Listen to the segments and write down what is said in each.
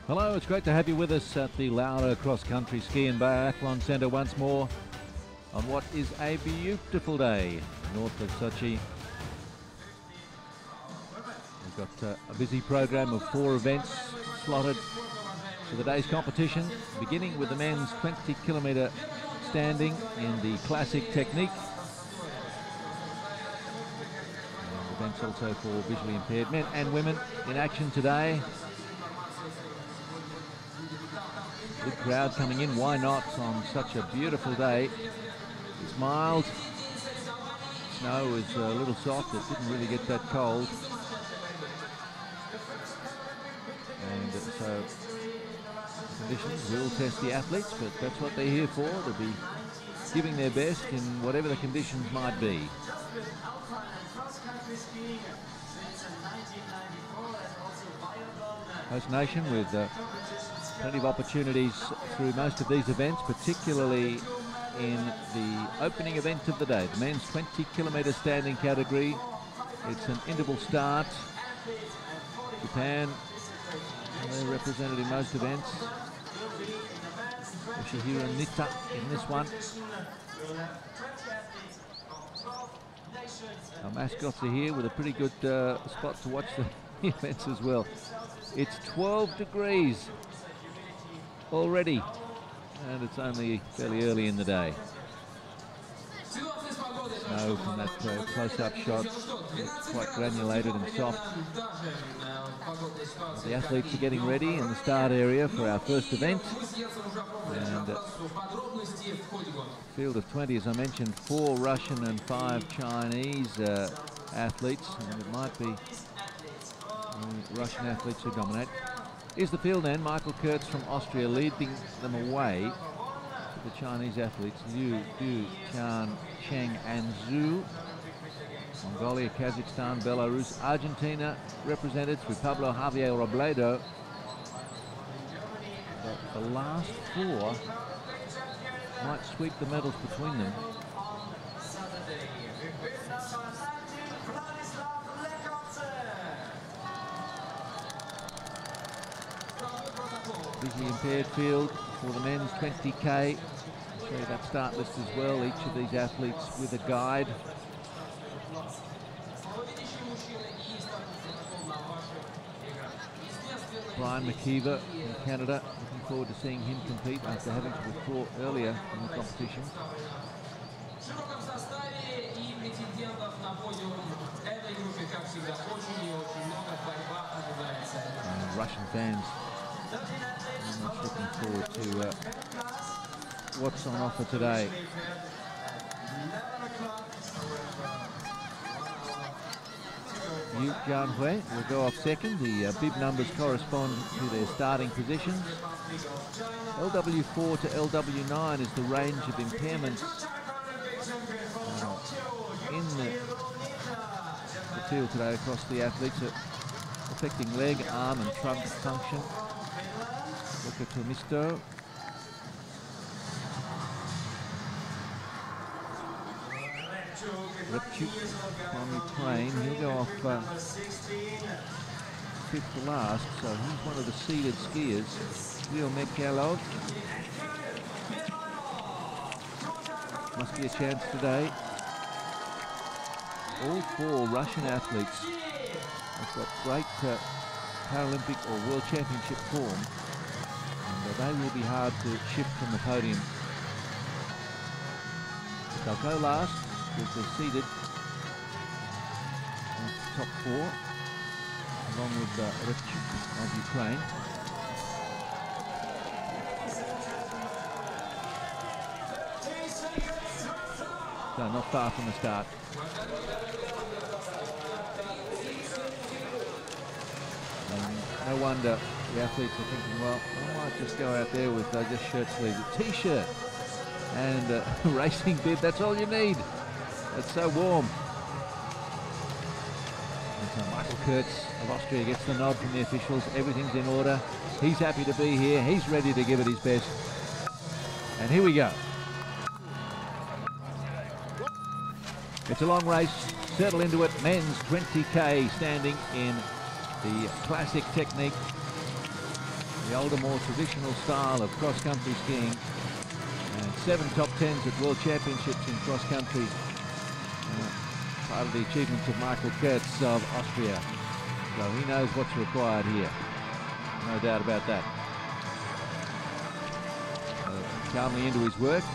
Hello, it's great to have you with us at the Laura Cross Country Ski and Biathlon Centre once more on what is a beautiful day north of Sochi. We've got a busy program of 4 events slotted for the day's competition, beginning with the men's 20-kilometre standing in the classic technique. And events also for visually impaired men and women in action today. Big crowd coming in, why not on such a beautiful day? It's mild, snow is a little soft, it didn't really get that cold. And so conditions will test the athletes, but that's what they're here for, to be giving their best in whatever the conditions might be. Host nation with plenty of opportunities through most of these events, particularly in the opening event of the day, the men's 20-kilometre standing category. It's an interval start. Japan, they're represented in most events. Yoshihiro Nita in this one. Our mascots are here with a pretty good spot to watch the events as well. It's 12 degrees already, and it's only fairly early in the day. Snow from that close-up shot looks quite granulated and soft. The athletes are getting ready in the start area for our first event, and field of 20, as I mentioned, 4 Russian and 5 Chinese athletes, and it might be Russian athletes who dominate. Here's the field then. Michael Kurtz from Austria leading them away to the Chinese athletes. Liu, Du, Chan, Cheng and Zhu. Mongolia, Kazakhstan, Belarus, Argentina represented through Pablo Javier Robledo. But the last 4 might sweep the medals between them. Visually impaired field for the men's 20k. Show you that start list as well. Each of these athletes with a guide. Brian McKeever from Canada. Looking forward to seeing him compete after having to withdraw earlier in the competition. And Russian fans very much looking forward to what's on offer today. Yu Jianhui will go off second. The bib numbers correspond to their starting positions. LW4 to LW9 is the range of impairments in the field today across the athletes, affecting leg, arm and trunk function. Look at Tomisto. Repchuk from Ukraine, he'll go off 5th to last, so he's one of the seeded skiers. Leo Mikhailov. Must be a chance today. All 4 Russian athletes have got great Paralympic or World Championship form, and they will be hard to shift from the podium. But they'll go last because they're seeded in the top 4, along with Repchuk of Ukraine. So not far from the start. And no wonder the athletes are thinking, well, I might just go out there with just shirt sleeves, a t-shirt and a racing bib. That's all you need. It's so warm. And so Michael Kurtz of Austria gets the nod from the officials. Everything's in order. He's happy to be here. He's ready to give it his best. And here we go. It's a long race. Settle into it. Men's 20k standing in the classic technique. the older, more traditional style of cross-country skiing. And 7 top 10s at World Championships in cross-country. Part of the achievements of Michael Kurtz of Austria. So he knows what's required here. No doubt about that. Calmly into his work.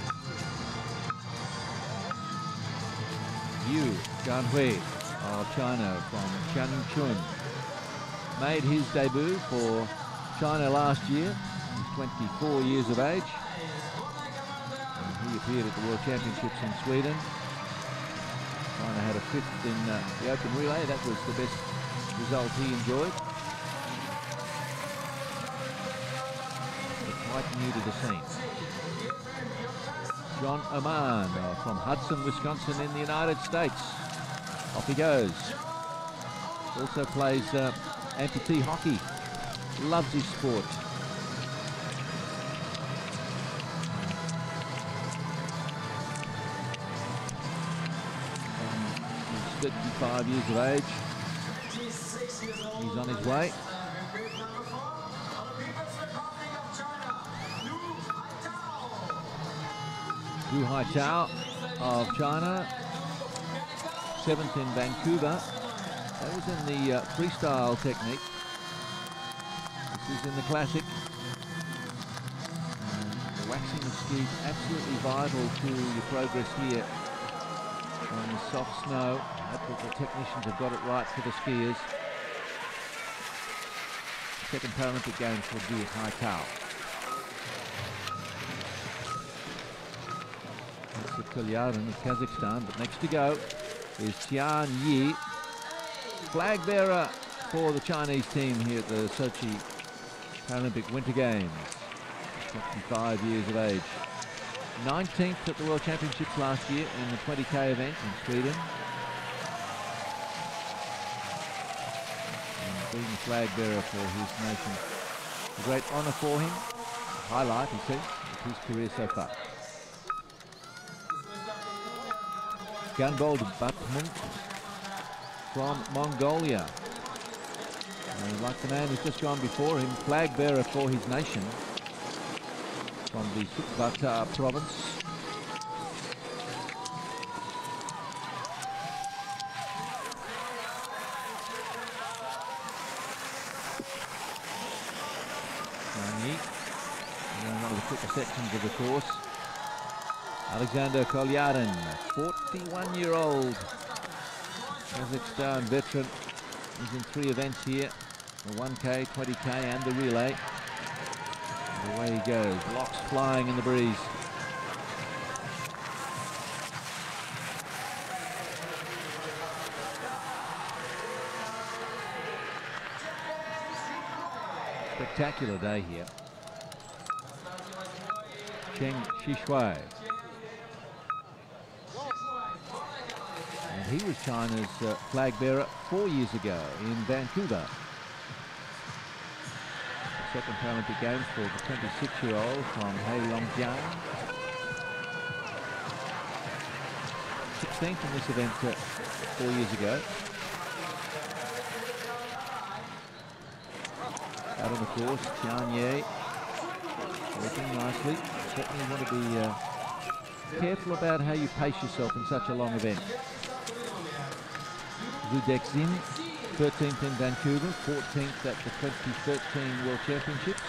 Yu Ganhui of China from Changchun made his debut for China last year. He's 24 years of age. And he appeared at the World Championships in Sweden. China had a 5th in the open relay. That was the best result he enjoyed. But quite new to the scene. John Oman from Hudson, Wisconsin in the United States. Off he goes. Also plays amputee hockey. Loves his sport. He's 35 years of age. He's on his way. Wu Haitao of China, 7th in Vancouver. That was in the freestyle technique. This is in the classic. The waxing of skis absolutely vital to your progress here on the soft snow. That's what the technicians have got it right for the skiers. Second Paralympic Games for Wu Haitao. Carleton of Kazakhstan, but next to go is Tian Yi, flag bearer for the Chinese team here at the Sochi Paralympic Winter Games. 25 years of age. 19th at the World Championships last year in the 20k event in Sweden. And being the flag bearer for his nation. A great honour for him. A highlight, he says, of his career so far. Gunbold Batmunk from Mongolia. And like the man who's just gone before him, flag bearer for his nation from the Sukbata province. And one of the quicker sections of the course. Alexander Kolyarin, 41-year-old Kazakhstan veteran. He's in 3 events here, the 1K, 20K and the relay. And away he goes, locks flying in the breeze. Spectacular day here. Cheng Shishui. He was China's flag bearer 4 years ago in Vancouver. The second Paralympic Games for the 26-year-old from Heilongjiang. 16th in this event 4 years ago. Out on the course, Tian Yi working nicely. Certainly want to be careful about how you pace yourself in such a long event. Zhu Dexin, 13th in Vancouver, 14th at the 2013 World Championships.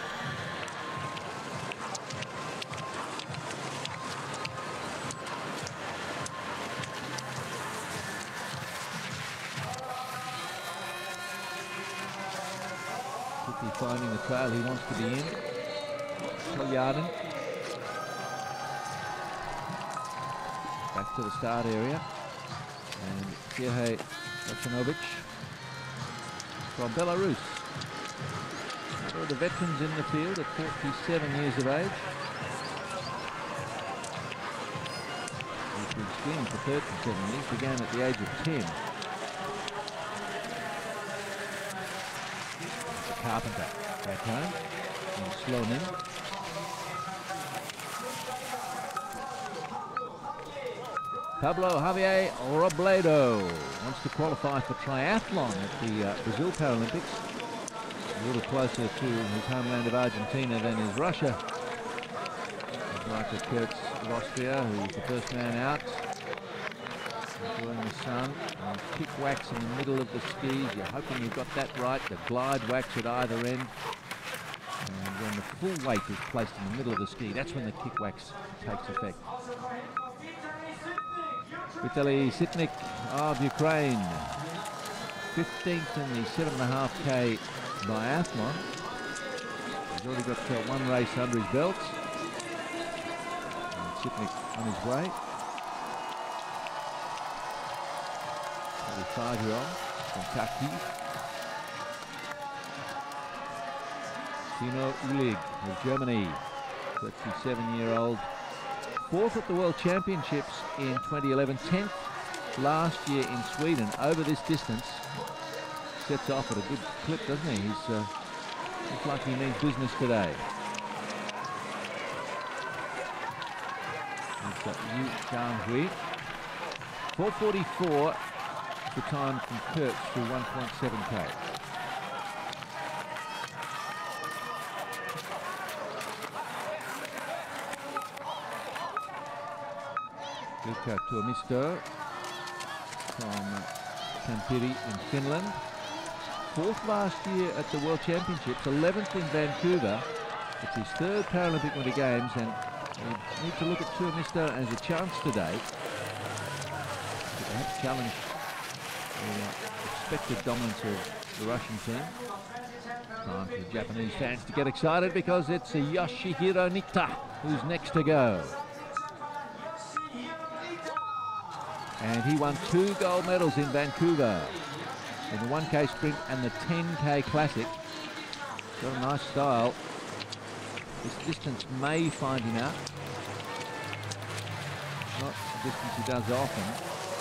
Quickly finding the trail he wants to be in. Kolyarin. Back to the start area. And Sergei Ochanovich from Belarus. One of the veterans in the field at 47 years of age. He's been skiing for 37 years, began at the age of 10. The carpenter back home in Slonim. Pablo Javier Robledo wants to qualify for triathlon at the Brazil Paralympics. a little closer to his homeland of Argentina than is Russia. Michael Kurtz of Austria, who's the first man out. Enjoying the sun. And kick wax in the middle of the skis. You're hoping you've got that right. The glide wax at either end. And when the full weight is placed in the middle of the ski, that's when the kick wax takes effect. Vitaly Sitnik of Ukraine, 15th in the 7.5K biathlon. He's already got one race under his belt. And Sitnik on his way. 5-year-old from Kharkiv. Tino Ulig of Germany, 37-year-old. 4th at the World Championships in 2011, 10th last year in Sweden over this distance. Sets off at a good clip, doesn't he? He's looks like he means business today. Yu Xianghui. 4:44 the time from Kurtz through 1.7K. Ilkka Tuomisto from Tampere in Finland. 4th last year at the World Championships, 11th in Vancouver. It's his 3rd Paralympic Winter Games, and we need to look at Tuomisto as a chance today to perhaps challenge the expected dominance of the Russian team. Time for the Japanese fans to get excited because it's Yoshihiro Nitta who's next to go. And he won 2 gold medals in Vancouver in the 1K sprint and the 10K classic. Got a nice style. This distance may find him out. Not the distance he does often.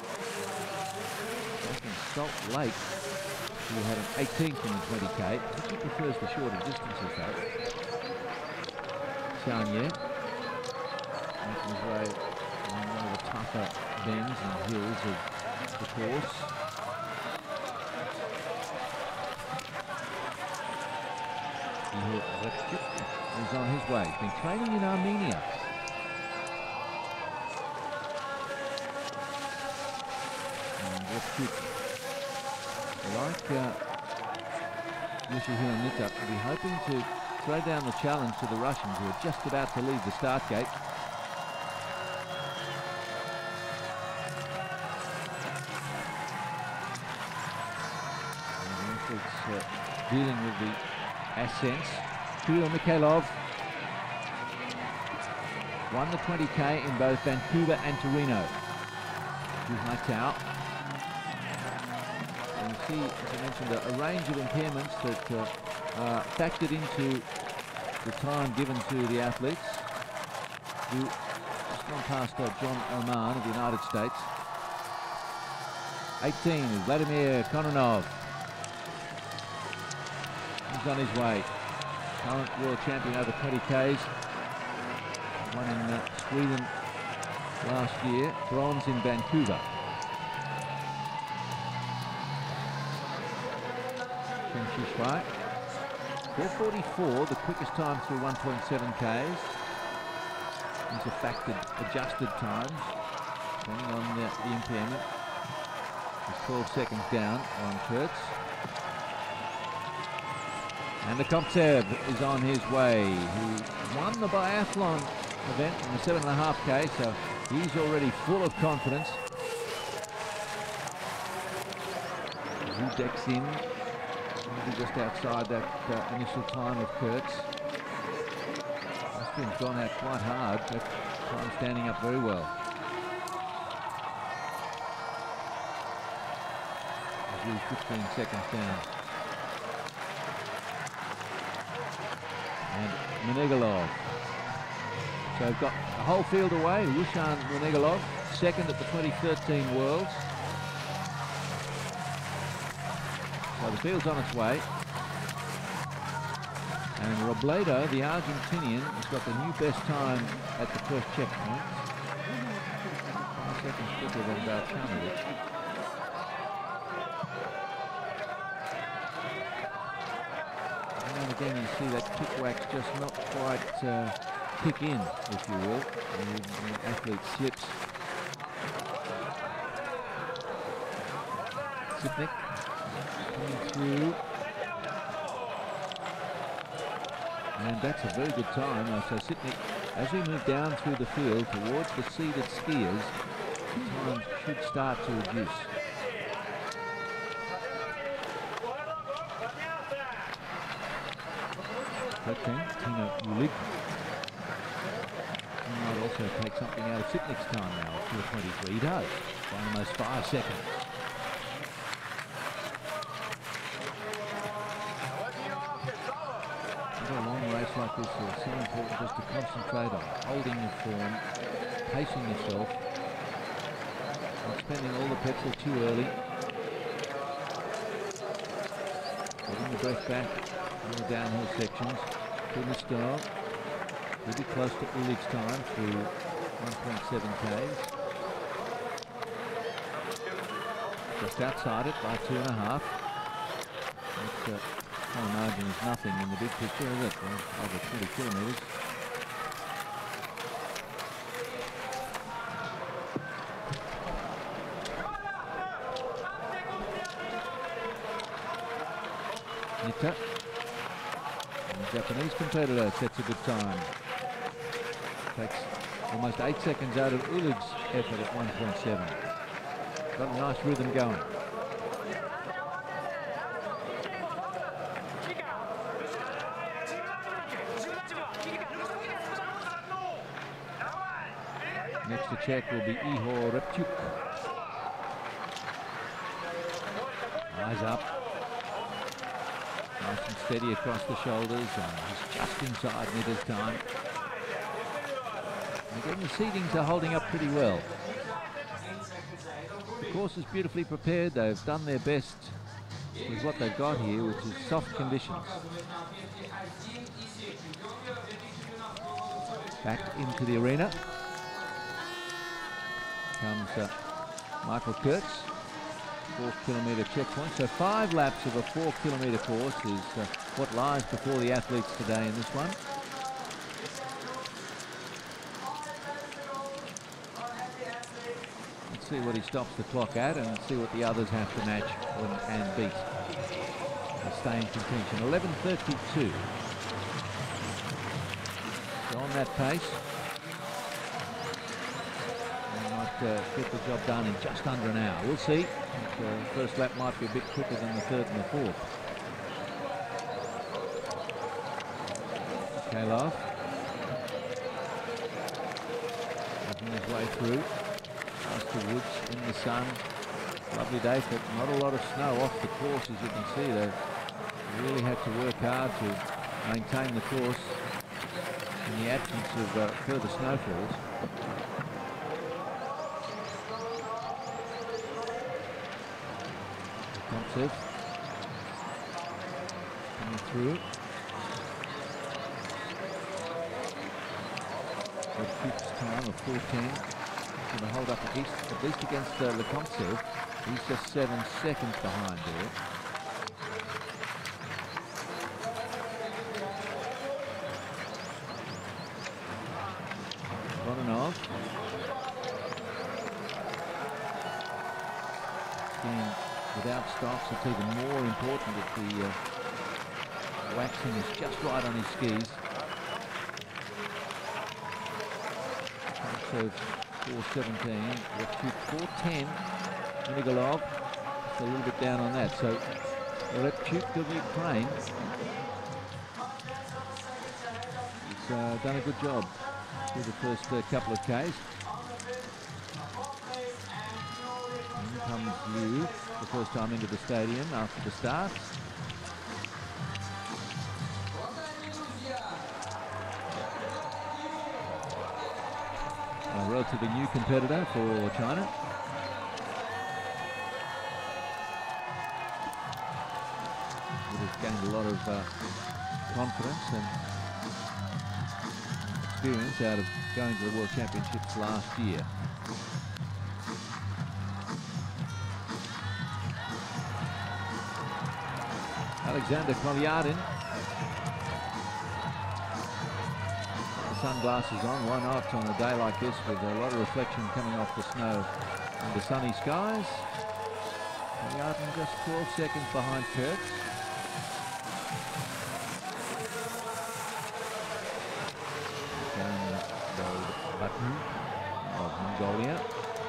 Salt Lake, who had an 18th in the 20K. He prefers the shorter distances though. Xianye making his way on one of the tougher bends and hills of the course. He's on his way. He's been training in Armenia. And like Yoshihiro Nitta, will be hoping to throw down the challenge to the Russians, who are just about to leave the start gate. And it's dealing with the ascents. Kirill Mikhailov won the 20K in both Vancouver and Torino. Hu Haitao. And you see, as I mentioned, a range of impairments that are factored into the time given to the athletes. Who just gone past John Oman of the United States. 18 is Vladimir Kononov. He's on his way. Current world champion over 20Ks. Won in Sweden last year. Bronze in Vancouver. Chen Shishuai. 4:44, the quickest time through 1.7Ks. These are factored, adjusted times, depending on the impairment. He's 12 seconds down on Kurtz. And the Koptsev is on his way. He won the biathlon event in the 7.5K, so he's already full of confidence. He decks in, maybe just outside that initial time of Kurtz. Austrian's gone out quite hard, but time standing up very well. He's 15 seconds down. And Monegalov. So we've got the whole field away. Rushan Monegalov, second at the 2013 Worlds. So the field's on its way. And Robledo, the Argentinian, has got the new best time at the first checkpoint. 5 seconds quicker than Balchanovic. again, you see that kick wax just not quite kick in, if you will. The athlete slips. Sipnik coming through. And that's a very good time. So Sipnik, as we move down through the field towards the seated skiers, time should start to reduce. Tino Ulig. He might also take something out of Sipnik's time now, 4:23. He does, by almost 5 seconds. A long race like this is so important just to concentrate on holding your form, pacing yourself, not spending all the petrol too early. Getting the breath back in the downhill sections. Mistral will be close to Ulig's time through 1.7 Ks. Just outside it by 2.5. That kind of margin is nothing in the big picture, is it? Over 20 kilometres. Nita. Japanese competitor sets a good time. Takes almost 8 seconds out of Ulig's effort at 1.7. Got a nice rhythm going. Next to check will be Ihor Repchuk. Eyes up. Nice and steady across the shoulders. He's just inside Nita's time. And again, the seedings are holding up pretty well. The course is beautifully prepared. They've done their best with what they've got here, which is soft conditions. Back into the arena comes Michael Kurtz. 4-kilometre checkpoint. So 5 laps of a 4-kilometre course is what lies before the athletes today in this one. Let's see what he stops the clock at and see what the others have to match and beat to stay in contention. 11:32. So on that pace, get the job done in just under an hour. We'll see. The first lap might be a bit quicker than the third and the fourth. Chokhalev making his way through. Past the woods in the sun. Lovely day, but not a lot of snow off the course, as you can see. They really have to work hard to maintain the course in the absence of further snowfalls. Coming through. Repchuk's time of 14. Going to hold up at least against Lekontsev. He's just 7 seconds behind there. Vonanov. Without stops, it's even more important that the waxing is just right on his skis. So 4:17, Repchuk 4:10. Nikolov a little bit down on that. So Repchuk, the Ukraine, he's done a good job through the first couple of Ks. In comes Liu, the first time into the stadium after the start. A relatively new competitor for China. Would have gained a lot of confidence and experience out of going to the World Championships last year. Alexander Kolyadin sunglasses on. Why not on a day like this with a lot of reflection coming off the snow and the sunny skies? Carleton just 12 seconds behind Kurtz. Down the button of Mongolia.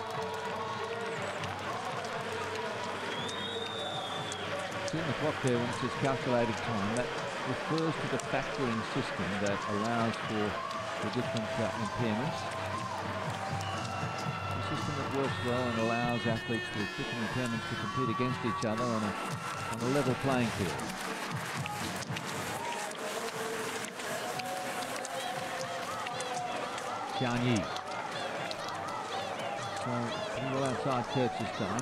See the clock there when it says calculated time. That refers to the factoring system that allows for the different impairments. A system that works well and allows athletes with different impairments to compete against each other on a level playing field. Xian Yi. So pretty well outside Kurtz this time.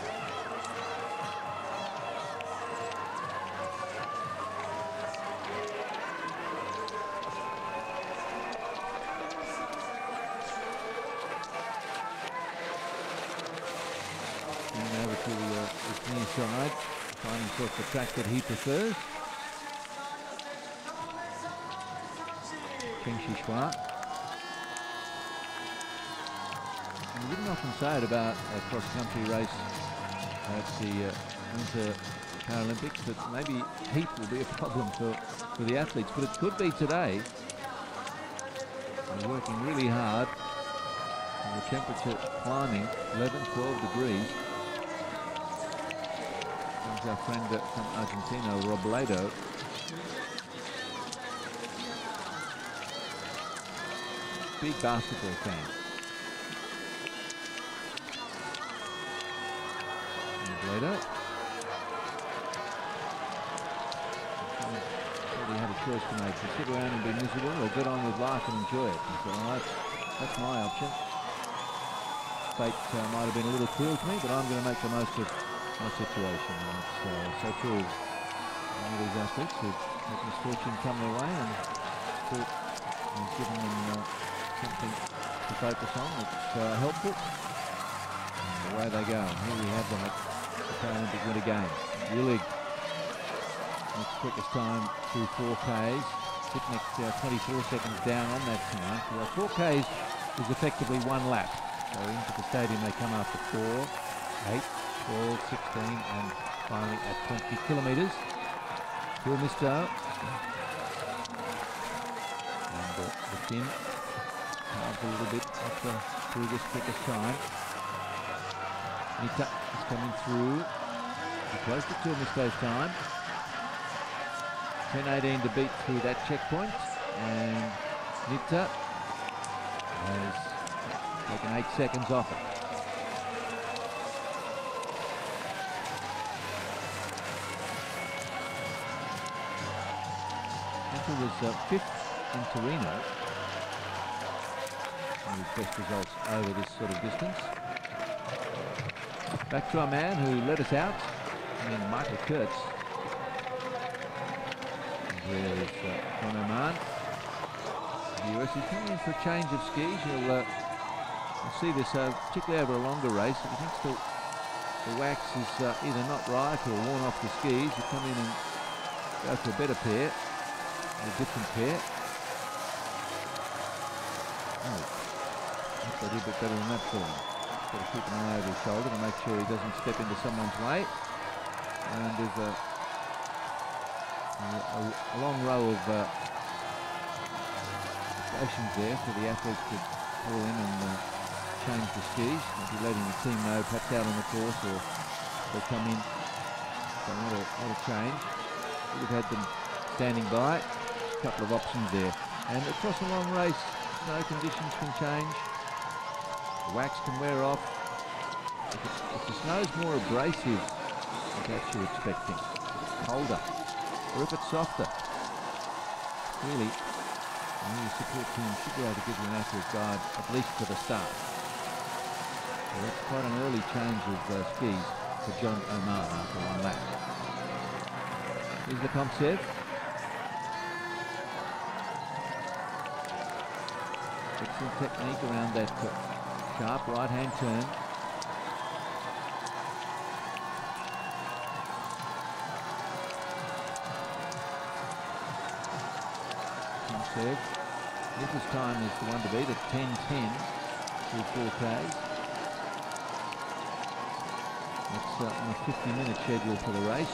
Over to his near side, find himself the track that he prefers. King Shishwa. And we wouldn't often say it about a cross-country race at the Winter Paralympics, that maybe heat will be a problem for the athletes, but it could be today. They're working really hard, and the temperature climbing 11, 12 degrees. There's our friend from Argentina, Robledo. Big basketball fan. Robledo. He had a choice to make, to sit around and be miserable or get on with life and enjoy it. He said, well, that's my option. Fate might have been a little cruel to me, but I'm going to make the most of my situation. And it's so true. One of these athletes who had misfortune come their way and thought he's given them something to focus on that's helpful. And away they go. And here we have them at the Paralympic Winter Games. Ulig, next quickest time through 4Ks. Picnic 24 seconds down on that time. So 4Ks is effectively one lap. So into the stadium they come after 4, 8, 12, 16, and finally at 20 kilometres. Phil Misto. And the Finn carves a little bit off the previous quickest time. Nita is coming through. Close to Phil Misto's time. 10:18 to beat through that checkpoint. And Nita has taken 8 seconds off it. Nita was 5th in Torino. One of his best results over this sort of distance. Back to our man who led us out, and Michael Kurtz. There's John Oman. The US is coming in for a change of skis. You'll see this particularly over a longer race. If he thinks the wax is either not right or worn off the skis, you come in and go for a better pair, a different pair. Oh, I think they did a bit better than that for him. Got to keep an eye over his shoulder to make sure he doesn't step into someone's way. And there's a long row of stations there for the athletes to pull in and change the skis. Maybe letting the team know perhaps out on the course, or they come in. So what a change. Would have had them standing by. A couple of options there. And across a long race, snow conditions can change. The wax can wear off. If the snow's more abrasive, like that you're expecting, colder, or if it's softer, really, your support team should be able to give you an accurate guide, at least for the start. So that's quite an early change of skis for John Oman after one lap. Here's the Komtsev. Excellent technique around that sharp right-hand turn. Komtsev Nita's time is the one to beat at 10:10 through 4Ks. That's on a 50-minute schedule for the race.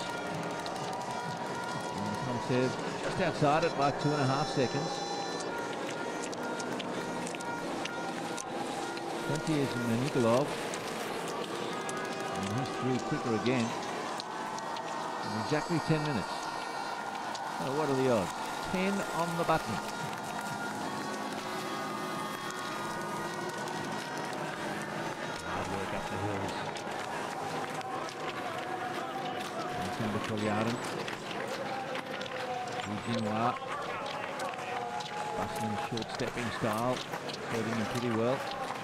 And Komtsev just outside it by 2.5 seconds. 20 is Nikolov. And he's through quicker again. In exactly 10 minutes. So what are the odds? 10 on the button. Hard work up the hills. Alexander Chokhalev. Jinhua. Bustling short stepping style. Serving him pretty well.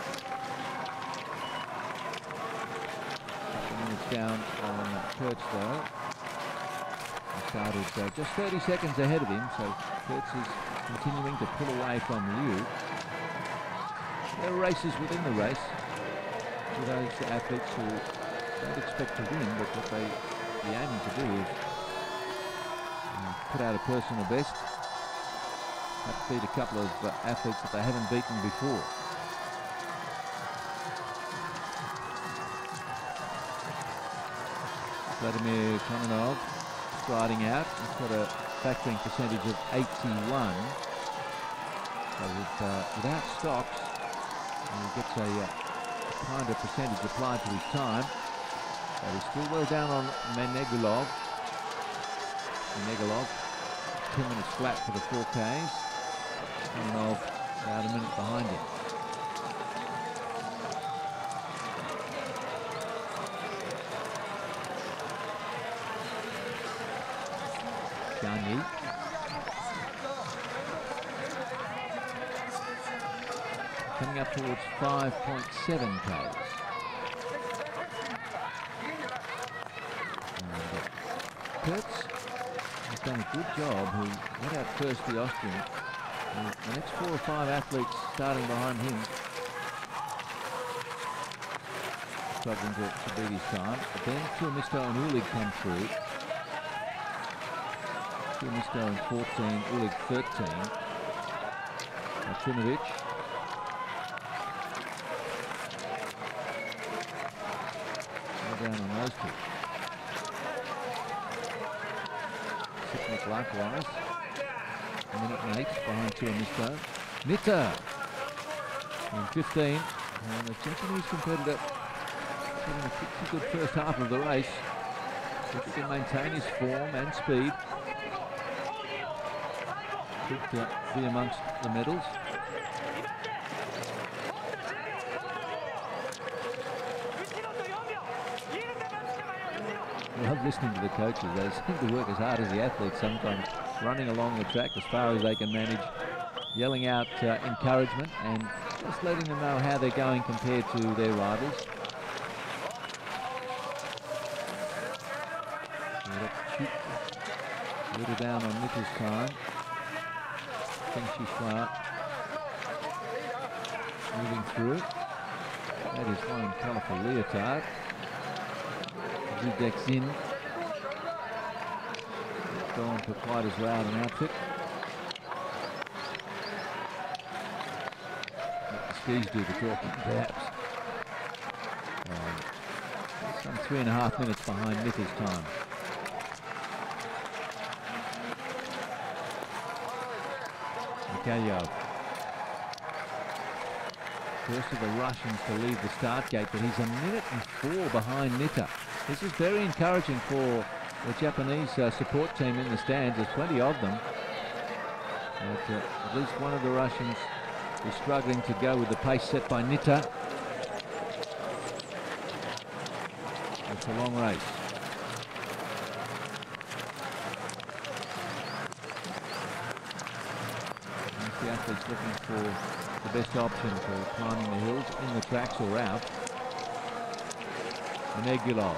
Down on Kurtz though. He started just 30 seconds ahead of him, so Kurtz is continuing to pull away from Liu. There are races within the race for those athletes who don't expect to win, but what they be aiming to do is put out a personal best, perhaps beat a couple of athletes that they haven't beaten before. Vladimir Kononov striding out. He's got a factoring percentage of 81. So without stocks, he gets a kind of percentage applied to his time. But he's still well down on Menegulov. 10 minutes flat for the 4Ks. Kononov about a minute behind him. Coming up towards 5.7 Ks. Kurtz has done a good job, who went out first, the Austrian. And the next 4 or 5 athletes starting behind him struggling to beat his time. But then Tuomisto and Ulig come through. Tuomisto in 14, Ulig 13. Trimovic. Down on those two. Sipnik likewise. A minute and 8 behind Tuomisto. Nita in 15. And the Japanese competitor getting a pretty good first half of the race. If he can maintain his form and speed, could be amongst the medals. I love listening to the coaches. They seem to work as hard as the athletes sometimes, running along the track as far as they can manage, yelling out encouragement and just letting them know how they're going compared to their rivals. A little down on Nita's time. Feng moving through. That is one colourful leotard. Zudek's in. Not going for quite as loud an outfit. Let the skis do the talking, perhaps. Some 3.5 minutes behind Nita's time. Mikhailov. First of the Russians to leave the start gate, but he's a minute and 4 behind Nita. This is very encouraging for the Japanese support team in the stands. There's plenty of them. But, at least one of the Russians is struggling to go with the pace set by Nita. It's a long race. And the athletes looking for the best option for climbing the hills in the tracks or out. Menegulov.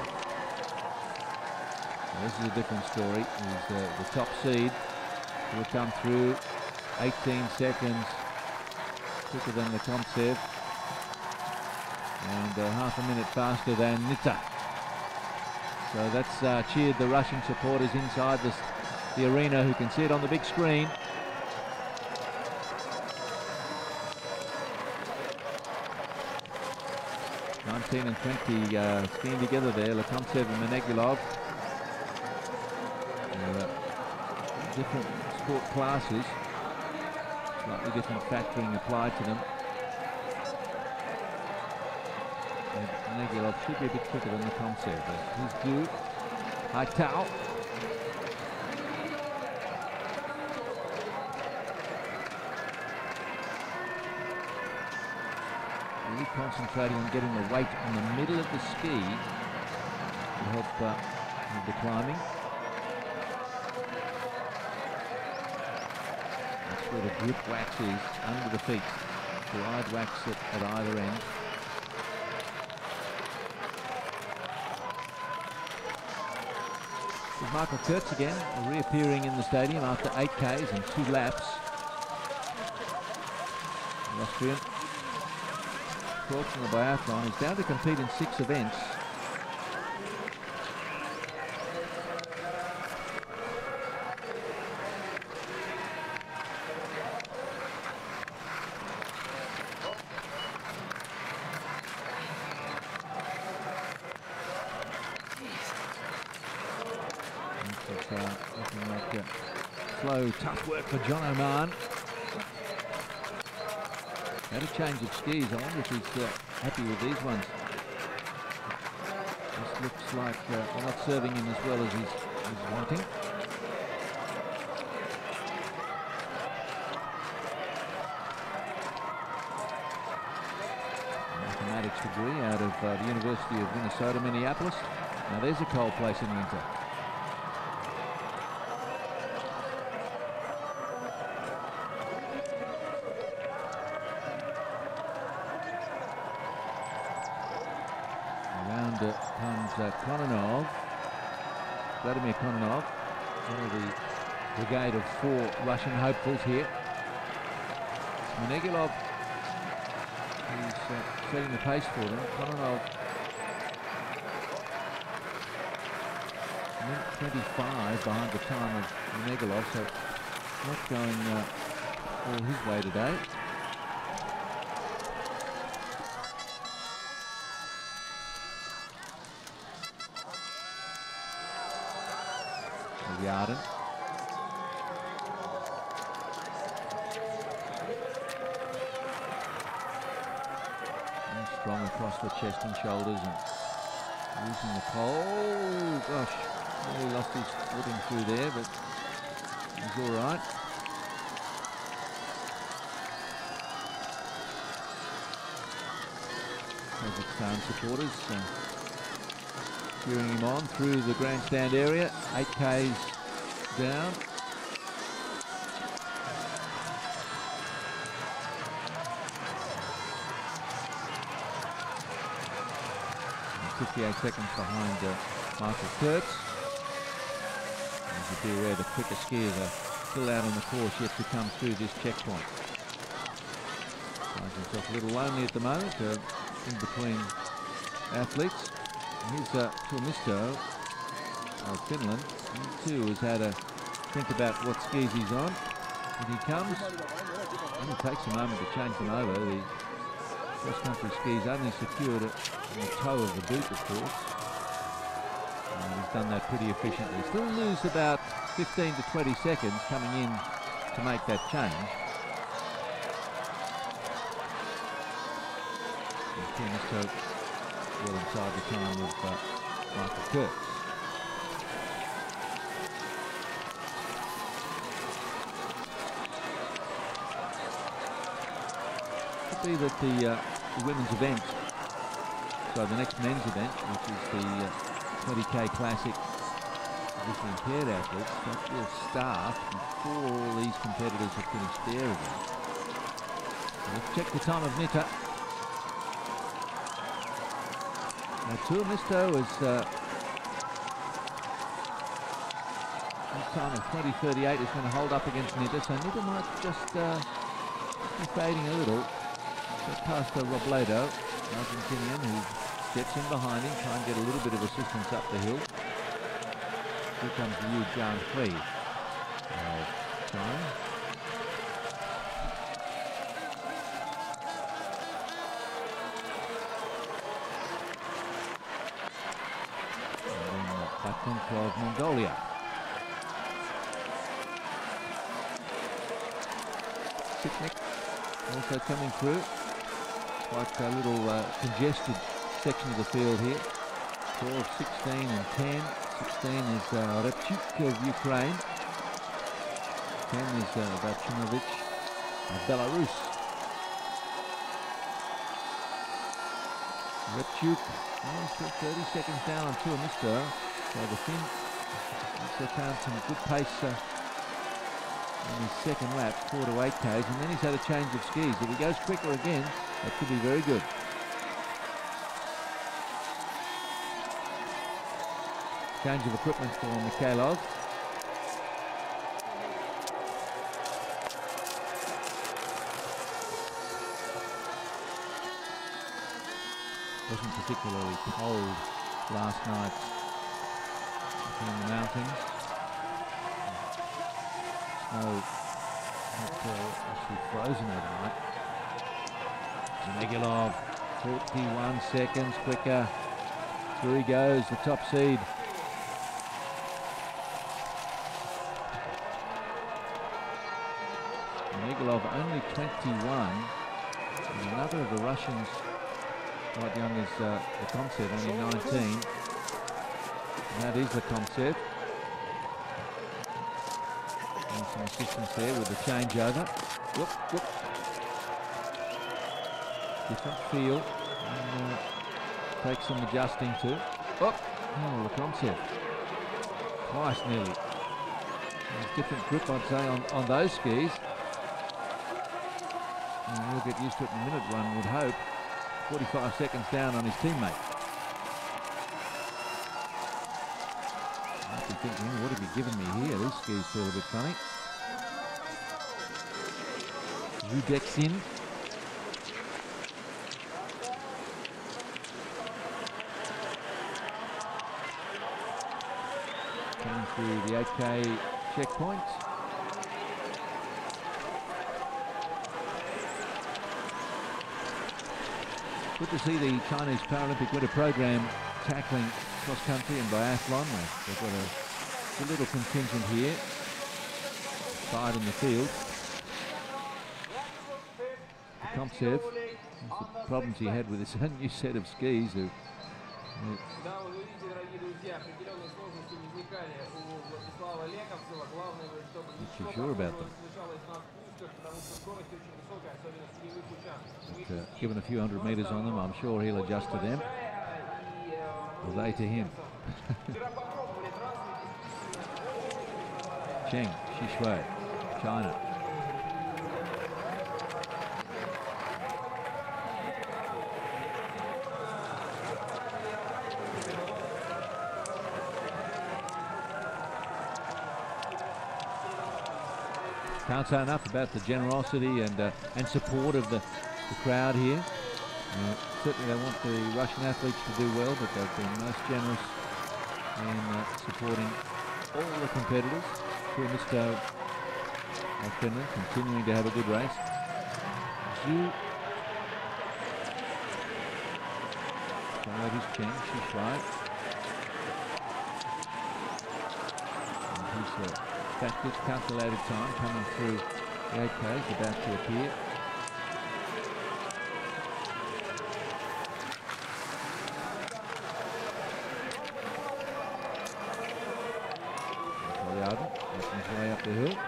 This is a different story. He's the top seed. Will come through 18 seconds quicker than the Komtsev and half a minute faster than Nita. So that's cheered the Russian supporters inside the arena, who can see it on the big screen. 19 and 20 skiing together there, Lekontsev and Menegilov. Different sport classes, slightly different factoring applied to them. Menegilov should be a bit quicker than Lekontsev, but he's due. Haitao. Really concentrating on getting the weight on the middle of the ski to help with the climbing. That's where the grip wax is, under the feet. Glide wax at either end. There's Michael Kurtz again, reappearing in the stadium after 8 Ks and 2 laps. The Austrian, 12th in the biathlon, is down to compete in 6 events. Looking like slow, tough work for John Oman. Had a change of skis. I wonder if he's happy with these ones. This looks like they're not serving him as well as he's wanting. Mathematics degree out of the University of Minnesota, Minneapolis. Now there's a cold place in winter. Comes Kononov, Vladimir Kononov, one of the brigade of 4 Russian hopefuls here. Menegilov, who's setting the pace for them. Kononov, 25 behind the time of Menegilov, so not going all his way today. Yarden. And strong across the chest and shoulders and using the pole. Oh gosh, nearly lost his footing through there, but he's all right. Kazakhstan supporters cheering him on through the grandstand area. 8 Ks down. And 58 seconds behind Michael Kurtz. As you be aware, the quicker skiers are still out on the course yet to come through this checkpoint. Finds himself a little lonely at the moment, in between athletes. Here's Tuomisto of Finland. He too has had a think about what skis he's on. And he comes, only takes a moment to change them over. The cross-country skis only secured it on the toe of the boot, of course. And he's done that pretty efficiently. Still lose about 15 to 20 seconds coming in to make that change. And Tuomisto well inside the time of Michael Kurtz. Could be that the women's event, so the next men's event, which is the 20K Classic with the impaired athletes, that will start before all these competitors have finished their event. So let's check the time of Nita. Now Tuomisto is his time of 20:38 is going to hold up against Nita, so Nita might just be fading a little. Just past Robledo, Argentinian, who steps in behind him, try and get a little bit of assistance up the hill. Here comes Liu Jianhui. Trying. of Mongolia. Sitnik also coming through. Quite a little congested section of the field here. 12, 16 and 10. 16 is Repchuk of Ukraine. 10 is Vachinovich of Belarus. Repchuk, still 30 seconds down on two of Mr. So the Finn also found some good pace in his second lap, 4 to 8 Ks, and then he's had a change of skis. If he goes quicker again, that could be very good. Change of equipment for Mikhailov. Wasn't particularly cold last night in the mountains. Snow actually frozen overnight. Zebastian 41 seconds quicker. Through he goes, the top seed. Zebastian only 21. And another of the Russians, quite young, is the Komtsev, only 19. And that is the Komtsev. And some assistance there with the changeover. Whoop, whoop. Different feel. And, takes some adjusting to. Oh, the Komtsev. Twice nearly. There's different grip, I'd say, on those skis. And he'll get used to it in a minute, one would hope. 45 seconds down on his teammate. Might be thinking, what have you given me here? These skis feel a bit funny. Zubeksin. Coming through the 8K checkpoint. Good to see the Chinese Paralympic Winter Program tackling cross-country and biathlon. They've got a little contingent here, 5 in the field. Komtsev, the problems he had with his own new set of skis. Not too sure about them. But, given a few hundred metres on them, I'm sure he'll adjust to them. Or they to him. Cheng Shishui, China. Can't say enough about the generosity and support of the crowd here. Certainly they want the Russian athletes to do well, but they've been most generous in supporting all the competitors. Mr. of Finland continuing to have a good race. Zhu. So that is Cheng Shishui. And he's factored, calculated time coming through the 8Ks, about to appear. Making his way up the hill.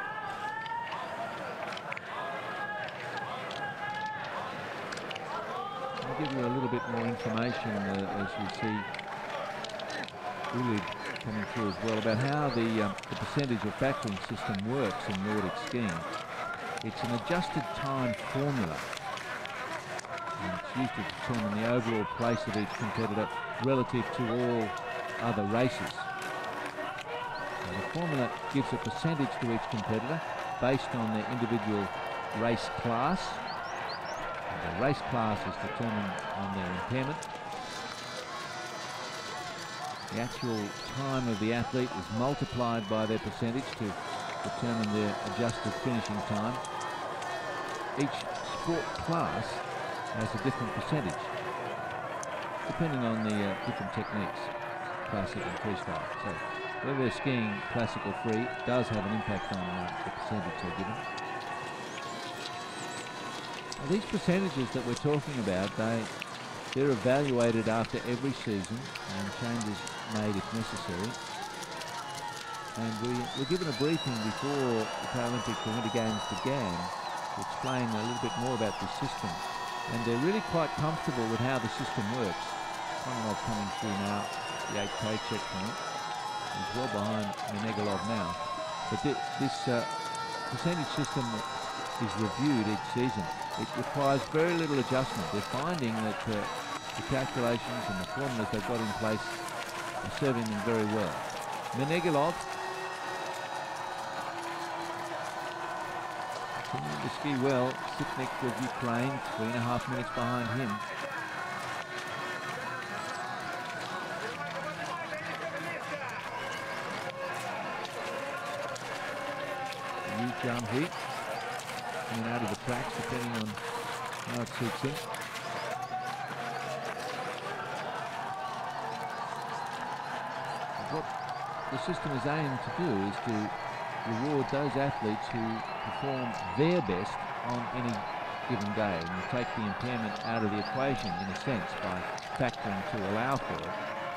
I'll give you a little bit more information as you see Ulid coming through as well about how the percentage of factoring system works in Nordic skiing. It's an adjusted time formula, and it's used to determine the overall place of each competitor relative to all other races. The formula gives a percentage to each competitor based on their individual race class. And the race class is determined on their impairment. The actual time of the athlete is multiplied by their percentage to determine their adjusted finishing time. Each sport class has a different percentage, depending on the different techniques, classic and freestyle. So whether they're skiing classic or free, does have an impact on the percentage they're given. Now, these percentages that we're talking about, they're evaluated after every season and changes made if necessary. And we were given a briefing before the Paralympic Winter Games began to explain a little bit more about the system. And they're really quite comfortable with how the system works. Chokhalev coming through now, the 8K checkpoint. He's well behind Menegalov now. But this percentage system is reviewed each season. It requires very little adjustment. They're finding that the calculations and the formulas they've got in place are serving them very well. Menegalov continuing to ski well. Sitnik of Ukraine, 3.5 minutes behind him. Yu in and out of the tracks depending on how it suits him. What the system is aimed to do is to reward those athletes who perform their best on any given day, and you take the impairment out of the equation in a sense by factoring to allow for it.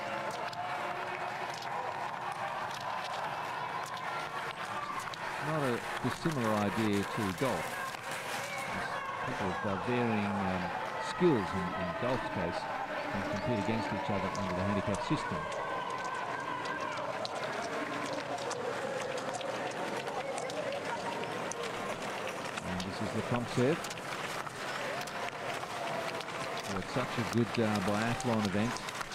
Not a dissimilar idea to golf. People of varying skills in golf's case can compete against each other under the handicap system. And this is Lekomtsev. Well, it's such a good biathlon event.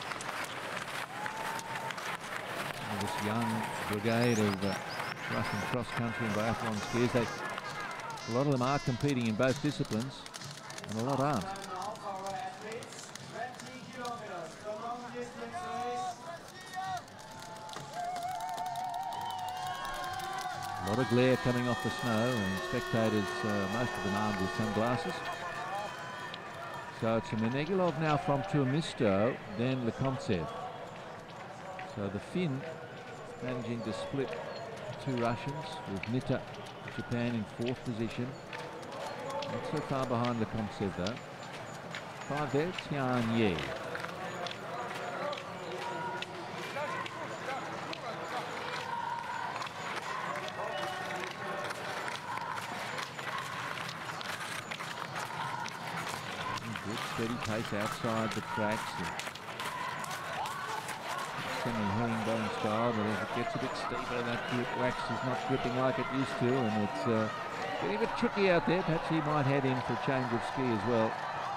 And this young brigade of Russian cross-country and biathlon skiers, a lot of them are competing in both disciplines, and a lot aren't. A lot of glare coming off the snow, and spectators, most of them armed with sunglasses. So it's a Menegalov now from Tuomisto, then Lekomtsev. So the Finn managing to split two Russians, with Nita, Japan in 4th position. Not so far behind Lekomtsev though. 5 there, Tian Ye. Good steady pace outside the tracks. Semi-herringbone style, but as it gets a bit steeper, that wax is not gripping like it used to, and it's getting a bit tricky out there. Perhaps he might head in for a change of ski as well.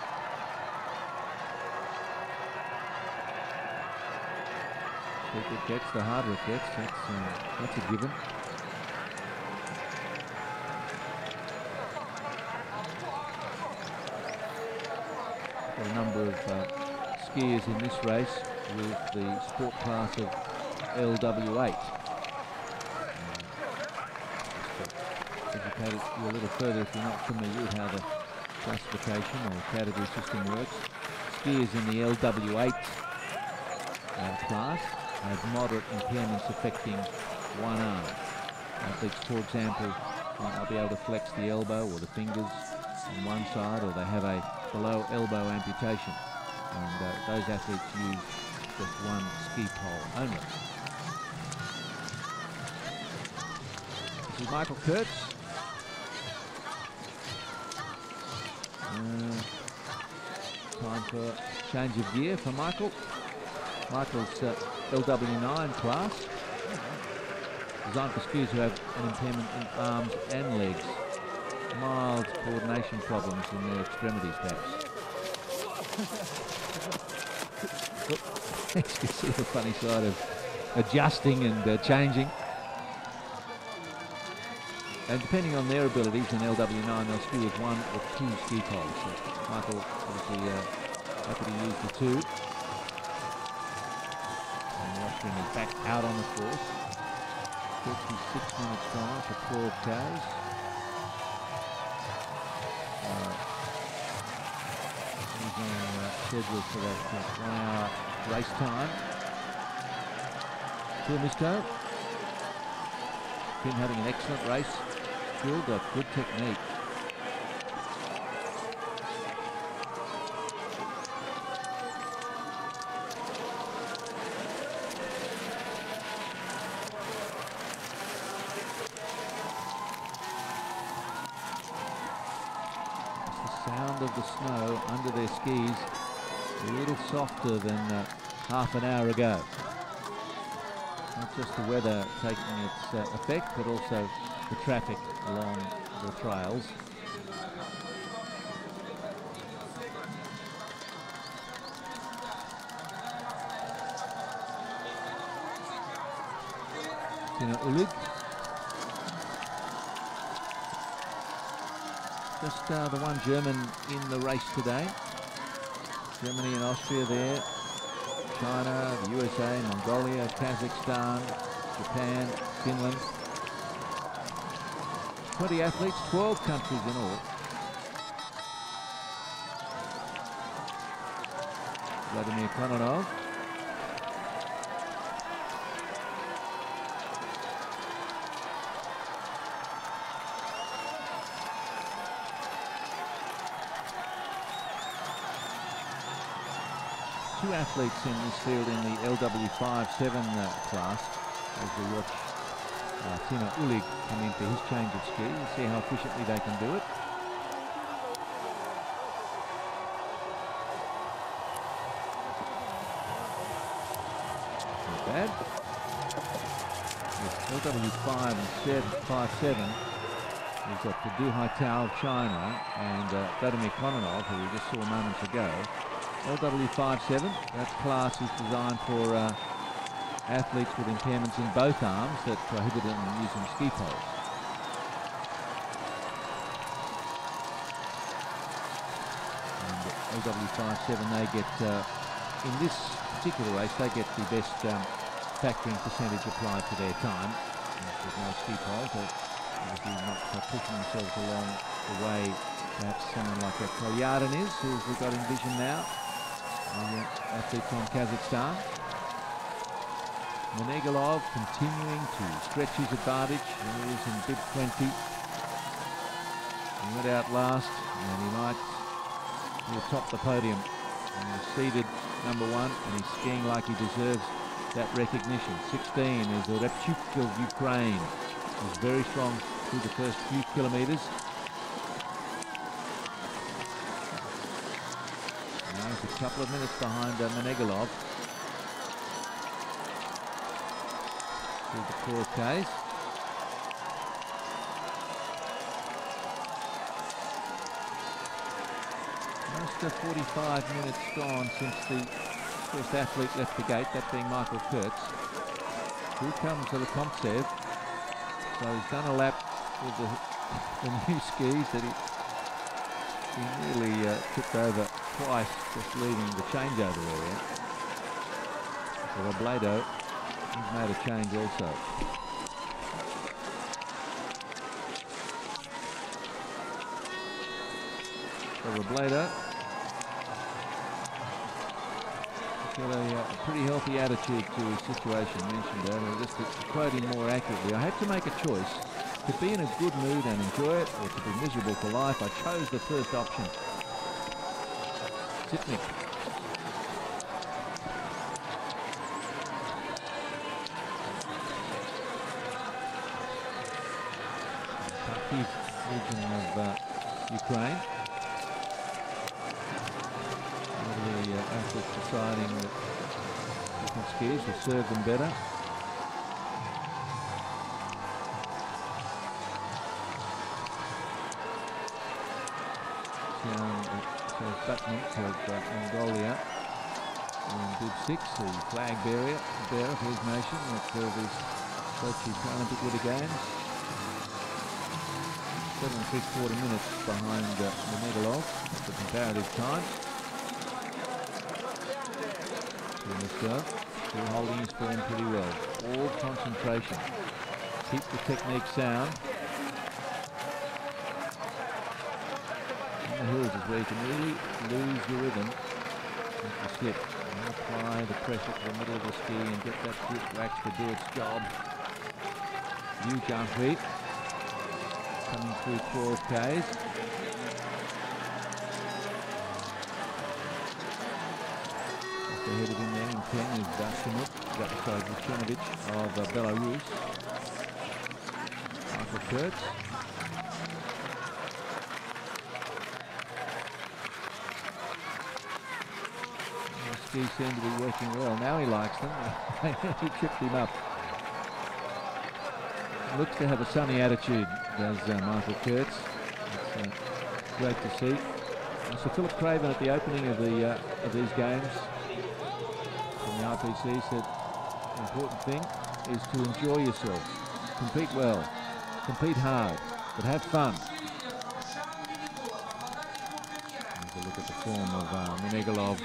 The steeper it gets, the harder it gets. That's a given. Got a number of skiers in this race with the sport class of LW8. Just to educate you a little further if you're not familiar with how the classification or category system works. Skiers in the LW8 class have moderate impairments affecting one arm. Athletes, for example, might not be able to flex the elbow or the fingers on one side, or they have a below elbow amputation. And those athletes use just one ski pole only. This is Michael Kurtz. Time for change of gear for Michael. Michael's LW9 class, designed for skiers who have an impairment in arms and legs. Mild coordination problems in their extremities, perhaps. You can see the funny side of adjusting and changing. And depending on their abilities in LW9, they'll ski with 1 or 2 ski poles. So Michael obviously happy to use the 2. And the Austrian is back out on the course. 56 minutes gone for 12 Ks. He's on schedule for that 1 hour race time. Tuomisto Finn having an excellent race. Still got good technique. Sound of the snow under their skis a little softer than half an hour ago. Not just the weather taking its effect, but also the traffic along the trails. Ulig. Just the one German in the race today. Germany and Austria there. China, the USA, Mongolia, Kazakhstan, Japan, Finland. 20 athletes, 12 countries in all. Vladimir Kononov. Two athletes in this field in the LW57 class as we watch Tino Ulig come in for his change of ski and see how efficiently they can do it. Not bad. Yes, LW57, we've got the Du Haitao of China and Vladimir Kononov, who we just saw moments ago. LW57, that class is designed for athletes with impairments in both arms that prohibit them from using ski poles. And LW57, they get, in this particular race, they get the best factoring percentage applied to their time. With no ski poles, they're obviously not pushing themselves along the way perhaps someone like Carleton is, who we've got in vision now. Athlete from Kazakhstan. Menegalov continuing to stretch his advantage. He is in bib 20. He went out last and he might be atop the podium. And he's seeded number one and he's skiing like he deserves that recognition. 16 is the Repchuk of Ukraine. He's very strong through the first few kilometres. A couple of minutes behind Menegalov through the 4Ks. Almost 45 minutes gone since the first athlete left the gate, that being Michael Kurtz. Here comes Lekontsev. So he's done a lap with the new skis that he nearly tipped over twice, just leaving the changeover area. So Robledo, he's made a change also. So Robledo got a pretty healthy attitude to his situation mentioned earlier. Just to quote him more accurately, I had to make a choice to be in a good mood and enjoy it, or to be miserable for life. I chose the first option. Sitnik. Kharkiv region of Ukraine. The athletes deciding that different skis will serve them better. Batnik of Mongolia in bib 6, the flag bearer for his nation at the Sochi Paralympic Winter Games. 7 3/4 minutes behind Menegalov at the comparative time. Still holding his form pretty well. All concentration. Keep the technique sound. The hills is where you can really lose your rhythm with the slip and apply the pressure to the middle of the ski and get that grip wax to do its job. huge athlete, coming through 12Ks. Just ahead of him there in 10 is Vucinovic of Belarus. Michael Kurtz. The skis seem to be working well. Now he likes them. He tripped him up. Looks to have a sunny attitude, does Michael Kurtz. It's great to see. So Philip Craven at the opening of these games from the IPC said the important thing is to enjoy yourself, compete well, compete hard, but have fun. Have a look at the form of Menegalov.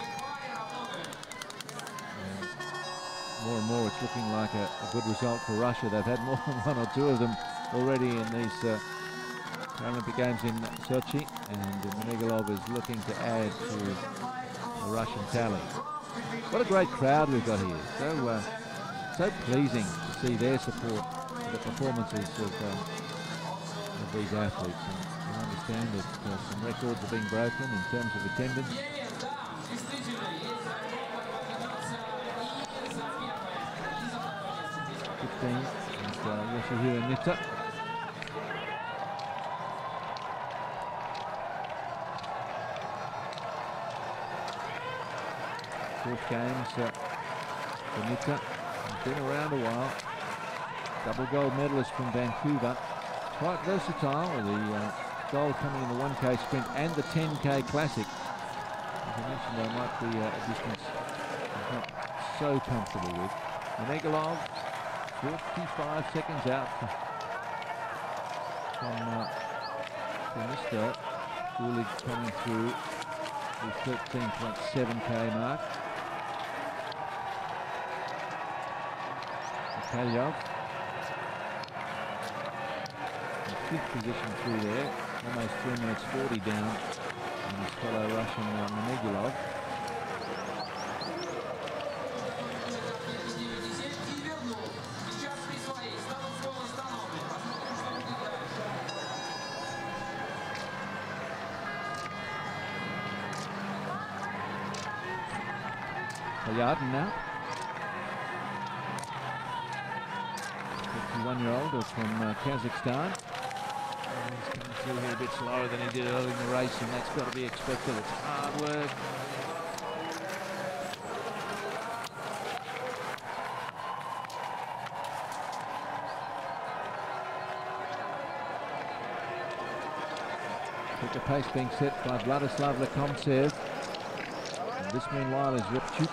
More and more it's looking like a good result for Russia. They've had more than one or two of them already in these Paralympic Games in Sochi, and Menegalov is looking to add to the Russian tally. What a great crowd we've got here. So pleasing to see their support for the performances of these athletes. And I understand that some records are being broken in terms of attendance. 15 and Yoshihiro Nita. Fourth games for Nita. He's been around a while. Double gold medalist from Vancouver. Quite versatile with the gold coming in the 1K sprint and the 10K classic. As I mentioned, there might be a distance he's not so comfortable with. Menegalov, 45 seconds out from Mr. Ulig coming through the 13.7K mark. Mikhailov in fifth position through there, almost 3 minutes 40 down on his fellow Russian Menegalov. Carleton now, 51-year-old from Kazakhstan. He's coming through here a bit slower than he did early in the race, and that's got to be expected. It's hard work. Quicker pace being set by Vladislav Lekomtsev. And this meanwhile is Repchuk.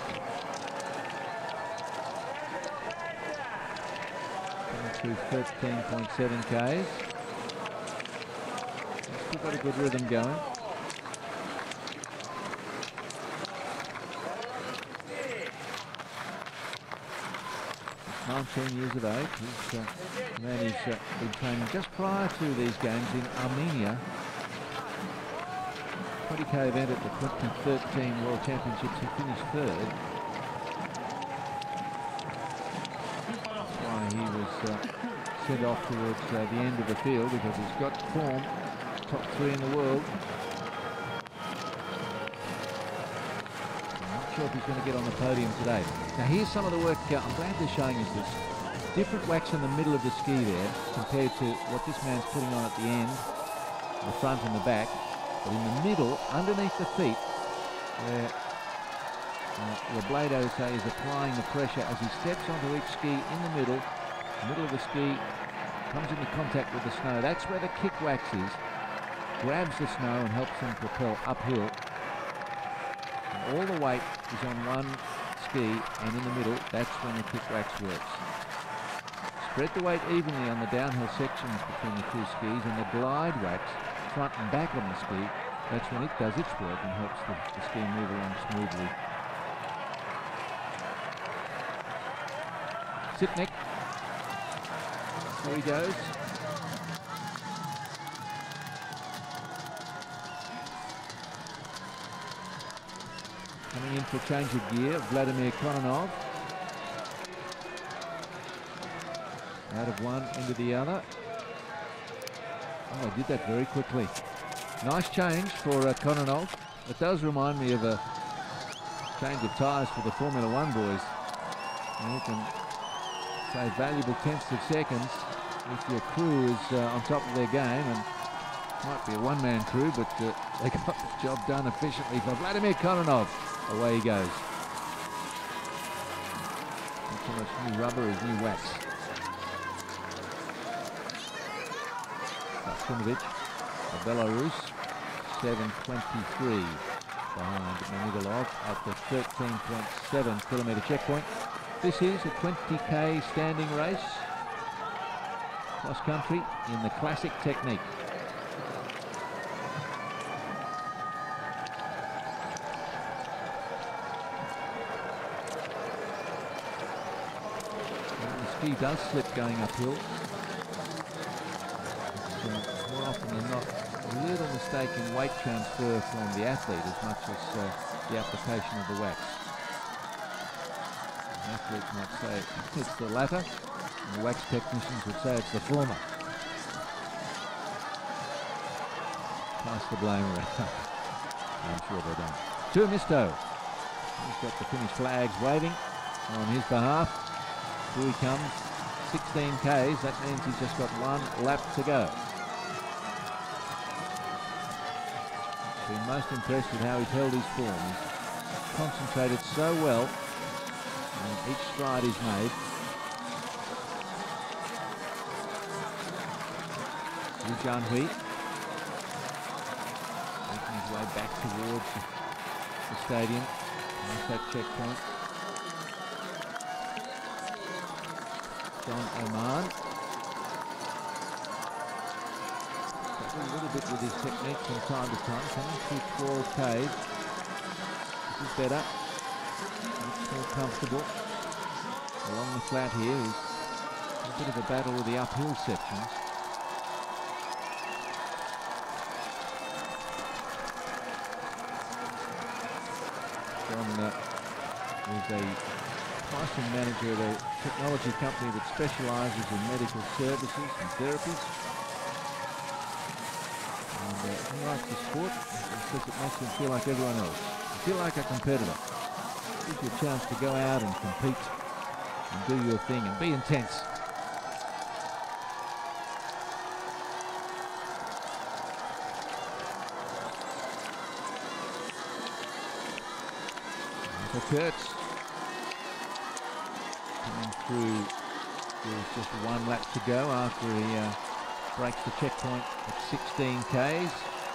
Through 13.7Ks. Still got a good rhythm going. 19 years of age. He's been training just prior to these games in Armenia. 20K event at the 2013 World Championships. He finished third. He was sent off towards the end of the field because he's got form, top 3 in the world. I'm not sure if he's going to get on the podium today. Now here's some of the work. I'm glad they're showing us this. Different wax in the middle of the ski there compared to what this man's putting on at the end, the front and the back. But in the middle, underneath the feet, where the blade, I would say, is applying the pressure as he steps onto each ski in the middle of the ski, comes into contact with the snow. That's where the kick wax is. Grabs the snow and helps him propel uphill. And all the weight is on one ski, and in the middle, that's when the kick wax works. Spread the weight evenly on the downhill sections between the two skis, and the glide wax, front and back on the ski, that's when it does its work and helps the ski move along smoothly. Sipnik, there he goes. Coming in for a change of gear, Vladimir Kononov. Out of one, into the other. Oh, I did that very quickly. Nice change for Kononov. It does remind me of a change of tyres for the Formula One boys. And you can save valuable tenths of seconds if your crew is on top of their game. And it might be a one-man crew, but they got the job done efficiently for Vladimir Kononov. Away he goes. Not so much new rubber as new wax. Simovic of Belarus, 7:23 behind Manigolov at the 13.7 kilometre checkpoint. This is a 20k standing race, cross country in the classic technique. And the ski does slip going uphill. More often than not, a little mistake in weight transfer from the athlete as much as the application of the wax. The athletes might say it's the latter, and the wax technicians would say it's the former. Pass the blame around. I'm sure they don't. Tuomisto. He's got the Finnish flags waving on his behalf. Here he comes. 16 Ks. That means he's just got one lap to go. Been most impressed with how he's held his form. He's concentrated so well on each stride he's made. Here's Jan Hui, making his way back towards the stadium. Nice that checkpoint. John Oman. A little bit with his technique from time to time, coming through 12 Ks. This is better, much more comfortable. Along the flat here is a bit of a battle with the uphill sections. John is a pricing manager at a technology company that specialises in medical services and therapies. He likes the sport. He says it makes him feel like everyone else. You feel like a competitor. It gives you a chance to go out and compete and do your thing and be intense. So Kurtz coming through. There's just one lap to go after he breaks the checkpoint at 16 Ks.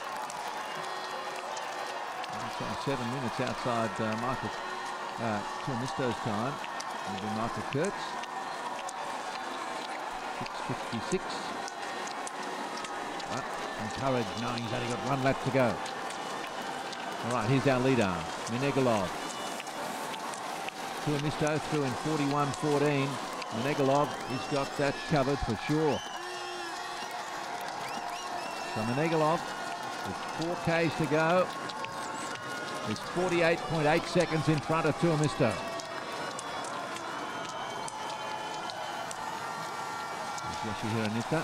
So 7 minutes outside Michael Tuomisto's time. It'll be Michael Kurtz. 6:56. But encouraged, knowing he's only got one lap to go. All right, here's our leader, Manigolov. Tuomisto through in 41:14. Manigolov, he's got that covered for sure. So Manigolov with 4 Ks to go is 48.8 seconds in front of Tuomisto. There's Yoshihiro Nitta.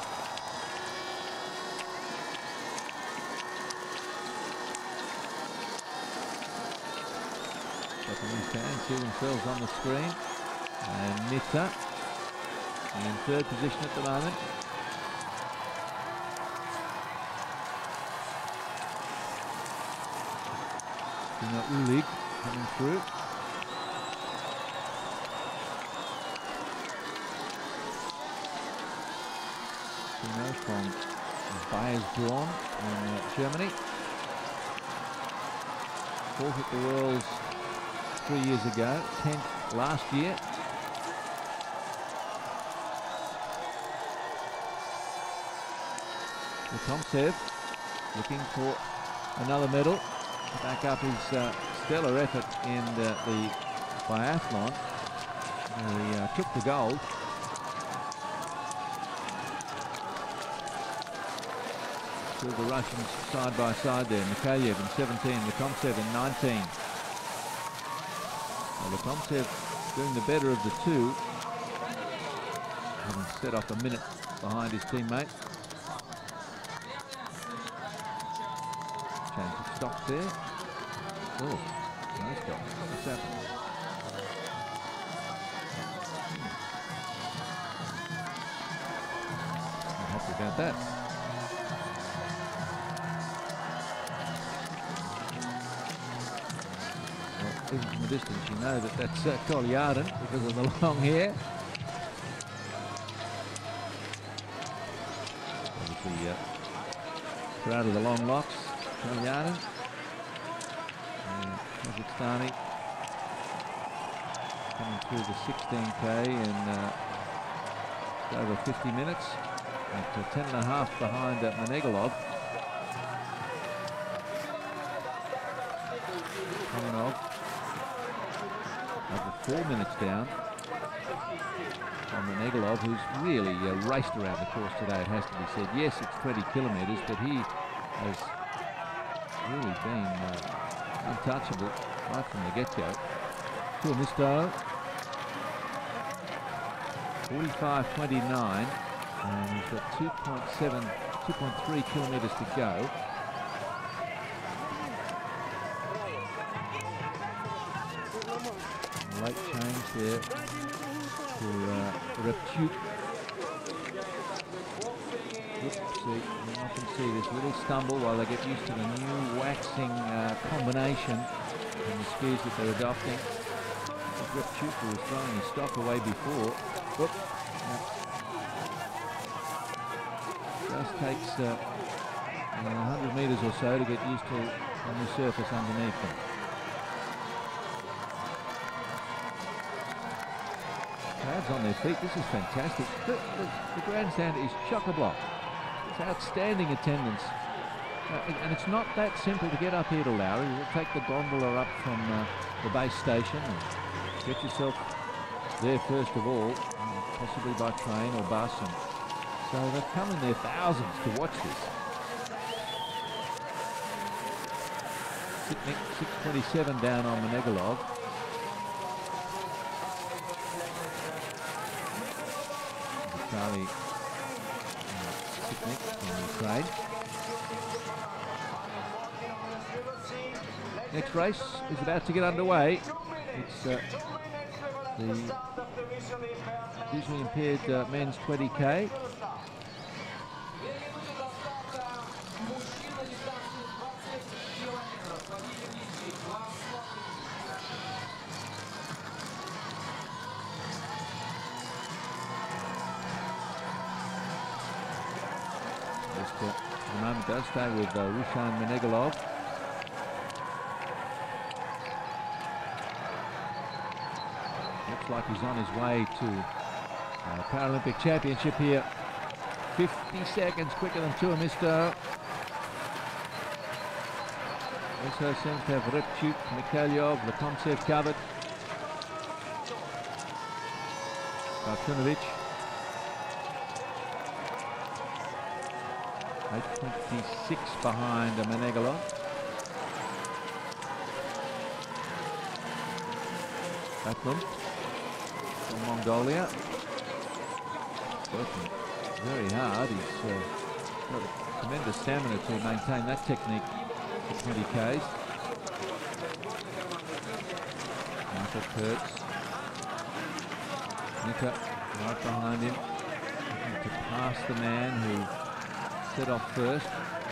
Japanese fans see themselves on the screen. And Nitta in third position at the moment. Ulig coming through. From Bayersbronn in Germany. Fourth at the Worlds 3 years ago, 10th last year. Lekomtsev looking for another medal to back up his stellar effort in the biathlon. He took the gold. Two of the Russians side by side there. Mikhayev in 17, Lekomtsev in 19. Well, Lekomtsev doing the better of the two. having set off a minute behind his teammate. Change of stock there. Oh, no stop. What's happened? I'm happy about that. Well, even from a distance, you know that that's Carleton because of the long hair. Obviously, proud of the long locks, Carleton. Kazakhstani coming through the 16k in over 50 minutes at 10.5 behind Monegalov. Komenov over 4 minutes down on Monegalov, who's really raced around the course today, it has to be said. Yes, it's 20 kilometres, but he has really been untouchable right from the get-go. Misto, 45.29, and he's got 2.3 kilometres to go. Late change there for Repchuk. See, you often see this little stumble while they get used to the new waxing combination and the skis that they're adopting. Repchuk was throwing his stock away before. Whoop. Just takes 100 metres or so to get used to the new surface underneath them. Crowds on their feet. This is fantastic. The grandstand is chock-a-block. It's outstanding attendance. And it's not that simple to get up here to Lowry. You'll take the gondola up from the base station and get yourself there first of all, possibly by train or bus. And so they've come in their thousands to watch this. 6:27 down on Monegalov. Charlie on Ukraine. Next race is about to get underway. It's the visually impaired men's 20k. For the moment does stay with Rushan Monegalov. Looks like he's on his way to Paralympic Championship here. 50 seconds quicker than Misto. Also seems to have Repchuk, Mikhailov, Lekontsev covered. Bartunovic. 8:26 behind Monegalov. Batlum from Mongolia. Working very hard. He's got a tremendous stamina to maintain that technique for 20Ks. Michael Kurtz. Nika right behind him. Looking to pass the man who set off first.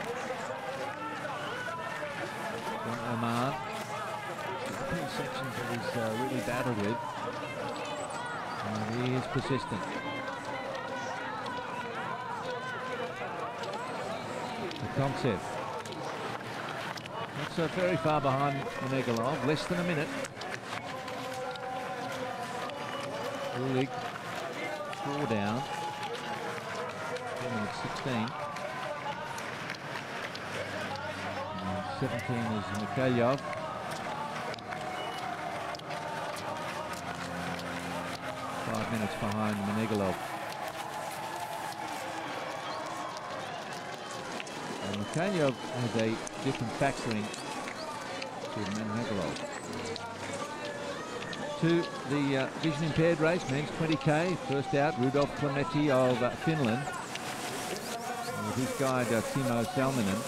John Oman. The two sections that he's really battled with. And he is persistent. The concept. Not so very far behind Monegalov, less than a minute. Ulig, 4 down. 10 minutes 16. 17 is Mikhailov. Five minutes behind Monegalov. And Mikhailov has a different factoring to Monegalov. to the vision impaired race, men's 20k. First out, Rudolf Klemetti of Finland, with his guide Timo Salminen.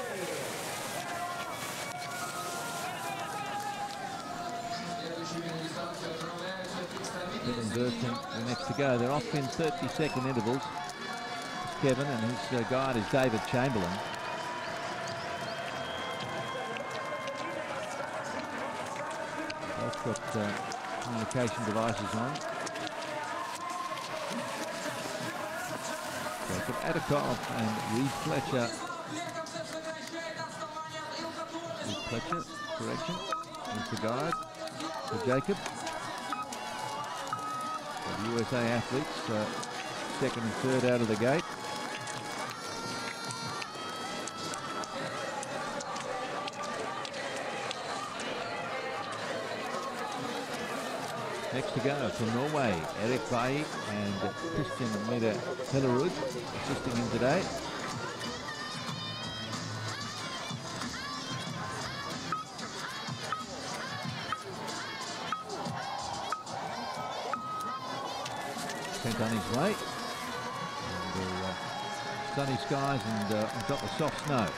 Kevin Burton the next to go. They're off in 30-second intervals. It's Kevin, and his guide is David Chamberlain. Both got communication devices on. Jacob Adakov and Reed Fletcher. Reed Fletcher, correction. There's the guide for Jacob. The USA athletes, second and third out of the gate. Next to go from Norway, Erik Bae and Christian Hellerud assisting him today. Sent on his way. Under sunny skies and on top of soft snow.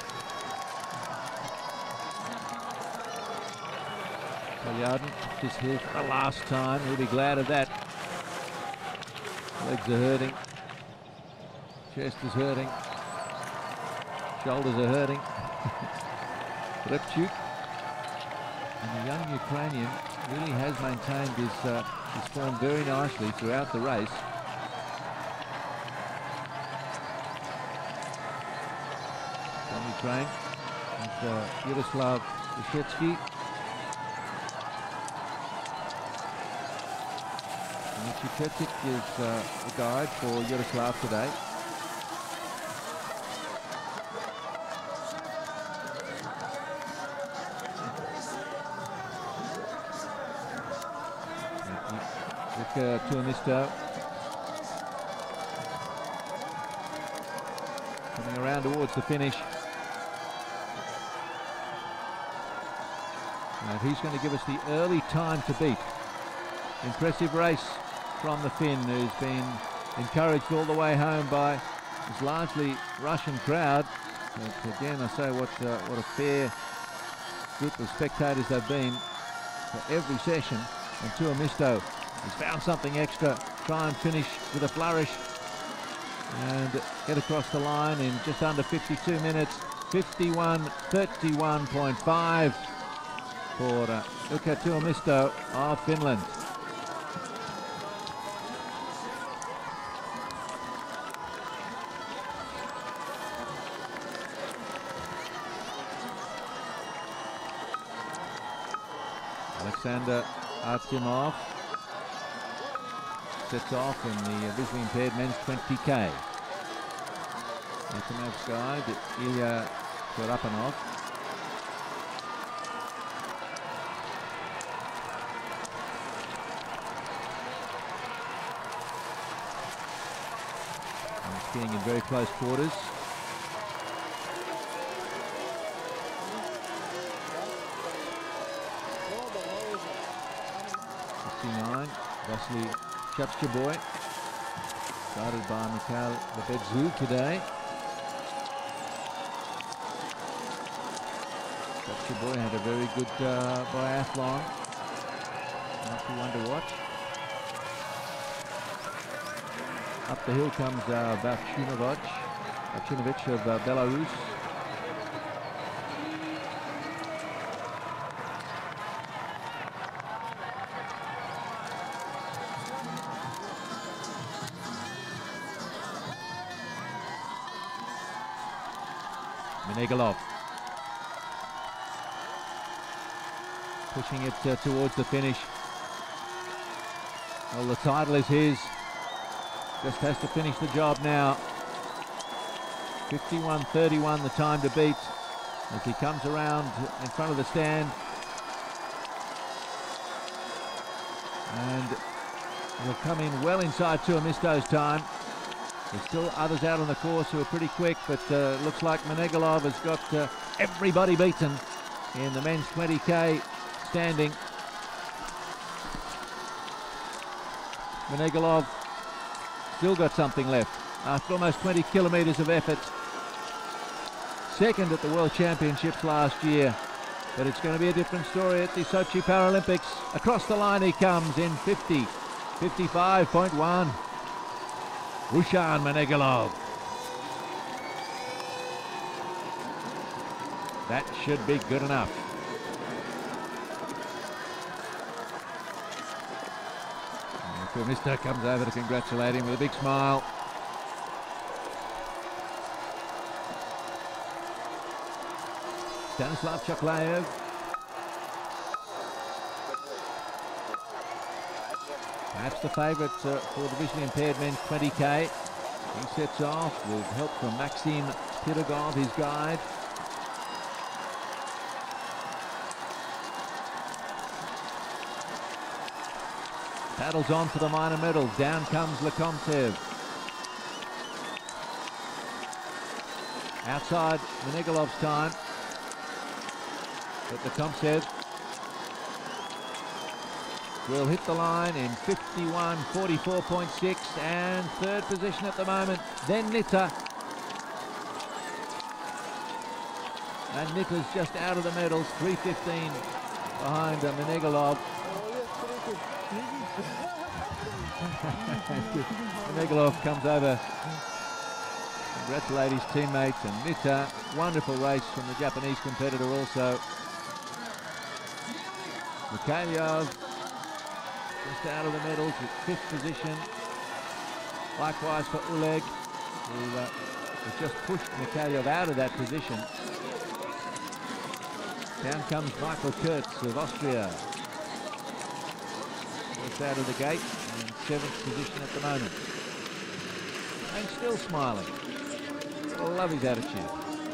Yarden just here for the last time. He'll be glad of that. Legs are hurting. Chest is hurting. Shoulders are hurting. Repchuk. And the young Ukrainian really has maintained his form very nicely throughout the race. From Ukraine, and Yaroslav Ushetsky. Chiketic is the guide for Yaroslav today. Tuamisto coming around towards the finish. And he's going to give us the early time to beat. Impressive race from the Finn, who's been encouraged all the way home by his largely Russian crowd. But again, I say what a fair group of spectators they've been for every session. And Tuamisto has found something extra, try and finish with a flourish and get across the line in just under 52 minutes. 51:31.5 for Ilkka Tuamisto of Finland. Alexander Artyomov sets off in the visually impaired men's 20k. Artyomov's guide, Ilya Korapanov. And skiing in very close quarters. Vasily Chapchaboy, started by Mikhail Lebedzu today. Chapchaboy had a very good biathlon. Not too one to watch. Up the hill comes Vachunovich of Belarus. Menegalov pushing it towards the finish. Well, the title is his. Just has to finish the job now. 51:31 the time to beat as he comes around in front of the stand. And he'll come in well inside Tuamisto's time. There's still others out on the course who are pretty quick, but looks like Menegalov has got everybody beaten in the men's 20k standing. Menegalov still got something left after almost 20 kilometres of effort. Second at the World Championships last year, but it's going to be a different story at the Sochi Paralympics. Across the line he comes in 55.1. Rushan Menegalov. That should be good enough. Mr. comes over to congratulate him with a big smile. Stanislav Chokhalev. Perhaps the favourite for the visually impaired men's 20k. He sets off with help from Maxim Pirogov, his guide. Paddles on for the minor medals. Down comes Lekomtev. Outside Menegalov's time. But Lekomtev will hit the line in 51.44.6 and third position at the moment. Then Nitta. And Nitta's just out of the medals, 3:15 behind Menegalov. Menegalov comes over, congratulate his teammates, and Nitta, wonderful race from the Japanese competitor also. Mikhailov just out of the medals with 5th position. Likewise for Oleg, who has just pushed Mikhailov out of that position. Down comes Michael Kurtz of Austria. Just out of the gate, and 7th position at the moment. And still smiling. I love his attitude.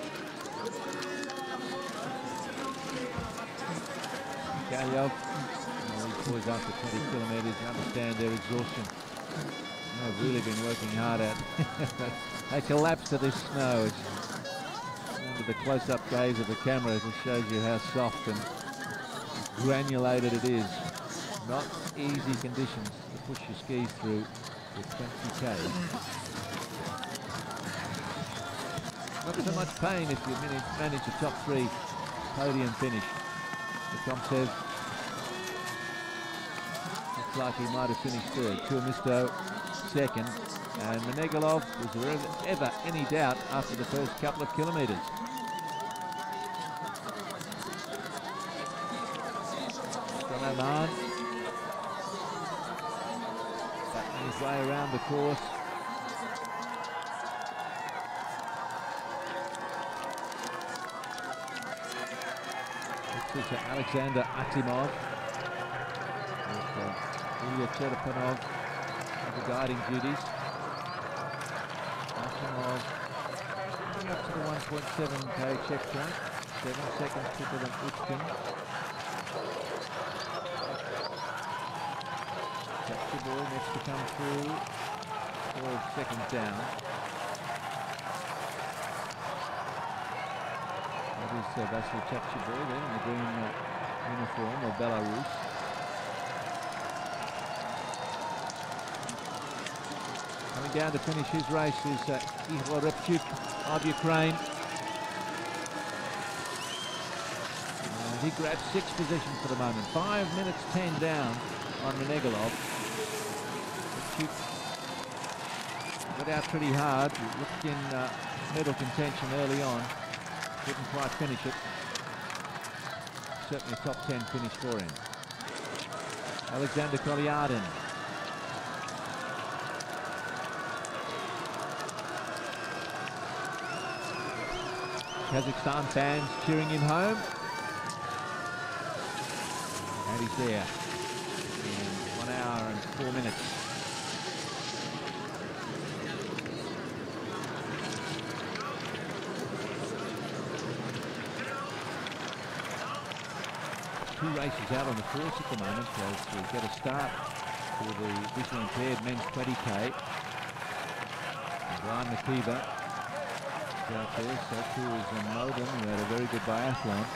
Mikhailov, these boys after 20 kilometres understand their exhaustion. They've really been working hard at. They collapse to this snow. It's under the close-up gaze of the camera, it just shows you how soft and granulated it is. Not easy conditions to push your skis through with 20k. Not so much pain if you manage a top 3 podium finish. Lekomtev looks like he might have finished third. Tuomisto second. And Menegalov, was there ever any doubt after the first couple of kilometres? Oman battling his way around the course. This is Alexander Atimov with Ilya Cherepanov on the guiding duties. Atimov coming up to the 1.7k checkpoint, 7 seconds quicker than Uchkin. Capture ball next to come through, 12 seconds down. That is Vasily Chapchibor there in the green uniform of Belarus. Coming down to finish his race is Igor Repchuk of Ukraine. And he grabs 6th position for the moment, 5 minutes 10 down on Menegalov. Got out pretty hard, looked in medal contention early on, didn't quite finish it. Certainly a top 10 finish for him. Alexander Kolyadin. Kazakhstan fans cheering him home. And he's there in 1 hour and 4 minutes. Two races out on the course at the moment as we get a start for the visually impaired men's 20k. Brian McKeever is out there, so too is Modin, who had a very good biathlon.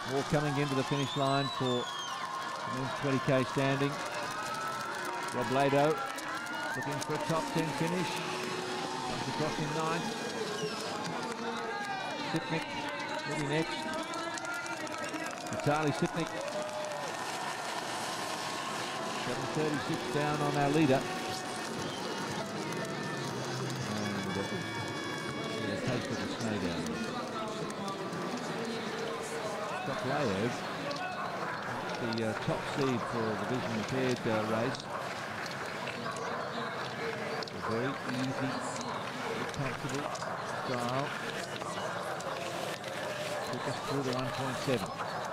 More coming into the finish line for the men's 20k standing. Robledo looking for a top 10 finish. Comes across in 9th. Sipnik will be next. Vitaly Sipnik. 7:36 down on our leader. And a taste of the snow down there. Chokhalev, the top seed for the vision impaired race. A very easy, very comfortable style. Took us through the 1.7.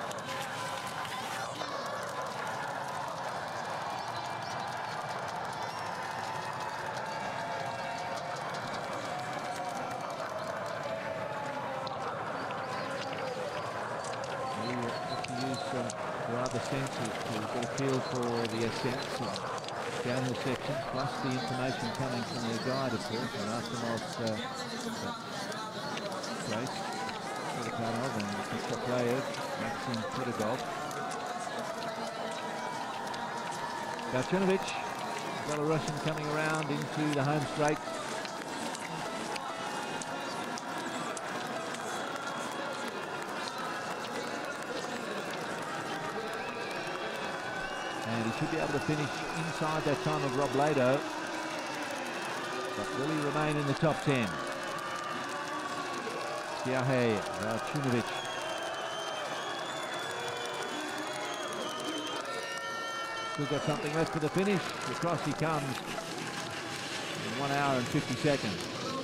Other senses to get a feel for the ascents and downhill sections, plus the information coming from their guide, of course, and Aftermost race, Erik Carleton and Chokhalev, Maxim Pedagog. Galchenovich, Belarusian, coming around into the home straight. And he should be able to finish inside that time of Robledo, but will he remain in the top 10? Siahe Galchenovich. Still got something left for the finish. Across he comes in 1 hour and 50 seconds.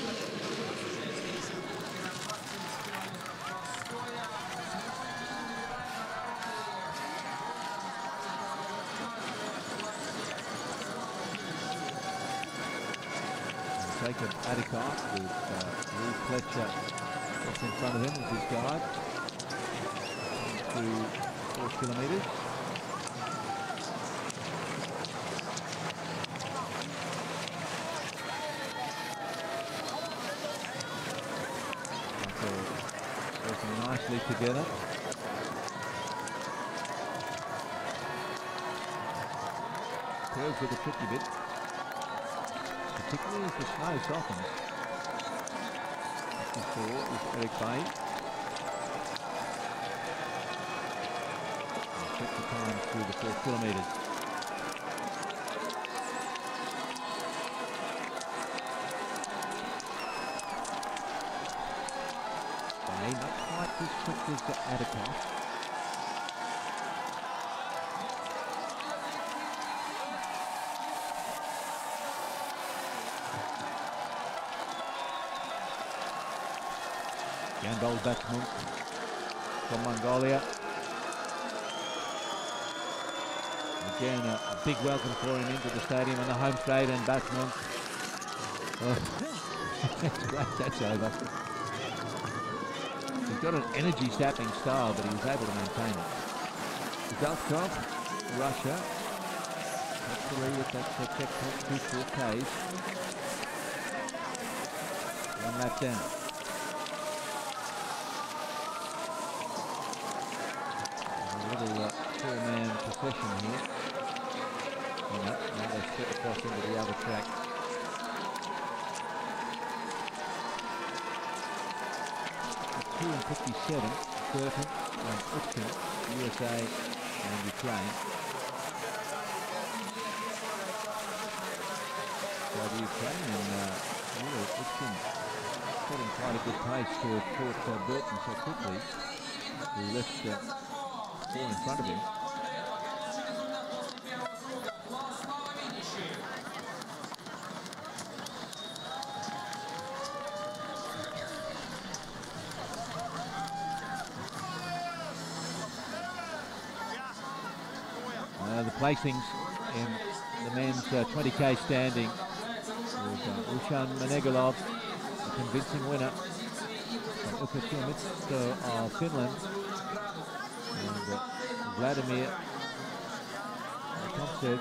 Jacob Adikoff with Will Fletcher just in front of him as his guide through 4 kilometres. Working nicely together. Curves with a tricky bit, particularly as the snow softens. 54 is Erik Bay. Check the time through the 4 kilometres. Bay not quite as quick as the Adikoff. Gandol Batsmunk from Mongolia. Again, a big welcome for him into the stadium on the home straight, and Batsmunk. Oh, that's great, that's over. He's got an energy-sapping style, but he was able to maintain it. Zeltkov, Russia. Top 3 with that checkpoint, 2 4Ks. 1 lap down. Four-man procession here. Now they step across into the other track. At 2 and 57, Curtin and Utkin, USA and Ukraine. So the Ukrainian Utkin setting quite a good pace to have caught Burton so quickly. He left 4 in front of him. The placings in the men's 20k standing was Rushan Menegalov, a convincing winner from Ukkosuomisto of Finland, and Vladimir Tomtsev.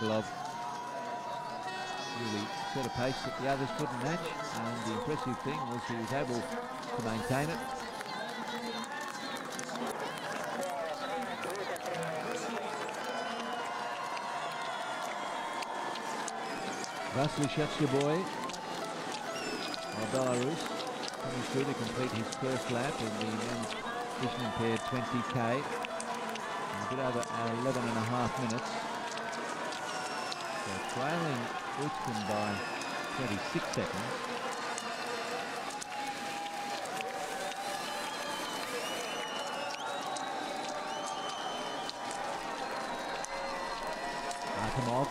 Chokhalev really set a pace that the others couldn't match, and the impressive thing was he was able to maintain it. Vasily Shetsyaboy of Belarus coming through to complete his first lap in the men's vision impaired 20k. A bit over 11.5 minutes. So trailing Uchkin by 26 seconds. Artemov.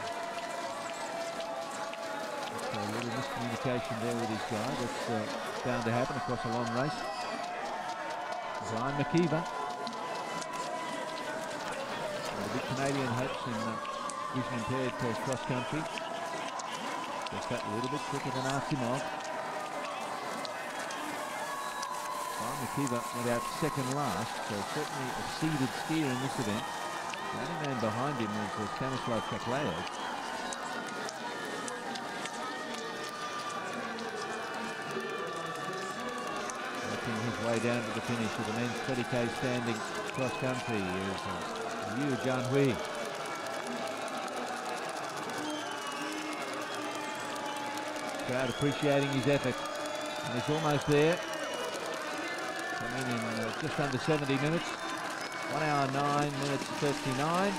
A little miscommunication there with his guy. That's bound to happen across a long race. McKeever. The big Canadian hopes in vision impaired cross country. Just that a little bit quicker than Artemov. McKeever went out second last, so certainly a seeded skier in this event. The only man behind him was Stanislav Chokhalev. Making his way down to the finish of the men's 20k standing cross country is Yu Jianhui. Crowd appreciating his effort, and he's almost there. Coming in just under 70 minutes. 1 hour 9 minutes 39.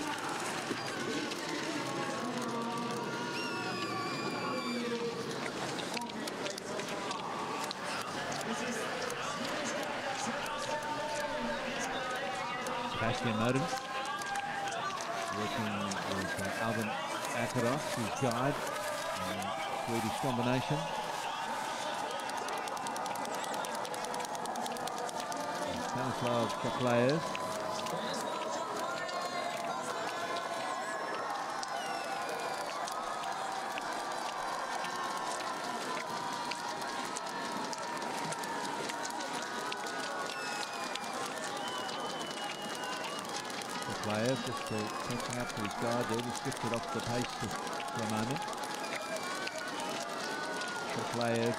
Zebastian Modin working with Alvin Akarov, his guide. Swedish combination. Stanislav Chokhalev. Chokhalev just catching up to his guide there, just drifted off the pace for a moment. Chokhalev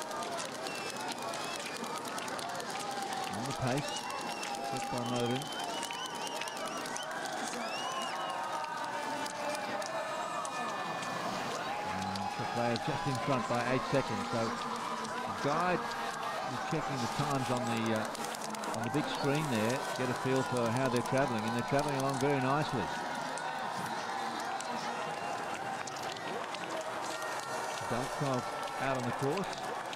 on the pace, set by Modin. And Chokhalev just in front by 8 seconds. So the guide is checking the times on the big screen there, get a feel for how they're travelling, and they're travelling along very nicely. Dalkov out on the course.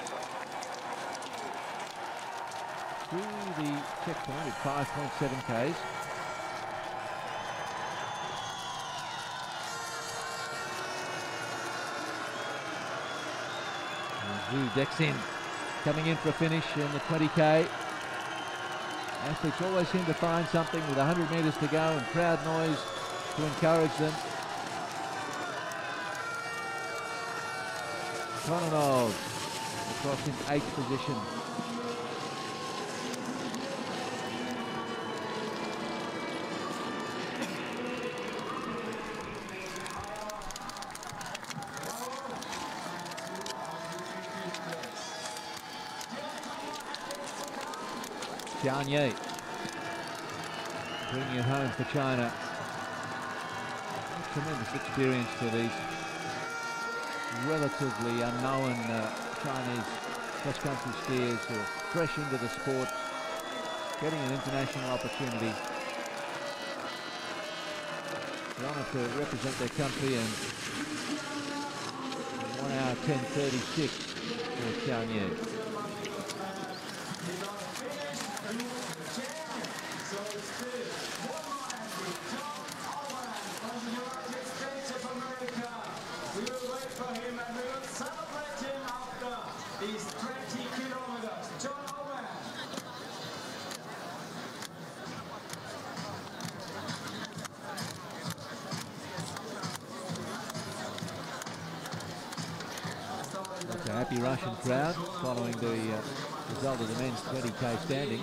Through the checkpoint at 5.7 k's. Zhu decks in, coming in for a finish in the 20k. Athletes always seem to find something with 100 metres to go and crowd noise to encourage them. Kononov across in 8th position. Jian Ye bringing it home for China. Tremendous experience for these relatively unknown Chinese cross-country skiers who are fresh into the sport, getting an international opportunity. The honour to represent their country, and 1 hour 10:36 for Jian Ye. It's a happy Russian crowd following the result of the men's 20k standing.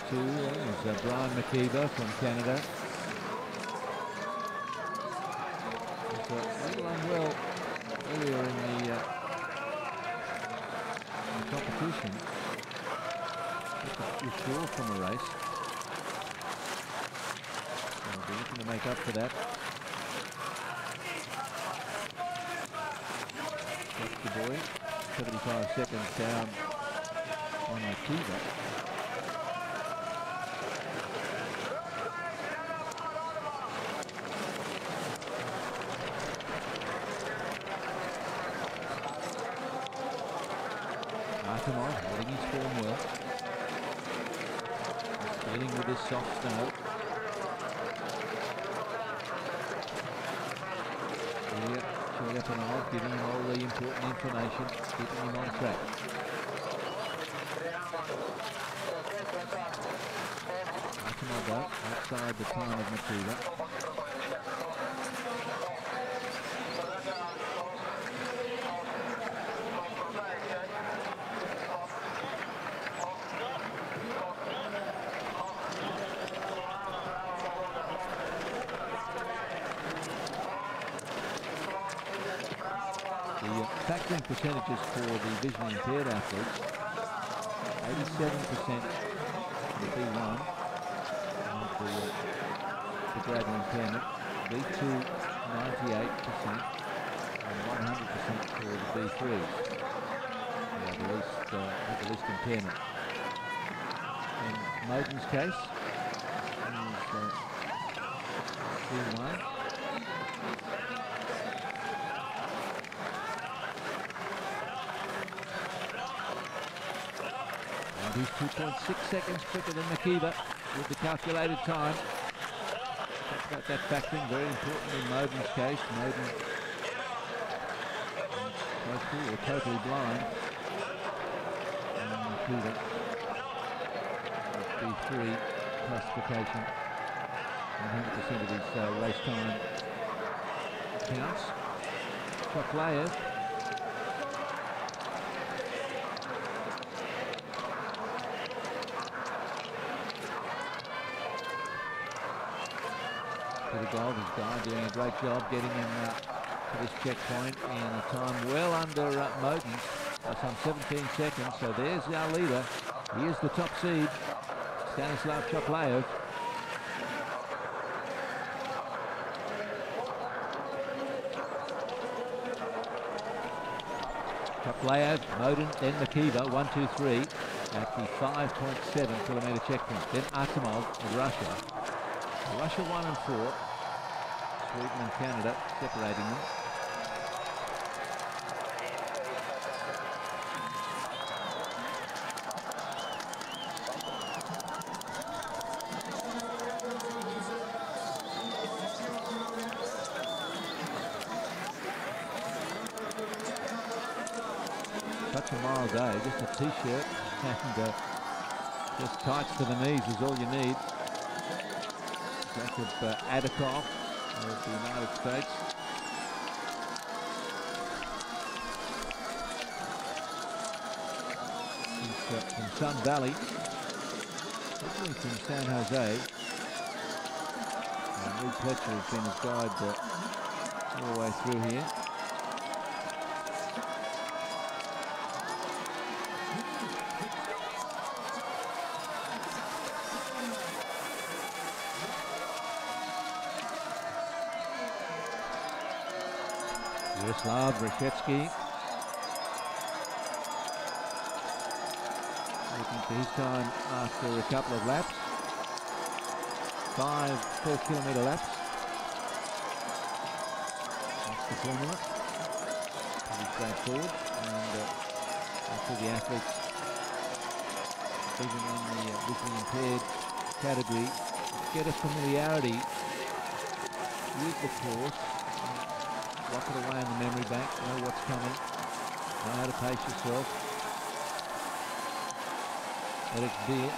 2 is Brian McKeever from Canada. He's a little unwell earlier in the competition. Just withdraw from a race. So I'll be looking to make up for that. That's the boy. 75 seconds down on McKeever. Holding his form well. He's dealing with this soft snow. Here, Chokhalev giving him all the important information, keeping him on track. Artemov outside the time of McKeever. Factoring percentages for the visually impaired athletes: 87% for the B1, the gradual impairment, B2 98%, and 100% for the B3, the least impairment. In Modin's case, he's B1. He's 2.6 seconds quicker than McKeever with the calculated time. Talk about that factoring, very important in Modin's case. Modin close to or totally blind. And McKeever with B3 classification. 100% of his race time counts. Chokhalev. His guy doing a great job getting him to this checkpoint in a time well under Modin's, some 17 seconds. So there's our leader. He is the top seed, Stanislav Chokhalev. Chokhalev, Modin, then McKeever, 1, 2, 3 at the 5.7 kilometre checkpoint. Then Artemov of Russia. Russia 1 and 4. Sweden and Canada separating them. Such a mild day, just a t-shirt and just tights to the knees is all you need. Jacob Adakov of the United States. He's from Sun Valley, originally from San Jose. And Lee Pletcher has been his guide all the way through here. Yaroslav Reshetsky looking for his time after a couple of laps. 5 4-kilometre laps. That's the formula. Pretty straightforward. And after the athletes, even in the visually impaired category, get a familiarity with the course. Lock it away in the memory bank, know what's coming, know how to pace yourself. Erik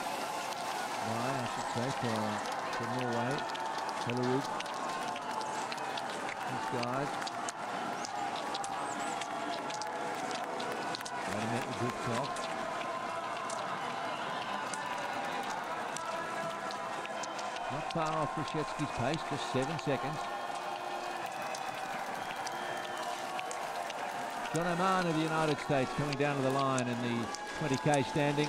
I should say, for Norway. Hellerud. These guys. Right, met the good top. Not far off Rashetsky's pace, just 7 seconds. John Oman of the United States coming down to the line in the 20k standing.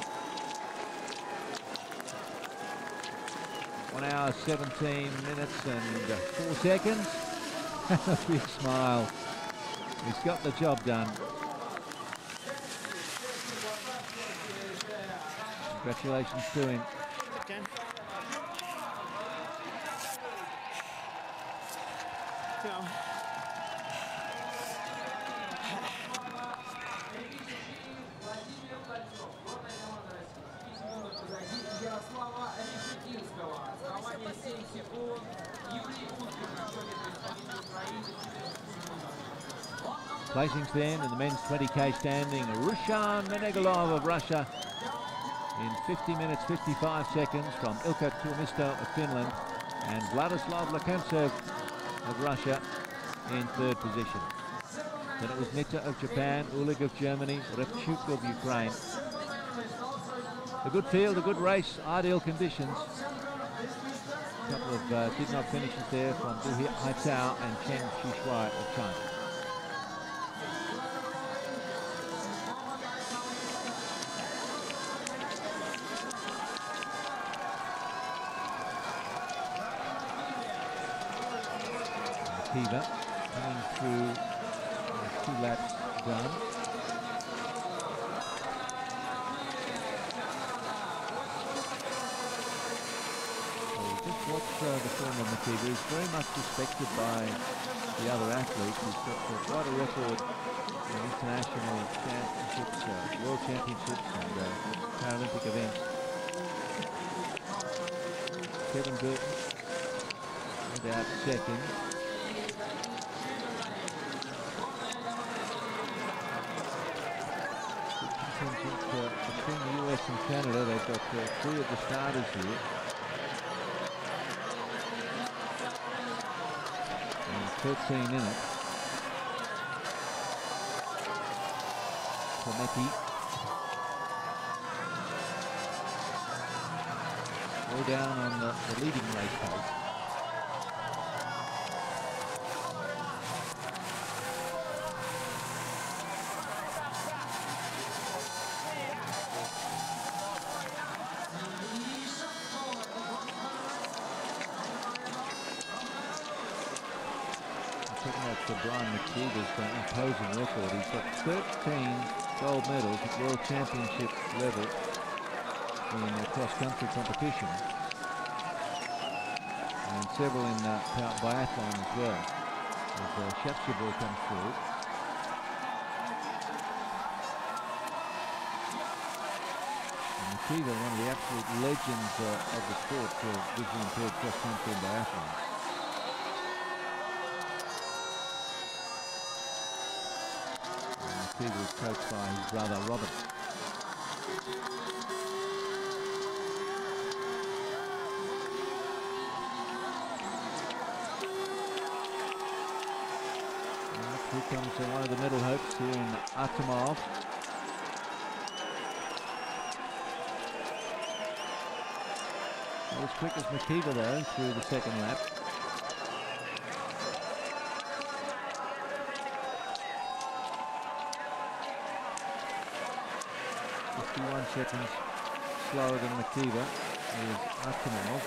1 hour, 17 minutes and 4 seconds. A big smile. He's got the job done. Congratulations to him. Placings then in the men's 20k standing. Rushan Menegalov of Russia in 50 minutes 55 seconds from Ilkka Tuomisto of Finland, and Vladislav Lekentsev of Russia in 3rd position. Then it was Nita of Japan, Ulig of Germany, Repchuk of Ukraine. A good field, a good race, ideal conditions. A couple of did not finishes there from Du Haitao and Chen Shuai of China. McKeever coming through 2 laps done. Just watch the form of McKeever. He's very much respected by the other athletes. He's got quite a record in international championships, world championships and Paralympic events. Kevin Burton, no doubt, second. Between the US and Canada, they've got 3 of the starters here. And 13 in it. For Meki. Go down on the leading race pace. Brian McKeever's imposing record. He's got 13 gold medals at World Championship level in cross-country competition, and several in biathlon as well, as Shapshabur comes through. And McKeever, one of the absolute legends of the sport for visually impaired cross-country and biathlon. He was coached by his brother Robert. Here comes one of the medal hopes here in Artemov. Not as quick as McKeever though through the second lap. 51 seconds slower than McKeever is Artemov.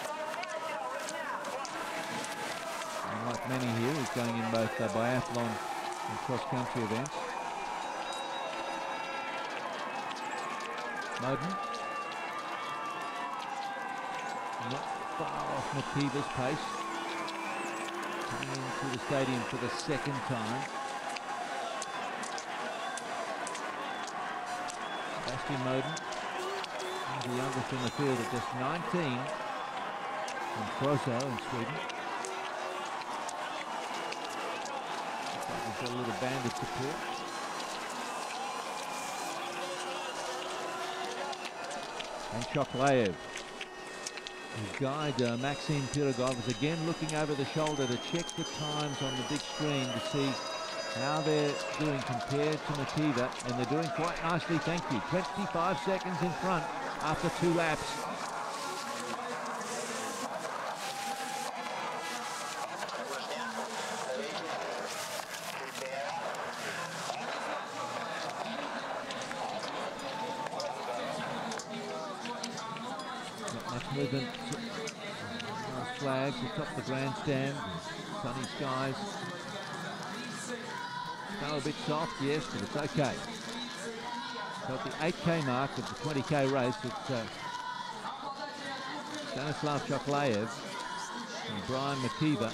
And like many here, he's going in both biathlon and cross-country events. Modin. Not far off McKeever's pace. Coming into the stadium for the second time. Zebastian Modin, the youngest in the field at just 19, from Kroso in Sweden. Looks like he's got a little band of support. And Chokhalev. His guide, Maxime Pirogov, is again looking over the shoulder to check the times on the big screen to see how they're doing compared to McKeever, and they're doing quite nicely, thank you. 25 seconds in front after 2 laps. Much movement. Nice flags atop the grandstand. Sunny skies. Still a bit soft, yes, but it's okay. So at the 8K mark of the 20K race, it's Stanislav Chokhalev and Brian McKeever.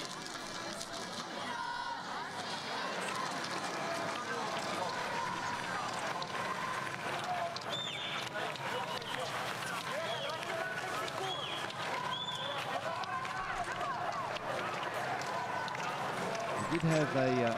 Did have a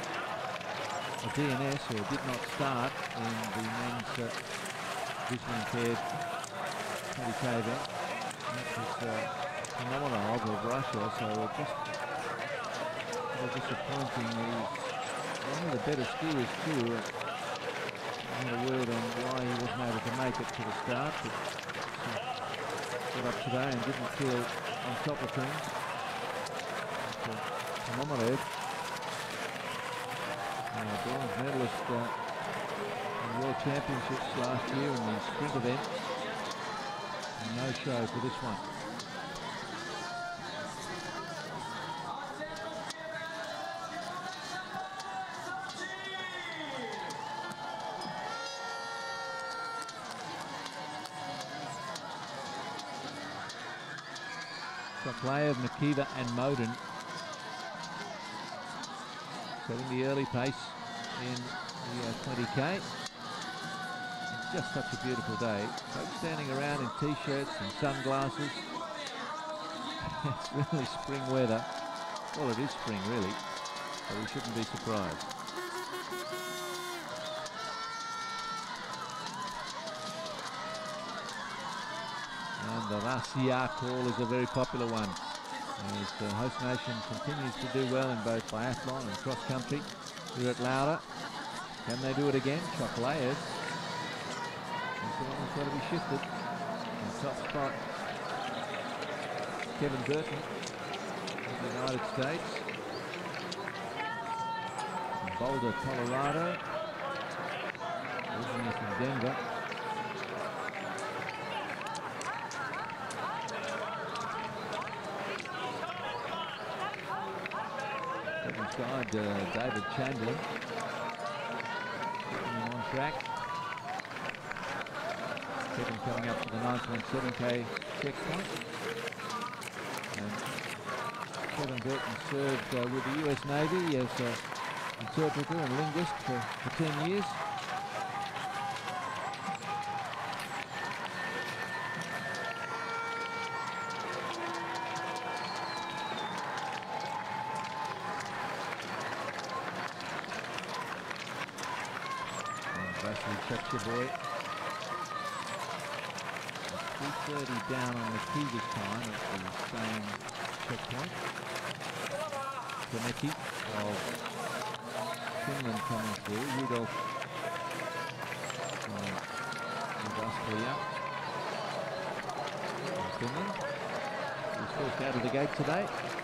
DNS, or did not start in the men's visually impaired 20K event. That was phenomenal of Russia, so just disappointing. He's one of the better skiers too. I had a word on why he wasn't able to make it to the start, but got up today and didn't feel on top of things. Phenomenal. Bronze medalist in the World Championships last year in the sprint event. And no show for this one. Chokhalev, McKeever and Modin setting the early pace in the 20K. It's just such a beautiful day. Folks standing around in t-shirts and sunglasses. It's really spring weather. Well, it is spring really, so we shouldn't be surprised. And the Russia call is a very popular one, as the host nation continues to do well in both biathlon and cross country here at Lauda. Can they do it again? Chokhalev. He's the one that's got to be shifted. In top spot, Kevin Burton of the United States. From Boulder, Colorado. Originally from Denver. Kevin's guide, David Chamberlain. On track. Kevin coming up to the 9.7K checkpoint. And Kevin Burton served with the US Navy as an interpreter and linguist for 10 years. Check your boy. 3:30 down on McKeever's time at the same checkpoint. Konecki of Finland coming through. Rudolf from Zebastian from Finland. He's first out of the gate today.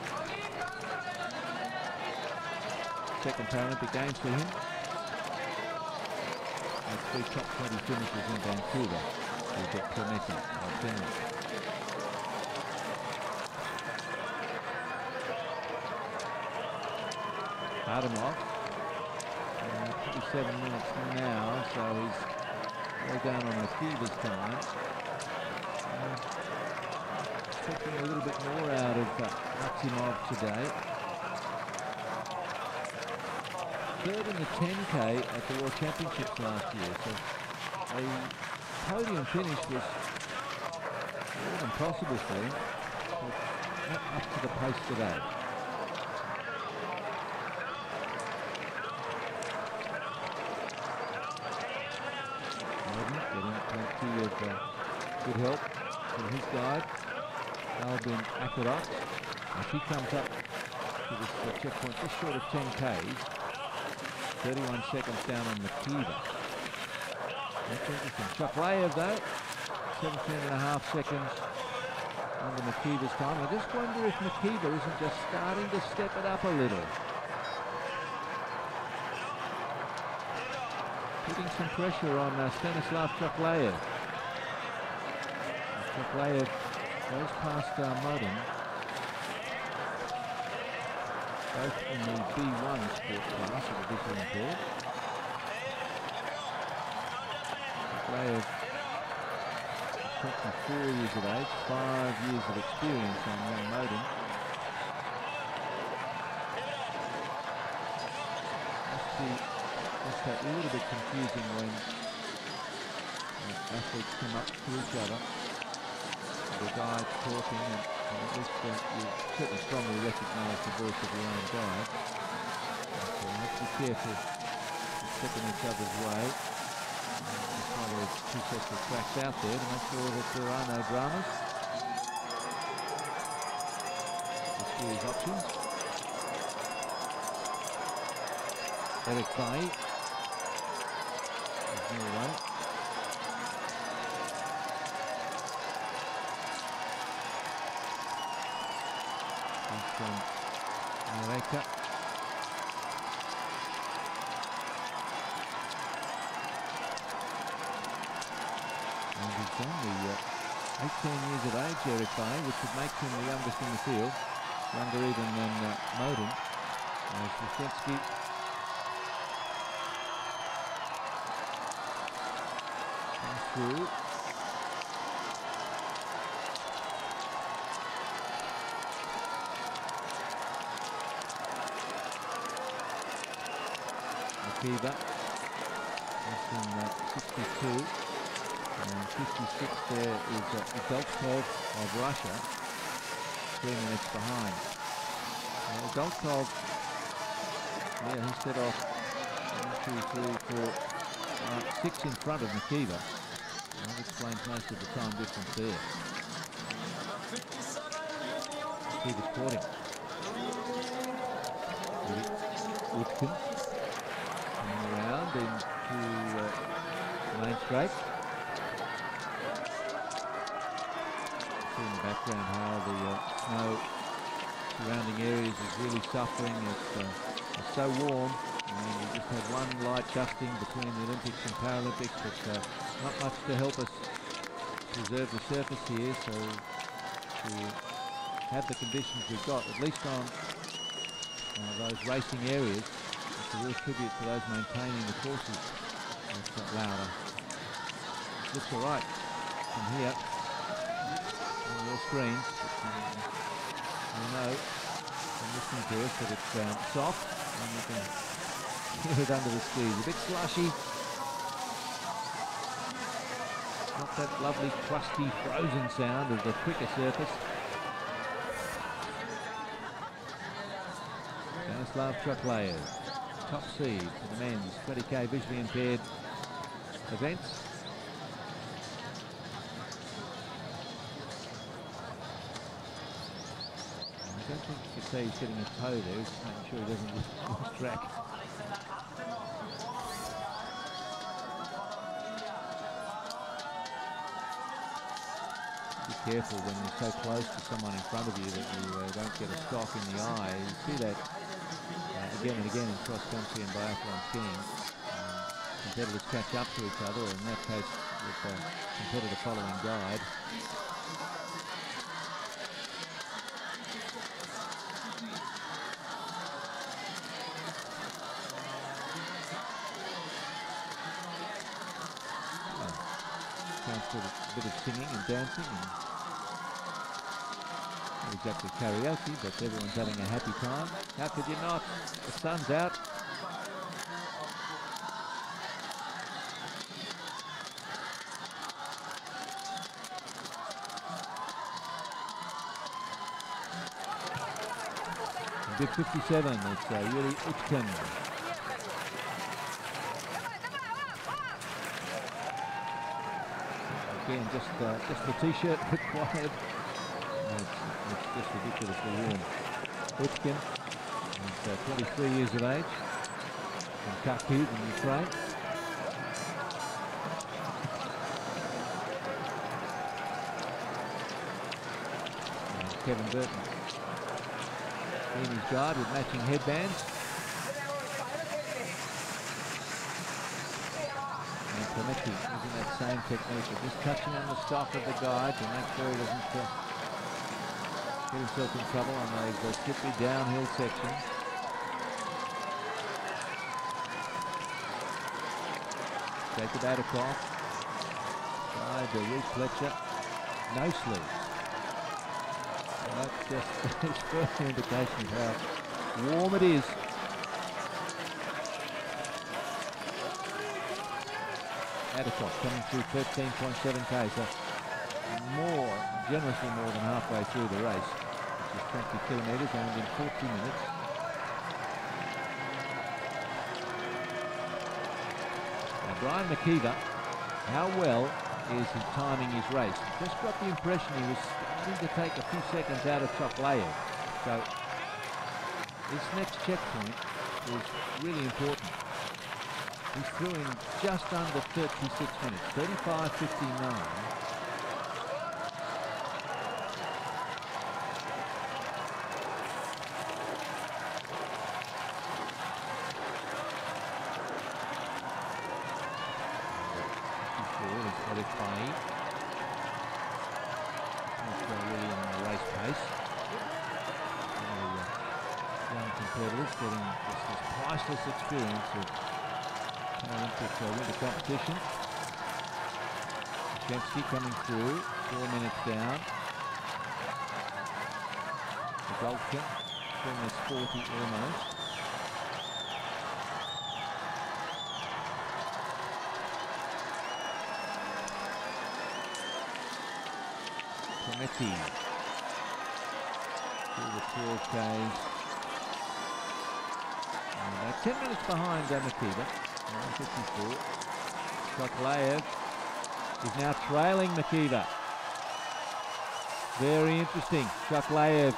Second Paralympic Games for him. 3 top 20 finishes in Vancouver. We've got Konecki of Finland. Adamov, 27 minutes now, so he's well down on McKeever's time. Expecting a little bit more out of Maximov today. Third in the 10K at the World Championships last year, so a podium finish was more than possible for him, but not up to the pace today. Modin getting plenty of good help from his guide, Albin Akarot, as he comes up to this checkpoint just short of 10Ks. 31 seconds down on McKeever. That's interesting. Chokhalev though, 17.5 seconds under McKeever's time. I just wonder if McKeever isn't just starting to step it up a little. Putting some pressure on Stanislav Chokhalev. Chokhalev goes past Modin. Both in the B1 sport class of the visually impaired. Chokhalev, 24 years of age, 5 years of experience on young Modin. Must be just a little bit confusing when athletes come up to each other. The guide talking, and at least you certainly strongly recognise the voice of your own guide. So you have to be careful to step in each other's way. That's why there's two sets of tracks out there to make sure that there are no dramas. The school's options. Erik Carleton is in the way. From America. And he's only 18 years of age, Erik Carleton, which would make him the youngest in the field, younger even than Modin. Swiatek comes through. McKeever, that's in 62, and 56 there is Zebastian of Russia, 3 minutes behind. Zebastian, yeah, he set off 1, 2, 3, 4, 6 in front of McKeever. That explains most of the time difference there. McKeever's caught him. Overcame. Around into main straight. See in the background how the snow surrounding areas is really suffering. It's so warm, and we just had one light dusting between the Olympics and Paralympics, but not much to help us preserve the surface here. So to have the conditions we've got, at least on those racing areas, it's a real tribute to those maintaining the courses. It's louder. It looks all right from here on your screens. You know from listening to us that it's soft, and you can hear it under the skis. A bit slushy. Not that lovely crusty frozen sound of the quicker surface. Stanislav Chokhalev, top seed for the men's 20k visually impaired events. I don't think you could say he's getting a toe there, he's just making sure he doesn't lose track. Be careful when you're so close to someone in front of you that you don't get a stock in the eye. You see that again and again in cross-country and biathlon skiing. Competitors catch up to each other, or in that case with a competitor following guide. Chance for a bit of singing and dancing, and not exactly karaoke, but everyone's having a happy time. How could you not? The sun's out. And big 57, it's Erik Carleton. Again, just the t-shirt required. It's just ridiculously warm. Overcame is 23 years of age from Kharkiv in Ukraine. And Kevin Burton in his guard with matching headbands. Using that same technique of just touching on the stock of the guide to make sure he doesn't get himself in trouble on those tricky downhill sections. Jacob Adikoff. Tried to Reece Fletcher. No sleeves. That's just his first indication of how warm it is. Adikoff coming through 13.7 k, so generously more than halfway through the race, which is 20 kilometres and in 40 minutes. Now Brian McKeever, how well is he timing his race? Just got the impression he was starting to take a few seconds out of Chokhalev. So this next checkpoint is really important. He's through in just under 36 minutes, 35.59. Really in the race pace. Young competitors getting this priceless experience of Paralympic winter competition. Chensky coming through, 4 minutes down. The Goldkin, 4:40 almost. Committee through the 12Ks. About 10 minutes behind McKeever, 9:54. Chokhalev is now trailing McKeever. Very interesting. Chokhalev.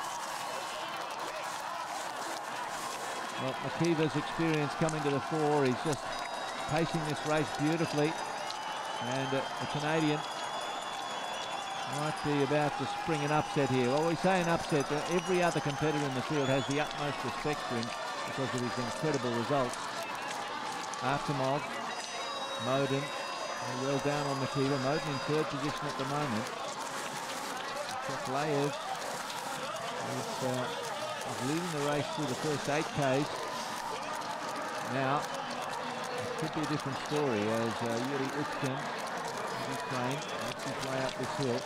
Well, McKeever's experience coming to the fore. He's just pacing this race beautifully. And the Canadian might be about to spring an upset here. Well, we say an upset, but every other competitor in the field has the utmost respect for him because of his incredible results. Artemov, Modin, well down on McKeever. Modin in third position at the moment. Chokhalev is leading the race through the first 8Ks. Now, it could be a different story as Yuri Utkin, Ukraine, makes his way up this hill.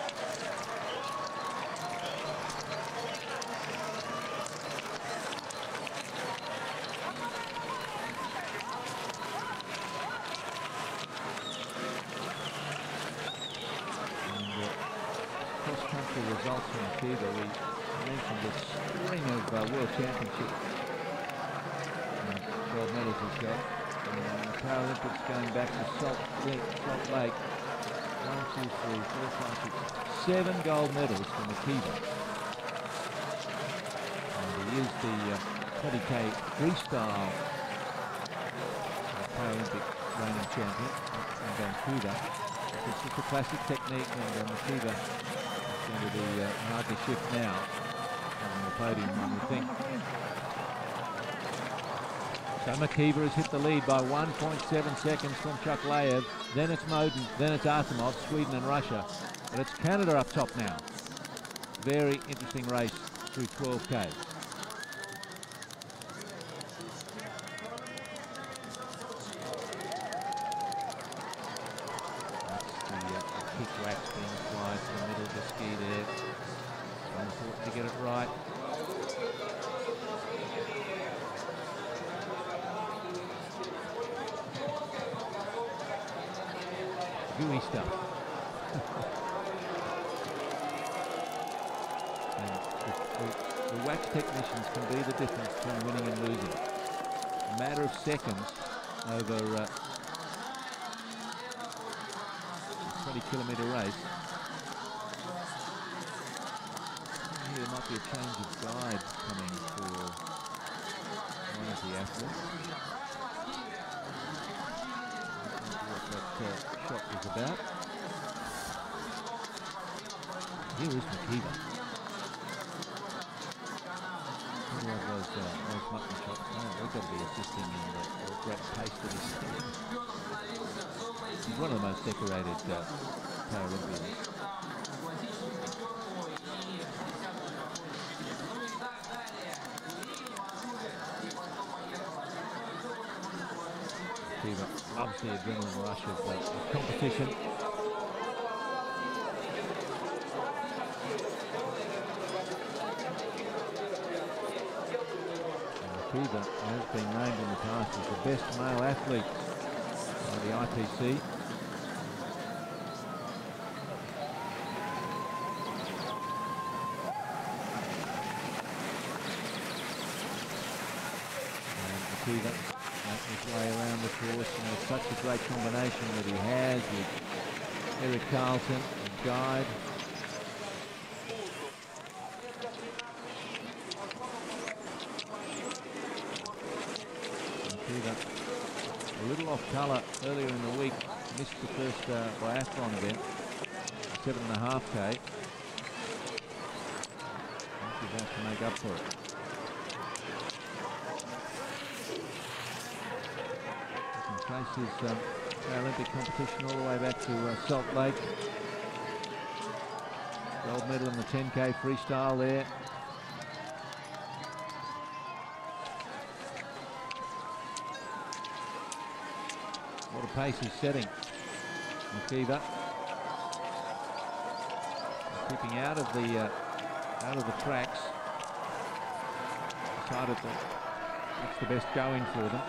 Cross-country results from McKeever. We mentioned a string of World Championship gold medals he's got. The Paralympics going back to Salt Lake. 1, 2, 3, 4, 5, 6, 7 gold medals for McKeever. And he is the 20k freestyle Paralympic reigning champion in Vancouver. It's just a classic technique, and McKeever is going to be hard to shift now on the podium, one would think. So McKeever has hit the lead by 1.7 seconds from Chokhalev. Then it's Modin, then it's Artemov, Sweden and Russia. But it's Canada up top now. Very interesting race through 12K. Kick wax being applied to the middle of the ski there. So important to get it right. Gooey stuff. And the wax technicians can be the difference between winning and losing. A matter of seconds over 20-kilometre race. There might be a change of guide coming for one of the athletes. What that shot was about. Here is McKeever. One of those mutton chops. Oh, they've got to be assisting in the great pace that he's setting. He's one of the most decorated Paralympians. McKeever loves the adrenaline rush of competition. McKeever has been named in the past as the best male athlete by the IPC. And McKeever making his way around the course, and it's such a great combination that he has with Erik Carleton, his guide. A little off colour earlier in the week, missed the first biathlon event, 7.5K. He's about to make up for it. He can trace his Paralympic competition all the way back to Salt Lake. Gold medal in the 10K freestyle there. What a pace he's setting. McKeever keeping out of the tracks. Decided that that's the best going for them.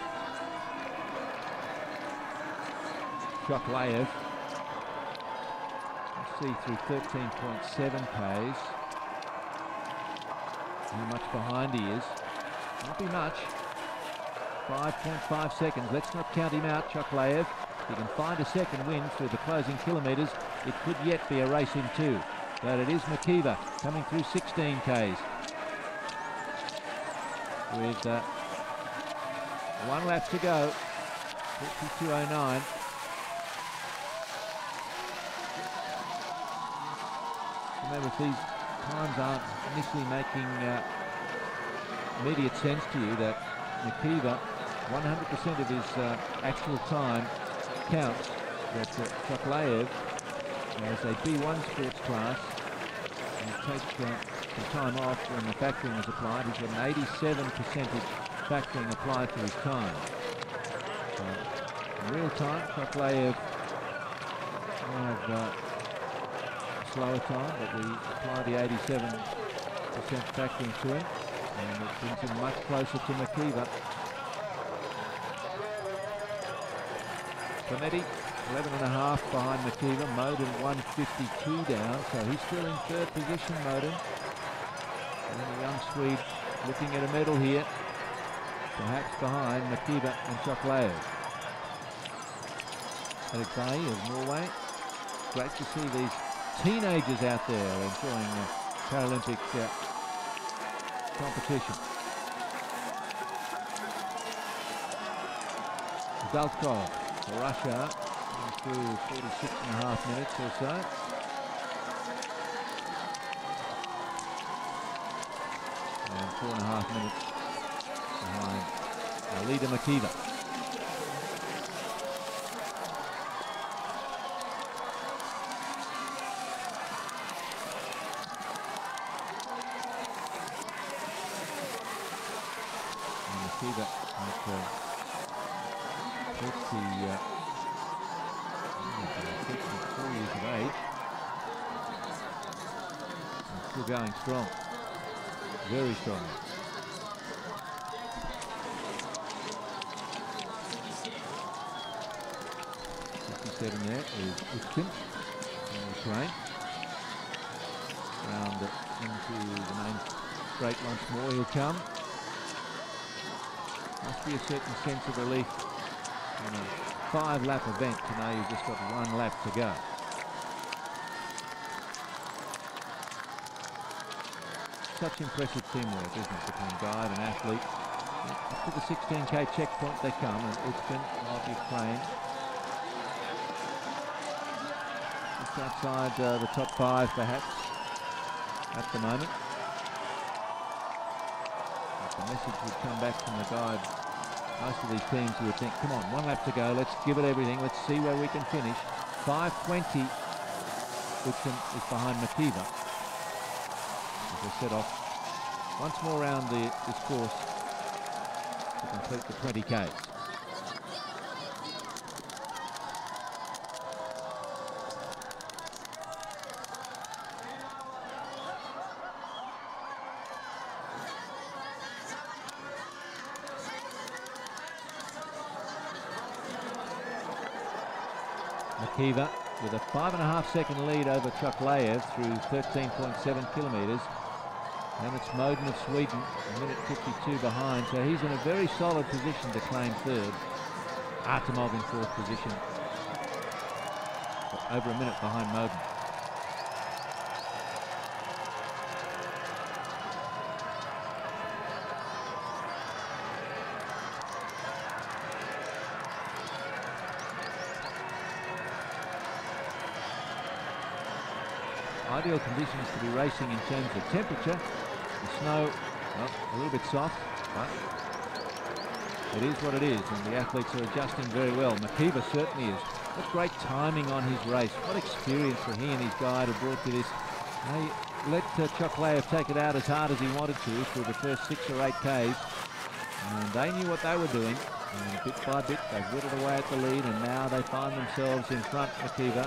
Chokhalev, you see through 13.7 Ks how much behind he is. Not be much. 5.5 seconds. Let's not count him out, Chokhalev. If he can find a second win through the closing kilometres, it could yet be a race in two. But it is McKeever coming through 16 Ks. With 1 lap to go. 52.09. Remember, if these times aren't initially making immediate sense to you, that McKeever, 100% of his actual time counts. That Chokhalev has a B1 sports class and takes some time off when the factoring is applied. He's got an 87% factoring applied to his time. So, in real time, Chokhalev will have a slower time, but we apply the 87% factoring to him, and it brings him much closer to McKeever. Panetti, 11.5 behind McKeever. Modin 152 down, so he's still in third position, Modin. And the young Swede looking at a medal here, perhaps behind McKeever and Chokhalev. Erik Carleton of Norway. Great to see these teenagers out there enjoying Paralympic competition. Zaltkov for Russia, through 46.5 minutes or so. And 4.5 minutes behind our leader McKeever. And McKeever at 64 years of age, and still going strong, very strong. 57 there is Uchkin in Ukraine. Round into the main straight once more, he'll come. Must be a certain sense of relief in a 5-lap event to know you've just got 1 lap to go. Such impressive teamwork, isn't it, between guide and athlete. Up to the 16K checkpoint they come, and Uchkin of Ukraine just outside the top 5 perhaps at the moment. But the message would come back from the guide. Most of these teams who would think, come on, 1 lap to go, let's give it everything, let's see where we can finish. 5:20, Uchkin is behind McKeever. As they set off once more around this course to complete the 20Ks. McKeever with a 5.5-second lead over Chokhalev through 13.7 kilometres. And it's Modin of Sweden, a minute 52 behind, so he's in a very solid position to claim third. Artemov in fourth position, over a minute behind Modin. Ideal conditions to be racing in terms of temperature. The snow, well, a little bit soft, but it is what it is, and the athletes are adjusting very well. McKeever certainly is. What great timing on his race. What experience that he and his guide have brought to this. They let Chokhalev take it out as hard as he wanted to through the first 6 or 8 Ks. And they knew what they were doing. And bit by bit, they've whittled away at the lead, and now they find themselves in front, McKeever.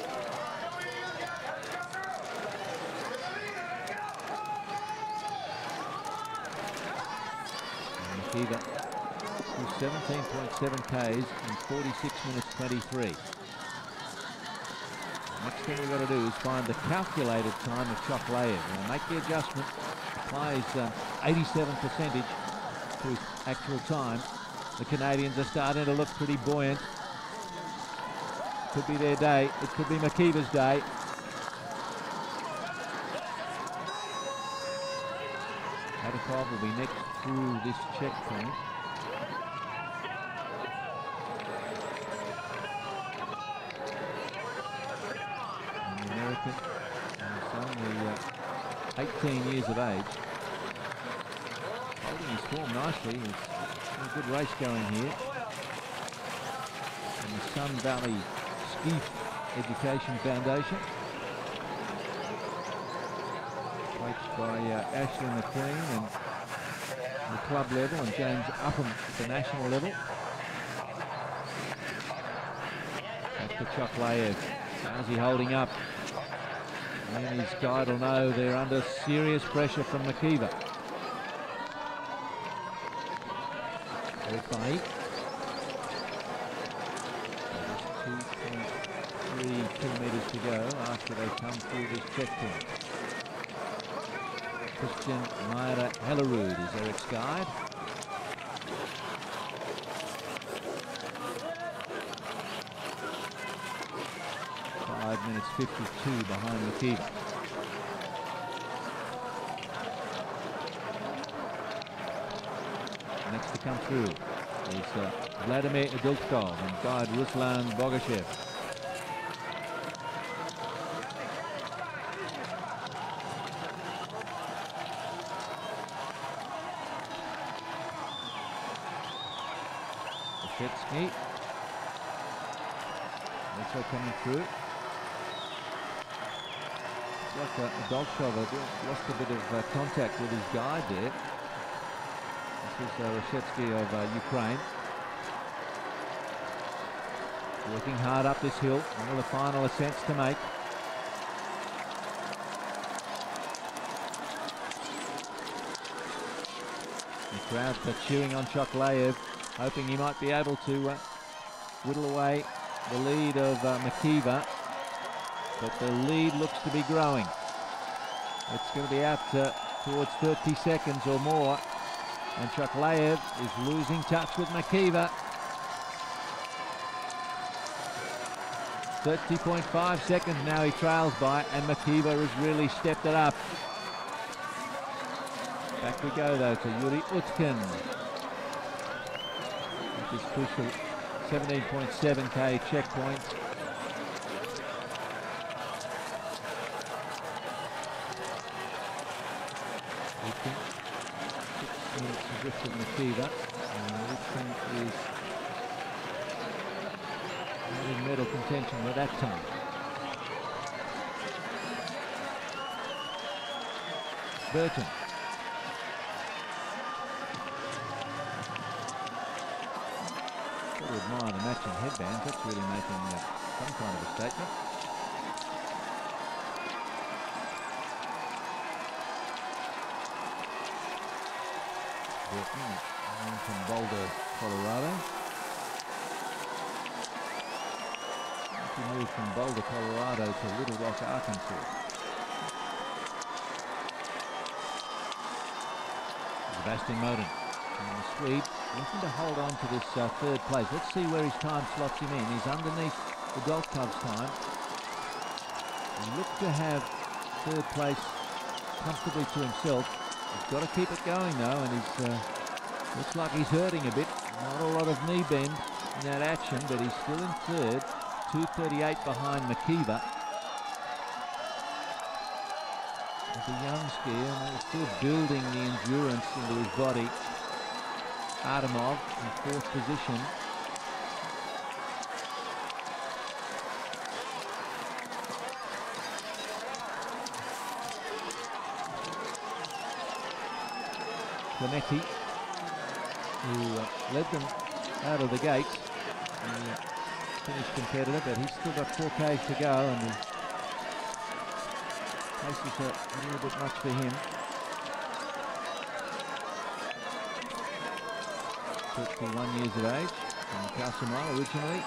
McKeever through 17.7 Ks in 46 minutes 23. Next thing we've got to do is find the calculated time of Chokhalev. We'll make the adjustment, apply his 87% to his actual time. The Canadians are starting to look pretty buoyant. Could be their day. It could be McKeever's day. Adakov will be next through this checkpoint. And the American is only 18 years of age. Holding his form nicely. There's a good race going here. And the Sun Valley Ski Education Foundation. Coached by Ashley McQueen and the club level, and James Upham at the national level. Back to Chokhalev. How's he holding up? And his guide will know they're under serious pressure from McKeever. Very funny. 2.3 kilometres to go after they come through this checkpoint. Christian Meyer Hellerud is Erik's guide. Five minutes 52 behind McKeever. Next to come through is Vladimir Idulkov and guide Ruslan Bogashev. Shetsky also coming through. It's like Idulkov lost a bit of contact with his guide there. This is Rashetsky of Ukraine. Working hard up this hill. One of the final ascents to make. The crowds are cheering on Chokhalev, hoping he might be able to whittle away the lead of McKeever. But the lead looks to be growing. It's going to be out towards 30 seconds or more. And Chokhalev is losing touch with McKeever. 30.5 seconds now he trails by, and McKeever has really stepped it up. Back we go though to Yuri Utkin. This crucial 17.7k checkpoint. Utkin, 6 minutes adrift of McKeever. Utkin is in medal contention at that time. Burton. Got to admire the matching headbands. That's really making some kind of a statement. Burton, from Boulder, Colorado. She moved from Boulder, Colorado to Little Rock, Arkansas. Zebastian Modin. And the Swede looking to hold on to this third place. Let's see where his time slots him in. He's underneath the Dolkov's time. He looked to have third place comfortably to himself. He's got to keep it going though, and he's looks like he's hurting a bit. Not a lot of knee bend in that action, but he's still in third. 2:38 behind McKeever. He's a young skier, and he's still building the endurance into his body. Adamov in fourth position. Clemente, who led them out of the gate, finished competitor, but he's still got 4Ks to go, and the pace is a little bit much for him. 51 years of age, from Casamar originally,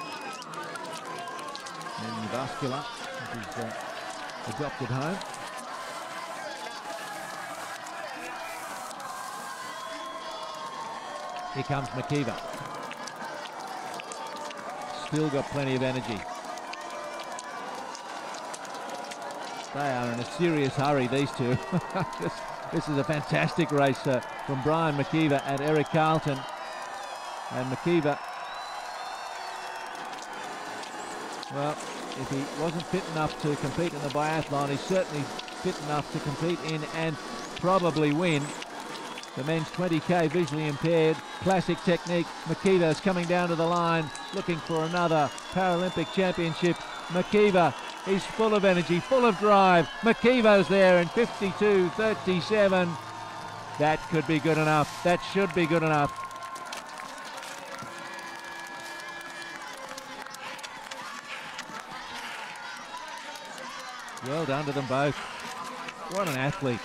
and Vascular, his adopted home. Here comes McKeever. Still got plenty of energy. They are in a serious hurry, these two. This is a fantastic race from Brian McKeever and Erik Carleton. And McKeever, well, if he wasn't fit enough to compete in the biathlon, he's certainly fit enough to compete in and probably win the men's 20K visually impaired. Classic technique. McKeever's coming down to the line, looking for another Paralympic championship. McKeever, he's full of energy, full of drive. McKeever's there in 52:37. That could be good enough. That should be good enough. Well done to them both. What an athlete.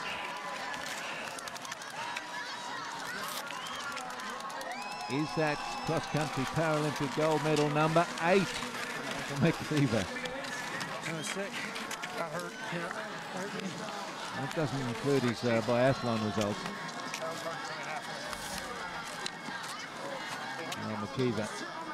Is that cross-country Paralympic gold medal number 8 for McKeever? I was sick. Got hurt. Yeah. That doesn't include his biathlon results. McKeever,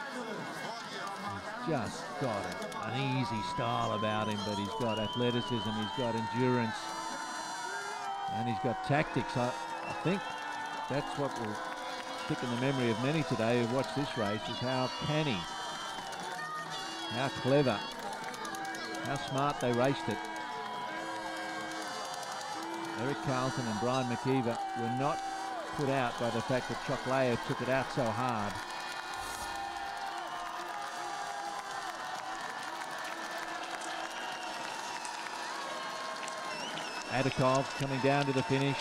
he's just got an easy style about him, but he's got athleticism, he's got endurance, and he's got tactics. I think that's what will stick in the memory of many today who watched this race, is how canny, how clever, how smart they raced it. Erik Carleton and Brian McKeever were not put out by the fact that Chokhalev took it out so hard. Adakov coming down to the finish.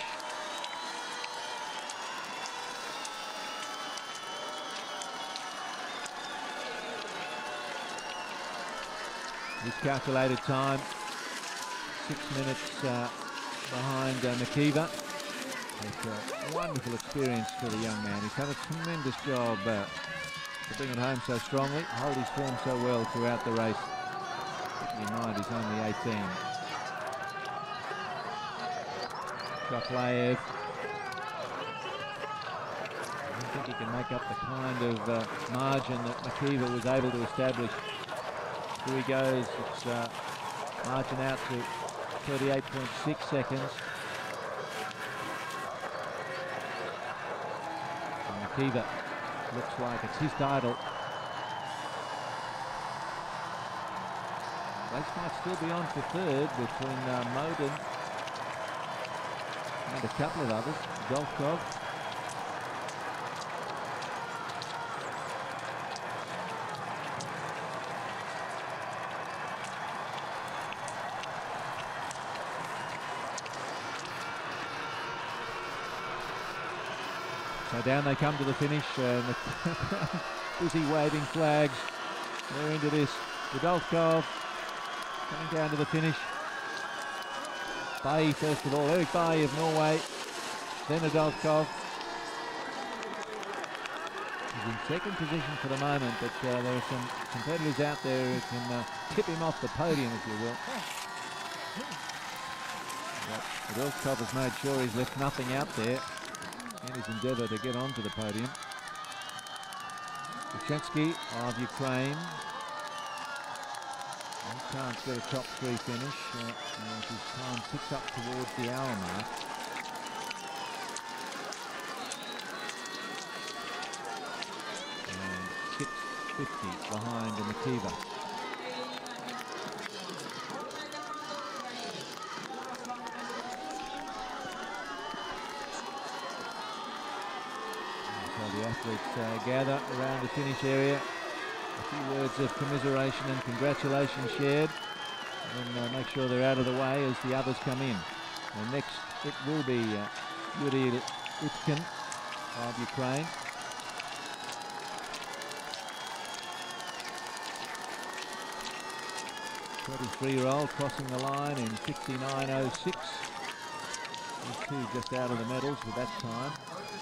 His calculated time, 6 minutes behind McKeever. It's a wonderful experience for the young man. He's done a tremendous job to bring it home so strongly, hold his form so well throughout the race. Keeping in mind he's only 18. Chokhalev. I don't think he can make up the kind of margin that McKeever was able to establish. Here he goes, it's margin out to 38.6 seconds. And McKeever looks like it's his title. Race might still be on for third between Modin and a couple of others. Dolkov. So down they come to the finish. Busy waving flags. They're into this. Dolkov coming down to the finish. Bae first of all. Erik Bae of Norway. Then Dolkov. He's in second position for the moment, but there are some competitors out there who can tip him off the podium, if you will. But Overcame has made sure he's left nothing out there in his endeavour to get onto the podium. Kuchensky of Ukraine. He can't get a top three finish as his time ticks up towards the hour mark. And 6:50 behind the McKeever. The athletes gather around the finish area. A few words of commiseration and congratulations shared, and make sure they're out of the way as the others come in. And next it will be Yuri Utkin of Ukraine. A 23-year-old crossing the line in 69.06. These two just out of the medals with that time.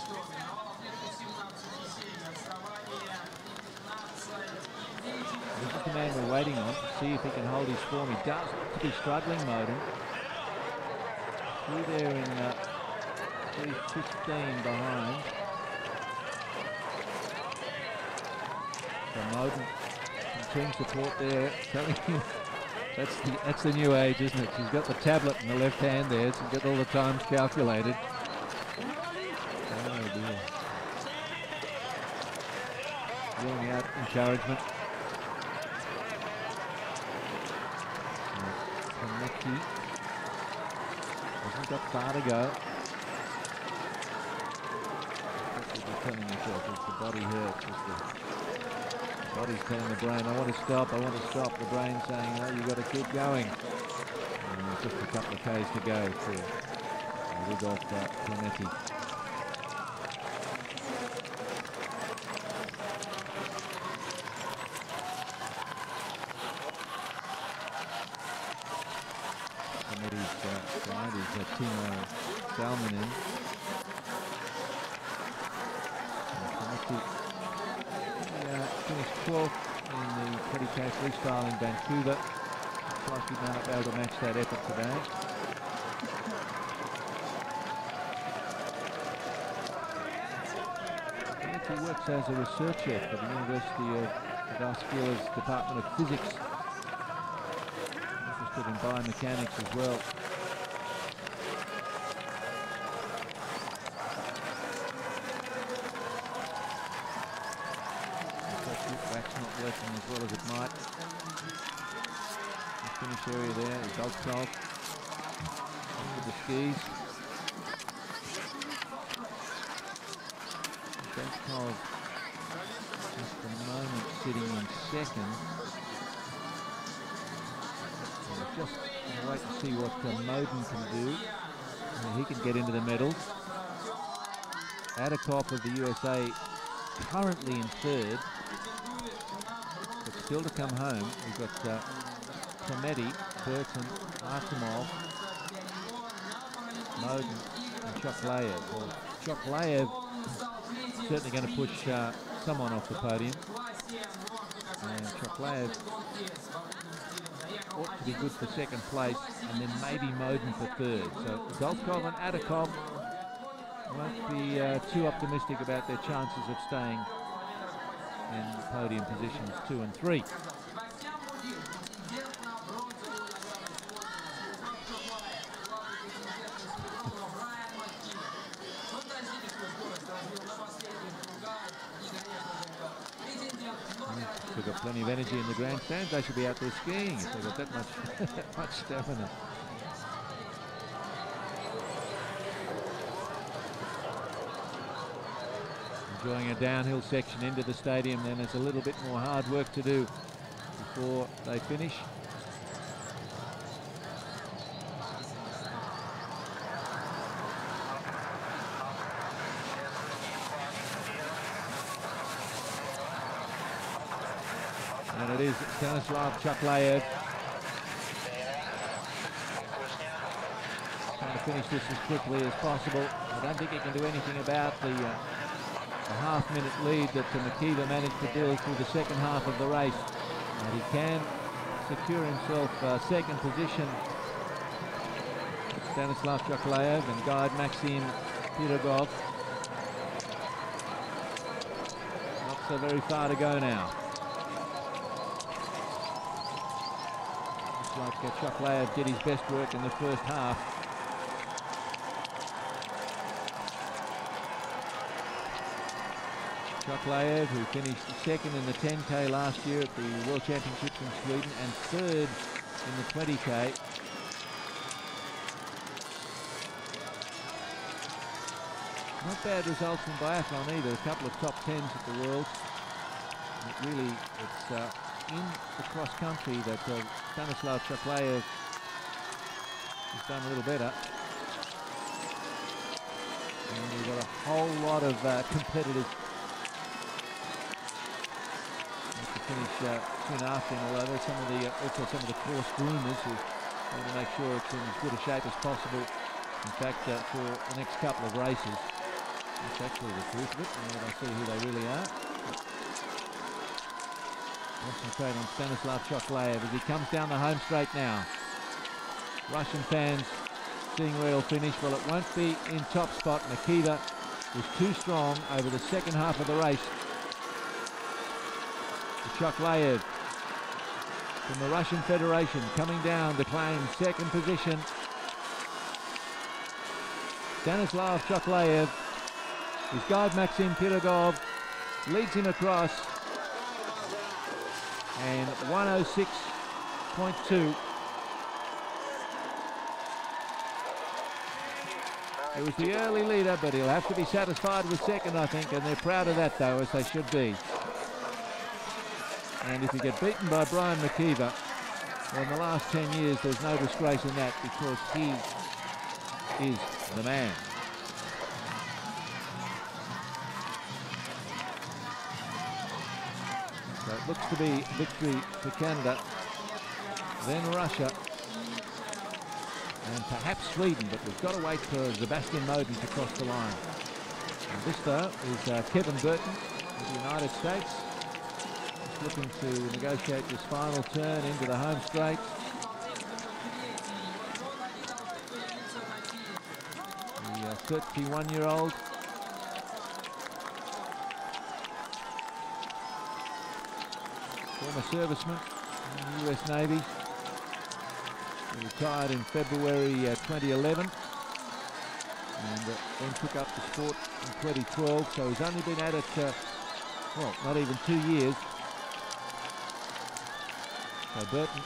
This is the man we're waiting on to see if he can hold his form. He does look to be struggling, Modin. Through there in 3:15 behind. So Modin, some team support there, telling him that's the new age, isn't it? She's got the tablet in the left hand there, so get all the times calculated. Oh dear. Yelling out encouragement. Hasn't got far to go. That's what you're telling yourself as the body hurts. The body's telling the brain, I want to stop, I want to stop. The brain saying, oh, you've got to keep going. And there's just a couple of Ks to go for Rudolf Planetti. Timo Salminen. Finished 12th in the Petty Cash freestyle in Vancouver. Looks like he may not be able to match that effort today. He works as a researcher for the University of Vascular's Department of Physics. Interested in biomechanics as well. Working as well as it might. The finish area there is Overcame with the skis. Overcame at the moment sitting in second. We're just going to wait to see what Modin can do. He can get into the medals. Adakov of the USA currently in third. Still to come home, we've got Planetti, Burton, Artemov, Modin and Chokhalev. Well, Chokhalev certainly going to push someone off the podium. And Chokhalev ought to be good for second place, and then maybe Modin for third. So Overcame and Adakov won't be too optimistic about their chances of staying in podium positions 2 and 3. They've got plenty of energy in the grandstands. They should be out there skiing if they've got that much stamina. Enjoying a downhill section into the stadium, then there's a little bit more hard work to do before they finish. And it is Stanislav Chokhalev trying to finish this as quickly as possible. I don't think he can do anything about the a half-minute lead that McKeever managed to build through the second half of the race. And he can secure himself second position. Stanislav Chokhalev and guide Maxim Pirogov. Not so very far to go now. Looks like Chokhalev did his best work in the first half. Chokhalev, who finished second in the 10K last year at the World Championships in Sweden and third in the 20K. Not bad results in biathlon either, a couple of top 10s at the Worlds. It's in the cross country that Stanislav Chokhalev has done a little better. And we've got a whole lot of competitors to finish soon after him, although there's also some of the course groomers who want to make sure it's in as good a shape as possible. In fact, for the next couple of races. That's actually the truth of it, and I see who they really are. Concentrate on Stanislav Chokhalev as he comes down the home straight now. Russian fans seeing where he'll finish. Well, it won't be in top spot. McKeever was too strong over the second half of the race. Chokhalev from the Russian Federation coming down to claim second position. Stanislav Chokhalev, his guide Maxim Pirogov leads him across, and 106.2. It was the early leader, but he'll have to be satisfied with second, I think, and they're proud of that, though, as they should be. And if you get beaten by Brian McKeever, well, in the last 10 years, there's no disgrace in that, because he is the man. So it looks to be victory for Canada, then Russia, and perhaps Sweden, but we've got to wait for Zebastian Modin to cross the line. And this, though, is Kevin Burton of the United States, just looking to negotiate this final turn into the home straight. The 31-year-old. Former serviceman in the US Navy. He retired in February 2011 and then took up the sport in 2012, so he's only been at it, well, not even 2 years. So Burton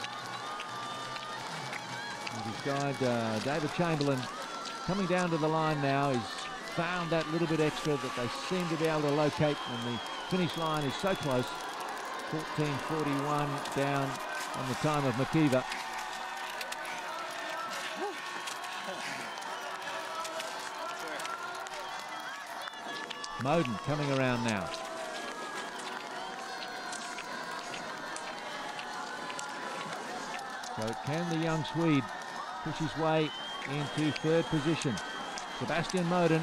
and his guide David Chamberlain coming down to the line now. He's found that little bit extra that they seem to be able to locate, and the finish line is so close. 14:41 down on the time of McKeever. Modin coming around now. So can the young Swede push his way into third position? Zebastian Modin.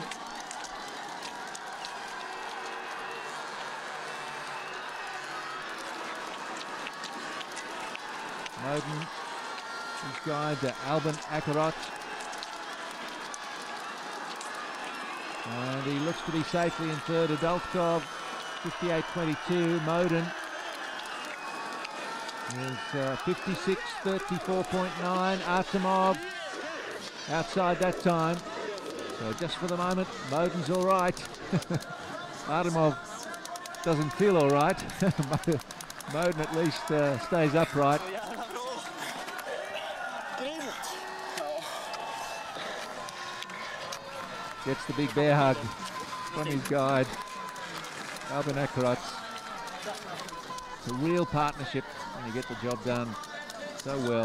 Modin, his guide Albin Akarot. And he looks to be safely in third. Adolfkov, 58.22. Modin is 56.34.9. Artemov outside that time. So just for the moment, Modin's all right. Artemov doesn't feel all right. Modin at least stays upright. Gets the big bear hug from his guide, Albin Akarot. It's a real partnership when you get the job done so well.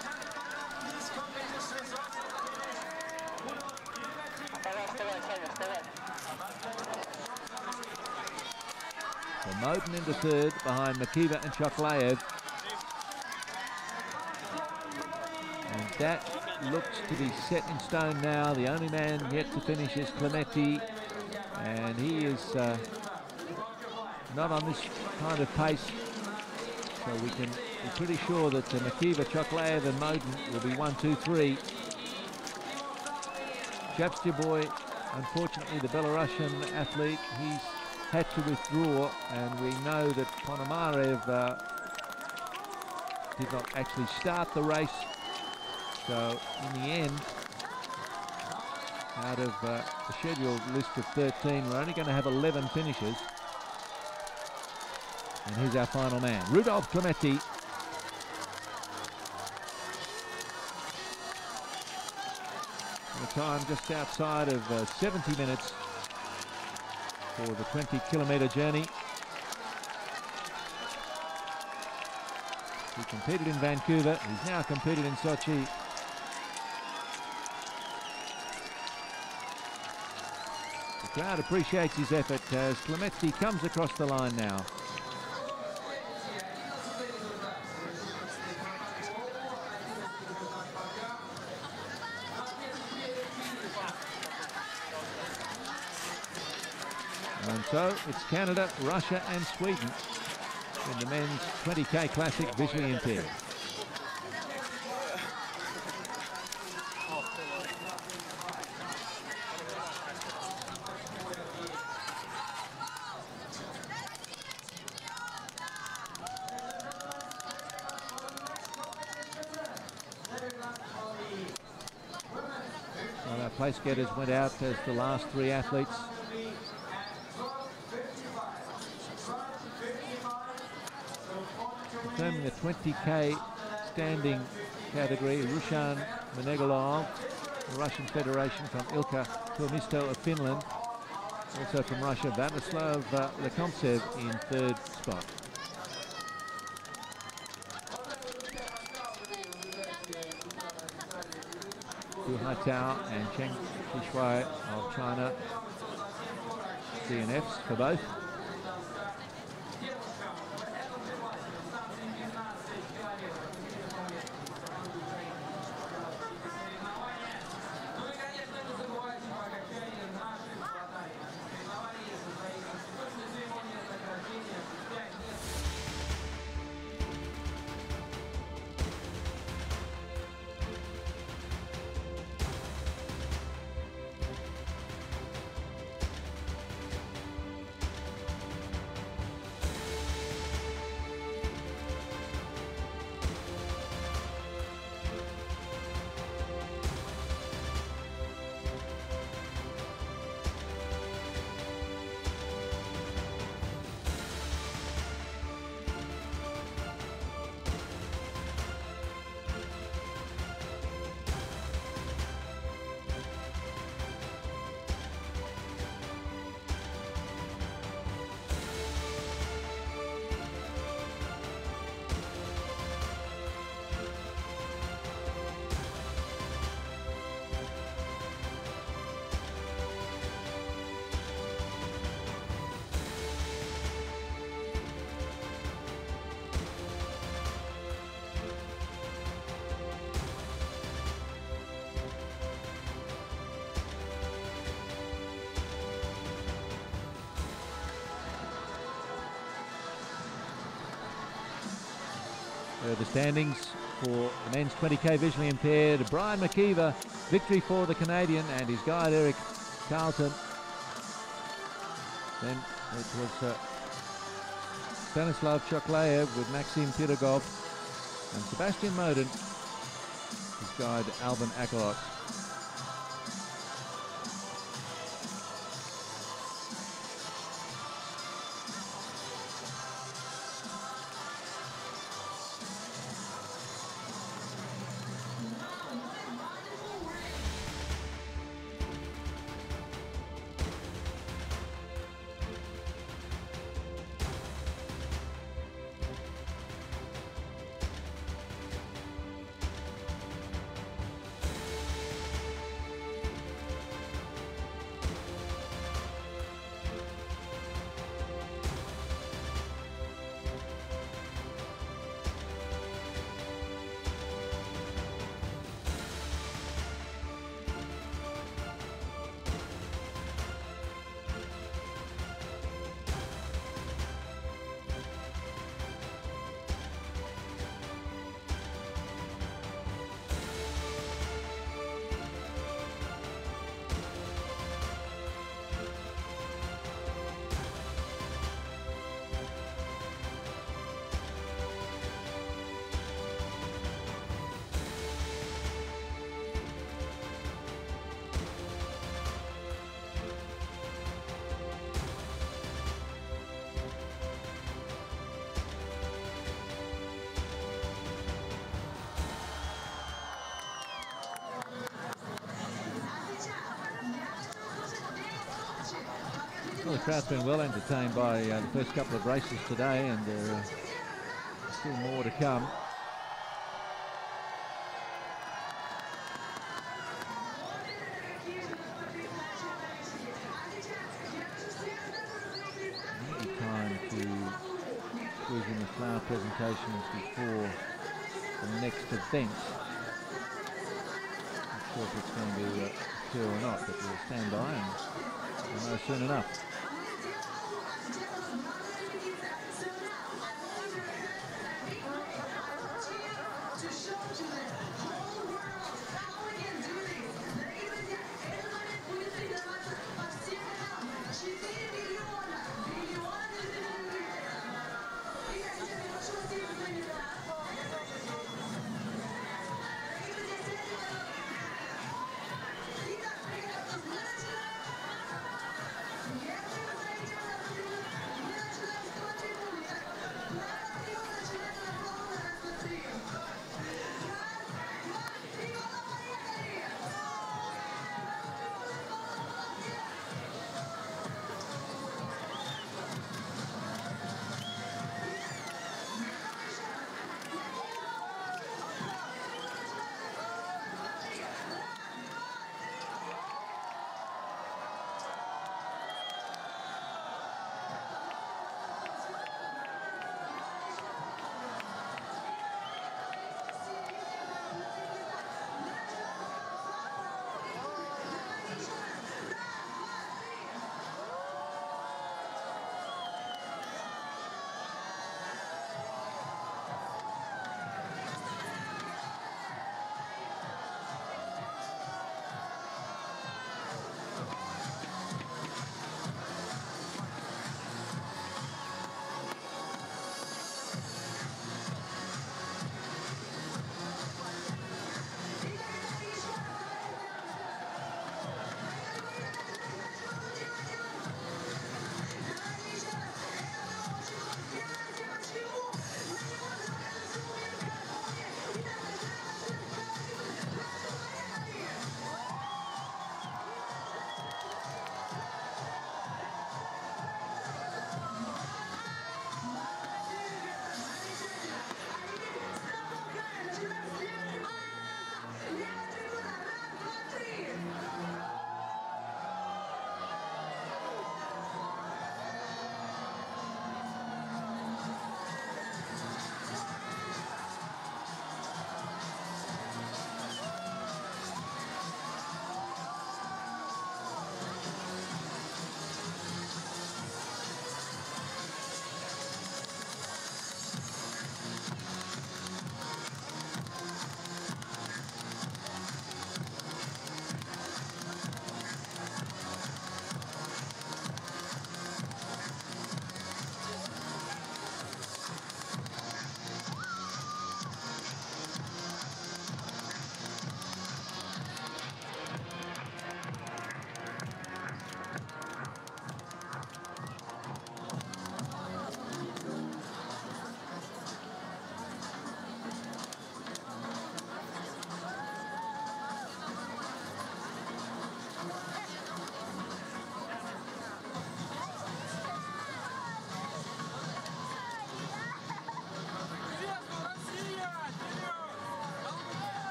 So Modin into third behind McKeever and Chokhalev. And that looks to be set in stone now. The only man yet to finish is Clementi and he is not on this kind of pace, so we can be pretty sure that McKeever, Chokhalev and Modin will be 1, 2, 3. Zebastian, unfortunately the Belarusian athlete, he's had to withdraw, and we know that Ponomarev did not actually start the race, so in the end, out of the scheduled list of 13, we're only going to have 11 finishers. And here's our final man, Rudolf Clementi. A time just outside of 70 minutes for the 20-kilometre journey. He competed in Vancouver. He's now competed in Sochi. The crowd appreciates his effort as Clementi comes across the line now. And so it's Canada, Russia and Sweden in the men's 20K Classic visually impaired. Well, our place getters went out as the last three athletes. Determining the 20K standing category, Rushan Menegalov, the Russian Federation, from Ilkka Tuomisto of Finland. Also from Russia, Stanislav Chokhalev in third spot. Hu Haitao and Cheng Qishuai of China, DNFs for both. The standings for the men's 20K visually impaired. Brian McKeever, victory for the Canadian and his guide Erik Carleton. Then it was Stanislav Chokhalev with Maxim Pirogov and Zebastian Modin, his guide Alvin Akalot. Well, the crowd's been well entertained by the first couple of races today, and there are still more to come. Maybe time to squeeze in the flower presentations before the next event. Not sure if it's going to occur or not, but we'll stand by and we'll know soon enough.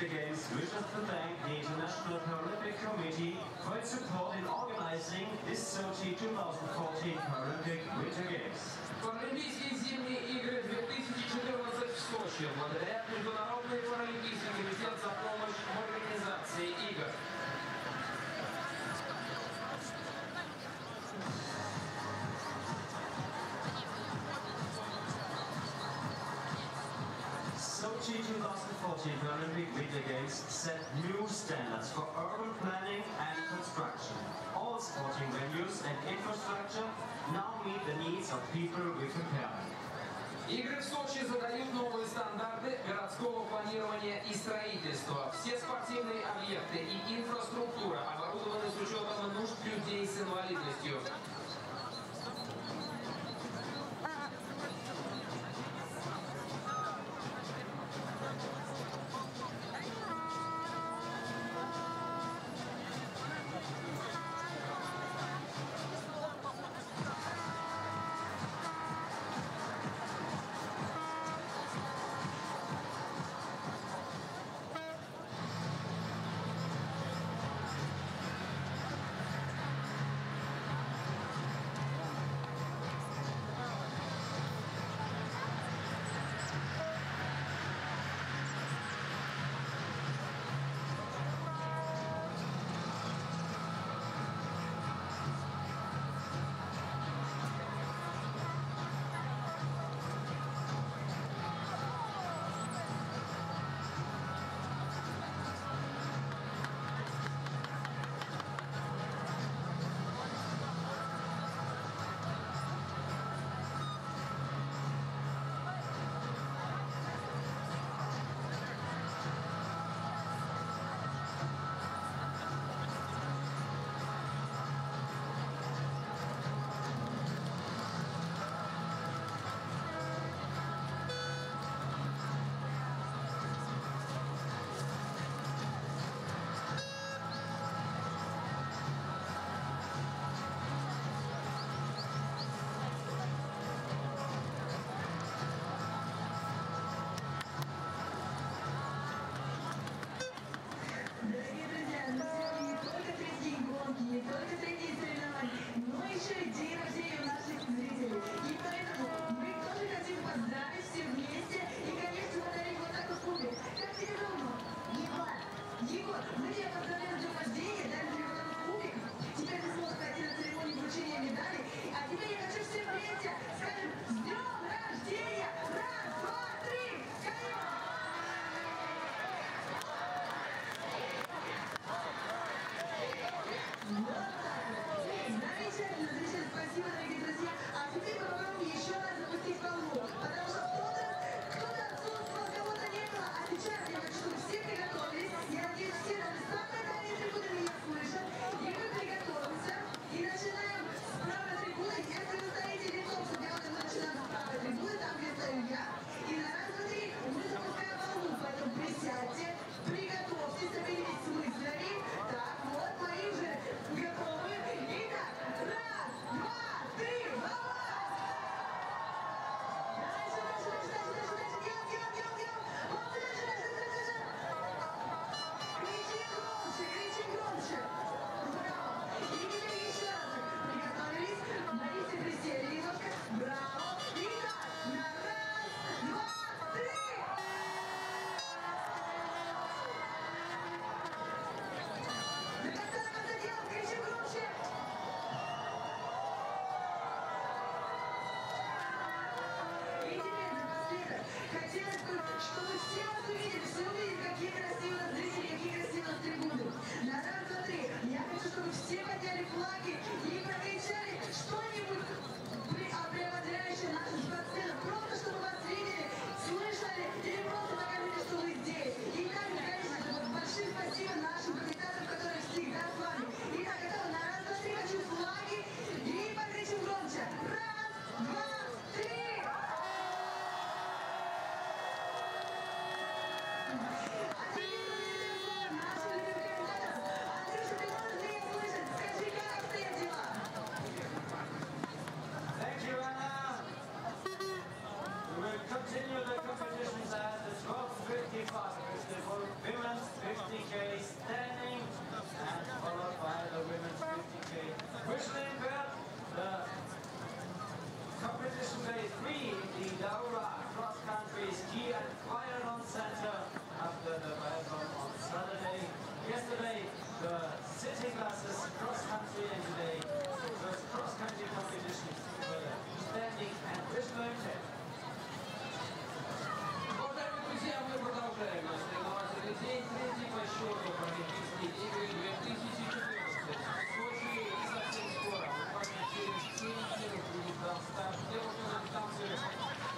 Winter Games wishes to thank the International Paralympic Committee for its support in organizing this Sochi 2014 Paralympic Winter Games. Паралимпийские зимние игры 2014 в Сочи благодаря Международный паралимпийский комитет за помощь в организации игр. Sochi 2014 Paralympic Winter Games set new standards for urban planning and construction. All sporting venues and infrastructure now meet the needs of people with impairment. Игры в Сочи задают новые стандарты городского планирования и строительства. Все спортивные объекты и инфраструктура оборудованы с учетом нужд людей с инвалидностью. continue the competitions at the 12:55 with the women's 50K standing and followed by the women's 50K visually impaired. The competition day 3, the Daura cross country ski and biathlon center after the biathlon on Saturday. Yesterday, the city classes cross country, and today the cross country competition for the standing and visually impaired. Уважаемые друзья, мы продолжаем наш тренировочный день. Третий по счету Паралимпийские игры 2014. В Сочи и совсем скоро, буквально через 7 минут будет дан старт. Девушка на дистанцию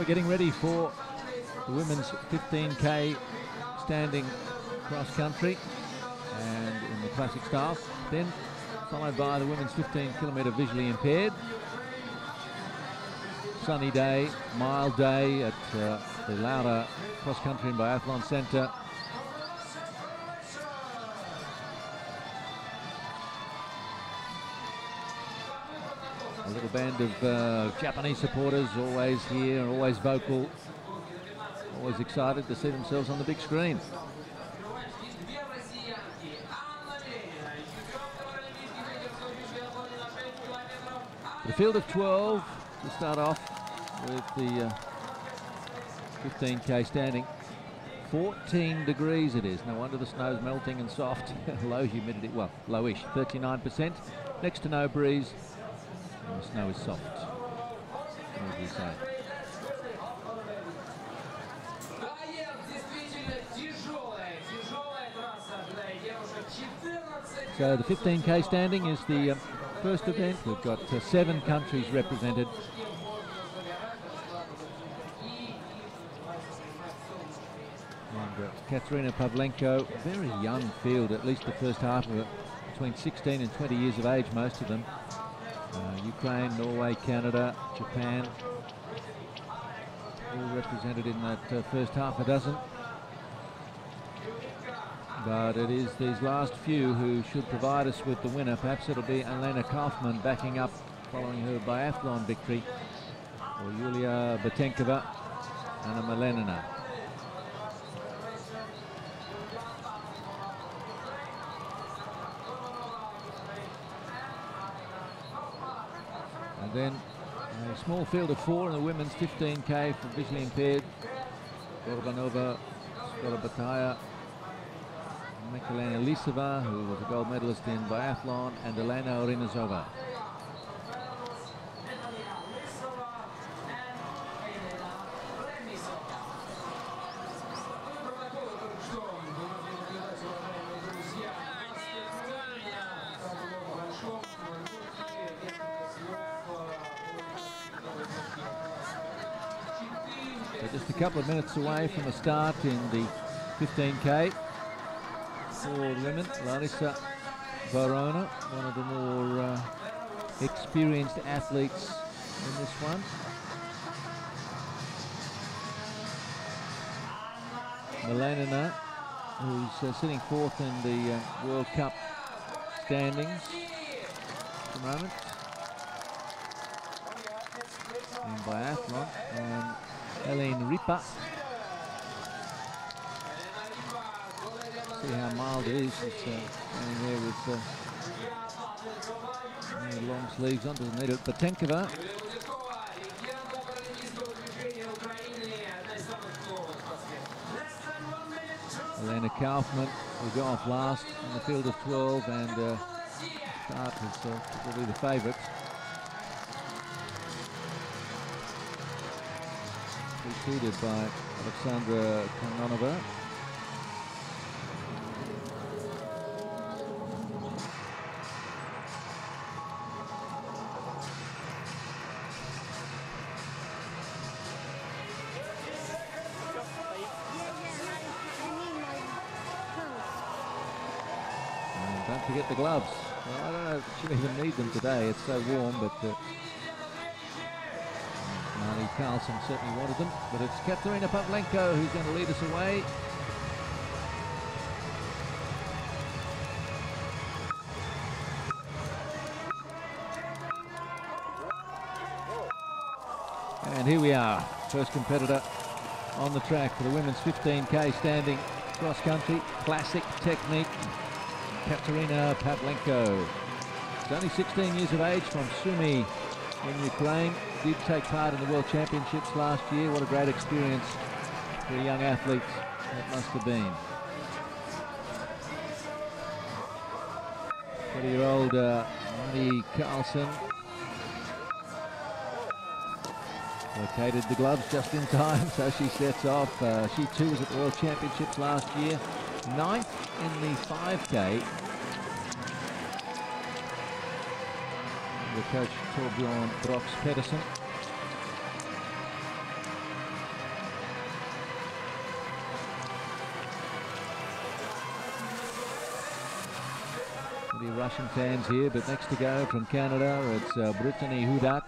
We're getting ready for the women's 15K standing cross country and in the classic style, then followed by the women's 15-kilometre visually impaired. Sunny day, mild day at the Lauda Cross Country and Biathlon Centre. A little band of Japanese supporters always here, always vocal, always excited to see themselves on the big screen. The field of 12 to start off with the 15K standing. 14 degrees it is. No wonder the snow's melting and soft. Low humidity, well, lowish, 39%. Next to no breeze. And the snow is soft, as we say. So the 15K standing is the first event. We've got 7 countries represented. And Katerina Pavlenko, very young field, at least the first half of it, between 16 and 20 years of age, most of them. Ukraine, Norway, Canada, Japan, all represented in that first half a dozen. But it is these last few who should provide us with the winner. Perhaps it'll be Elena Kaufman backing up following her biathlon victory, or Yulia Betenkova, Anna Malenina. And then a small field of 4 in the women's 15K for visually impaired. Gorbanova, Skorobataya, Mikalena Lisova, who was a gold medalist in biathlon, and Elena Orinazova. So just a couple of minutes away from the start in the 15K. For the women, Larissa Varona, one of the more experienced athletes in this one. Malenina, who's sitting 4th in the World Cup standings at the moment in biathlon, and Helene Ripa. See how mild it is. It's standing there with long sleeves on, doesn't need it. Betenkova. Elena Kaufman will go off last in the field of 12, and start will be the favourite. Preceded by Alexandra Kononova. Don't forget the gloves. Well, I don't know if she'll even need them today. It's so warm, but Erik Carleton certainly wanted them. But it's Katerina Pavlenko who's going to lead us away. And here we are, first competitor on the track for the women's 15K standing cross country. Classic technique. Katerina Pavlenko. She's only 16 years of age, from Sumy in Ukraine. Did take part in the World Championships last year. What a great experience for a young athlete that must have been. 20-year-old Erik Carleton located the gloves just in time, so she sets off. She too was at the World Championships last year. 9th in the 5K. The coach Torbjorn Brox Pedersen. Plenty of Russian fans here, but next to go from Canada, it's Brittany Hudak,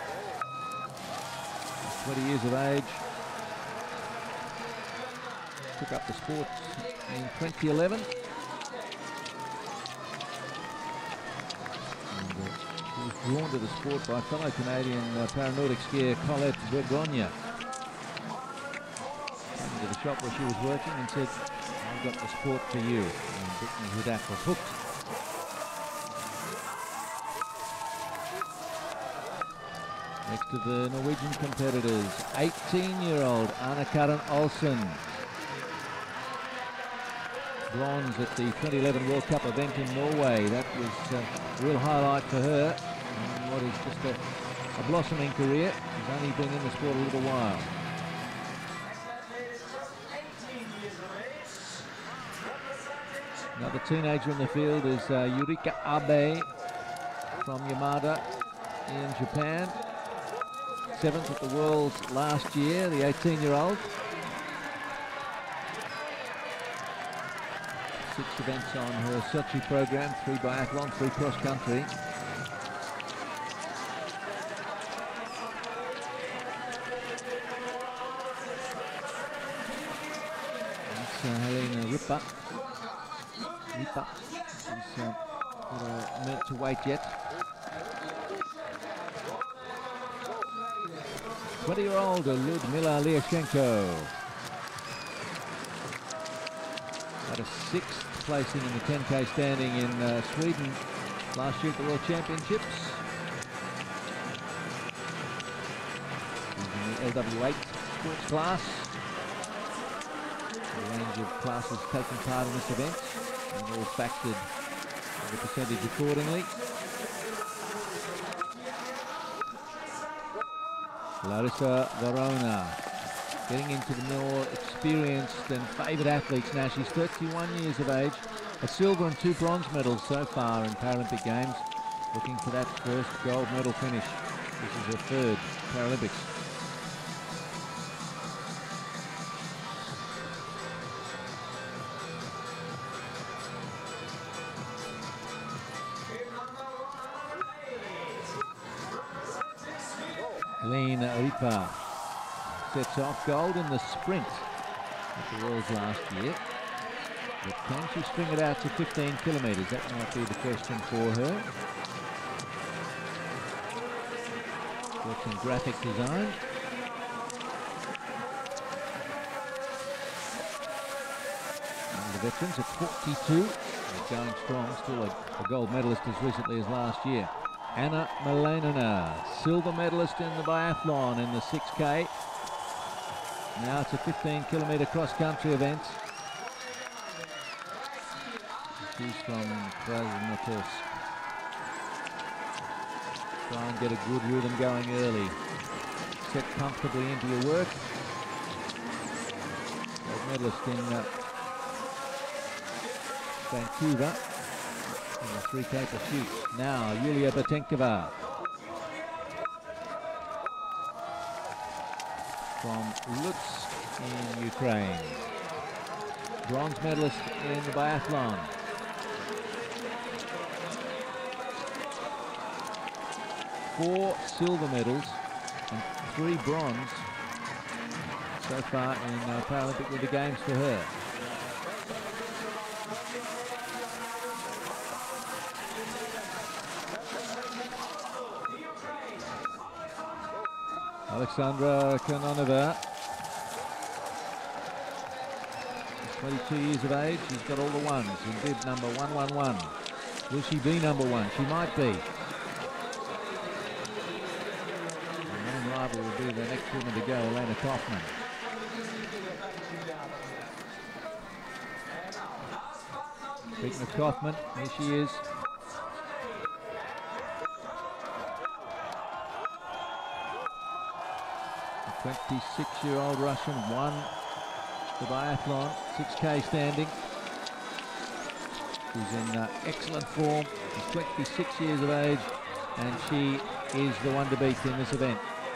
20 years of age. Took up the sport in 2011. She was drawn to the sport by fellow Canadian Paranordic skier Colette Bergogne. Came into the shop where she was working and said, "I've got the sport for you." And Brittany Hudak was hooked. Next to the Norwegian competitors, 18-year-old Anna-Karin Olsen. Bronze at the 2011 World Cup event in Norway. That was a real highlight for her. And what is just a blossoming career. She's only been in the sport a little while. Another teenager in the field is Yurika Abe from Yamada in Japan. 7th at the Worlds last year, the 18-year-old. 6 events on her Sochi program, 3 biathlon, 3 cross country. That's Helena Ripa. She's got a minute to wait yet. 20-year-old Lyudmila Lyashenko. Got a 6th placing in the 10K standing in Sweden last year at the World Championships. Using the LW8 sports class. A range of classes taking part in this event, and all factored the percentage accordingly. Larissa Varona getting into the more experienced and favoured athletes now. She's 31 years of age, a silver and 2 bronze medals so far in Paralympic Games. Looking for that first gold medal finish. This is her 3rd Paralympics. Helena Ripa sets off gold in the sprint at the Worlds last year. But can she string it out to 15 kilometres? That might be the question for her. Works in graphic design. And the veterans at 42. They're going strong, still a gold medalist as recently as last year. Anna Malenina, silver medalist in the biathlon in the 6K. Now it's a 15-kilometre cross-country event. She's from Krasnotarsk. Try and get a good rhythm going early. Set comfortably into your work. Gold medalist in Vancouver in the 3K pursuit. Now Yulia Batenkova from Lutsk in Ukraine. Bronze medalist in the biathlon. 4 silver medals and 3 bronze so far in Paralympic Winter Games for her. Alexandra Kanonova, 22 years of age. She's got all the ones in bib number 111. Will she be number 1? She might be. The main rival will be the next woman to go, Elena Kaufman. Speaking of Kaufman, here she is. The 26-year-old Russian won the biathlon, 6K standing. She's in excellent form. She's 26 years of age, and she is the one to beat in this event.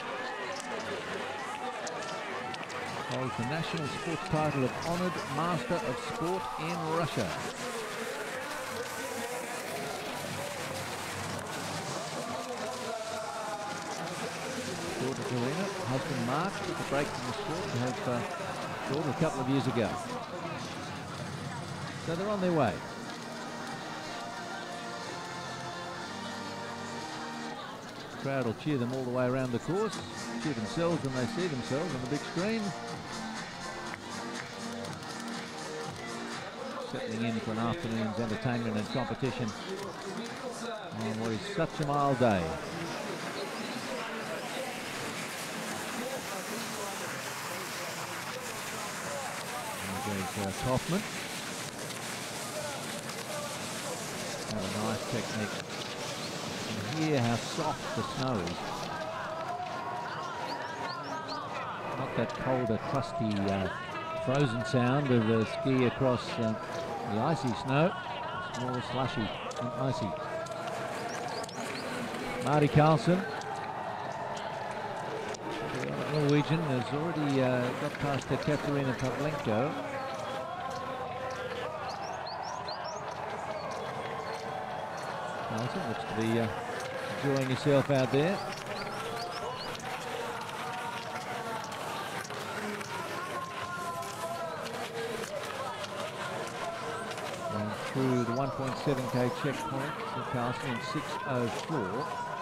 Holds the national sports title of Honoured Master of Sport in Russia. Austin Marks took a break from the sport and have brought a couple of years ago. So they're on their way. The crowd will cheer them all the way around the course, cheer themselves when they see themselves on the big screen. Settling in for an afternoon's entertainment and competition on what is such a mild day. There's Kaufman. Have a nice technique. You can hear how soft the snow is. Not that colder, crusty, frozen sound of the ski across the icy snow. It's more slushy and icy. Marty Carlson, the Norwegian, has already got past Katerina Pavlenko. Carlson looks to be enjoying himself out there. And through the 1.7k checkpoint for Carlson in 6:04.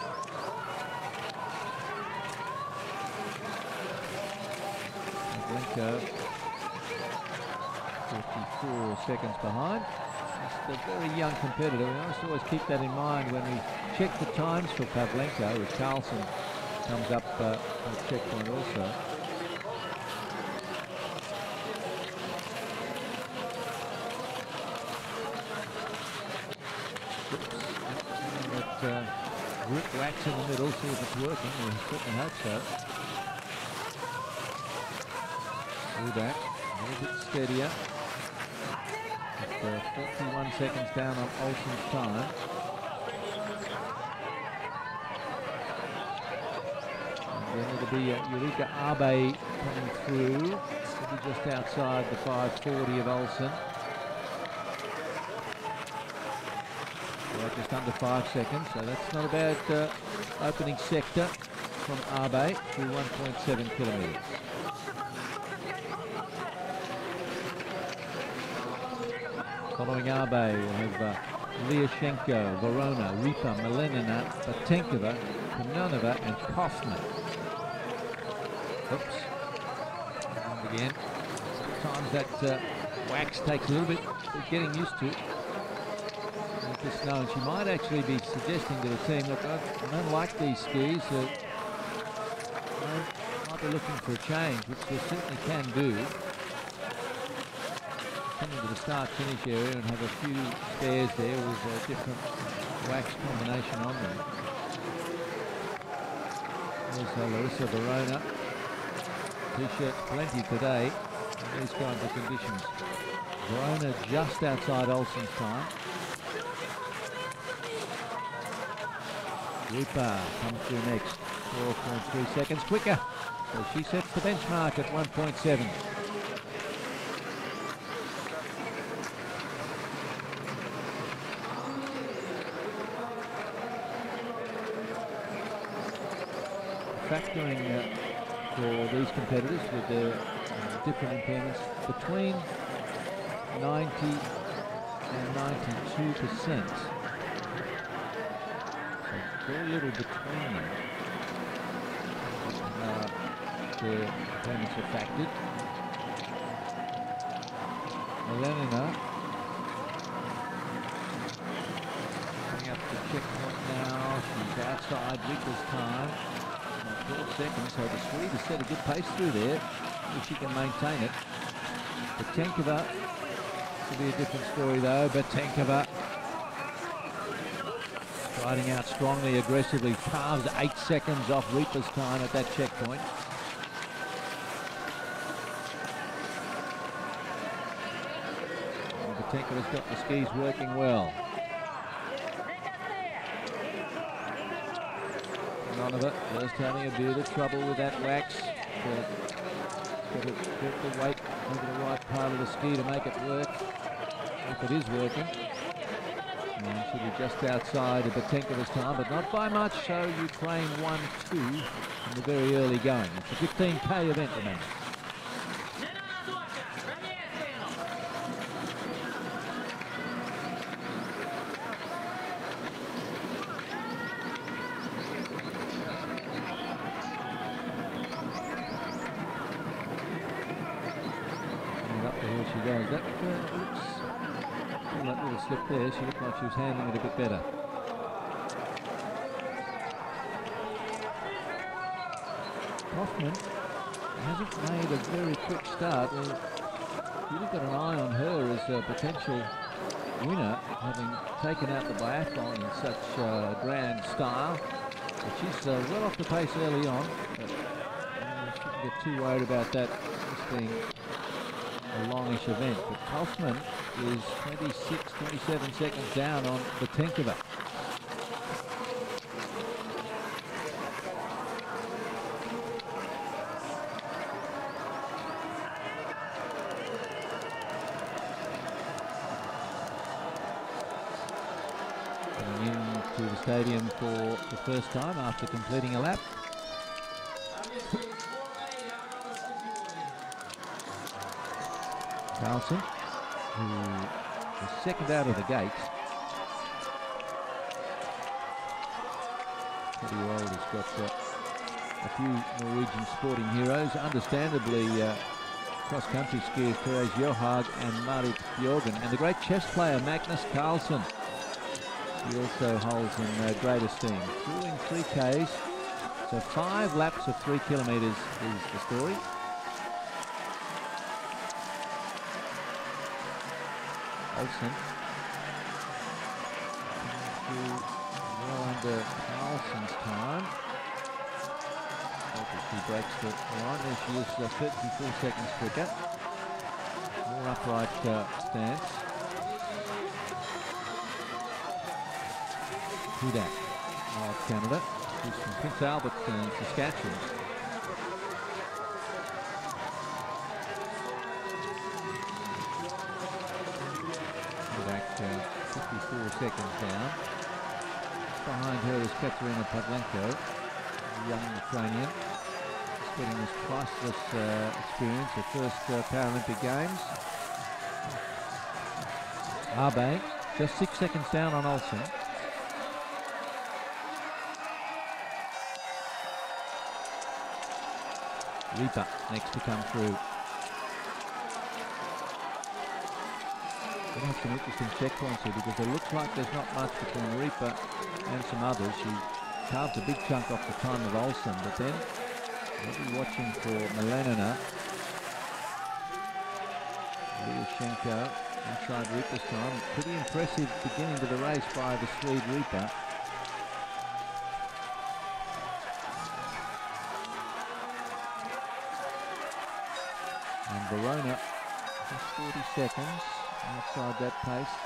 Pavlenko 54 seconds behind. A very young competitor. We must always keep that in mind when we check the times for Pavlenko, with Carlson comes up at checkpoint also. That grip wax in the middle, see if it's working. We certainly hope so. Through back, a little bit steadier. 41 seconds down on Olsen's time. And then it'll be Eureka Abe coming through. It'll be just outside the 5:40 of Olsen. Just under 5 seconds, so that's not a bad opening sector from Abe through 1.7 kilometres. Following Abe, we'll have Lyashenko, Verona, Ripa, Melenina, Batenkova, Kononova, and Kaufman. Oops. And again, sometimes that wax takes a little bit of getting used to. With the snow, and she might actually be suggesting to the team, look, I don't like these skis. I might be looking for a change, which they certainly can do. Come into the start-finish area and have a few spares there with a different wax combination on them. There's Larissa Verona. T-shirts plenty today in these kinds of conditions. Verona just outside Olsen's time. Rupa comes through next, 4.3 seconds quicker. So she sets the benchmark at 1.7. Factoring for these competitors with their different impairments between 90 and 92%. Very little between them. The impairments are factored. Melenina coming up to checkpoint now. She's outside Ripa's time. 12 seconds, so the Swede has set a good pace through there. If she can maintain it. Batenkova could be a different story though. Batenkova riding out strongly, aggressively, carves 8 seconds off Ripa's time at that checkpoint. Batenkova's got the skis working well. None of it, just having a bit of trouble with that wax. Got to get the weight over the right part of the ski to make it work, if it is working. And should be just outside of Batenkova's time, but not by much, so Ukraine 1-2 in the very early going. It's a 15K event remaining. Here she goes. That little slip there, she looked like she was handling it a bit better. Hoffman hasn't made a very quick start. You've got an eye on her as a potential winner, having taken out the biathlon in such grand style. But she's well off the pace early on. But shouldn't get too worried about that, this being a longish event. But Hoffman is 26, 27 seconds down on Batenkova. Coming into the stadium for the first time after completing a lap. Carlson, who is second out of the gate. 20-year-old has got a few Norwegian sporting heroes. Understandably, cross-country skiers Therese Johaug and Marit Bjorgen, and the great chess player Magnus Carlsen. He also holds in great esteem. 2 in 3 Ks, so 5 laps of 3 kilometres is the story. Olsen well under Carlsen's time. She breaks the line. There she is, 34 seconds quicker. More upright stance. Hudak of Canada. She's from Prince Albert and Saskatchewan. Hudak 54 seconds down. Behind her is Katerina Pavlenko, a young Ukrainian. Just getting this priceless experience, her first Paralympic Games. Arbe just 6 seconds down on Olsen. Reaper next to come through. Going to have some interesting checkpoints here because it looks like there's not much between Reaper and some others. She carved a big chunk off the time of Olsen, but then we'll be watching for Milenina. Lyashenko inside Reaper's time. Pretty impressive beginning to the race by the Swede Reaper. And Verona just 40 seconds outside that pace.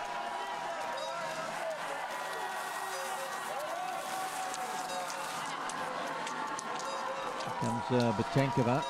Here comes Batenkova.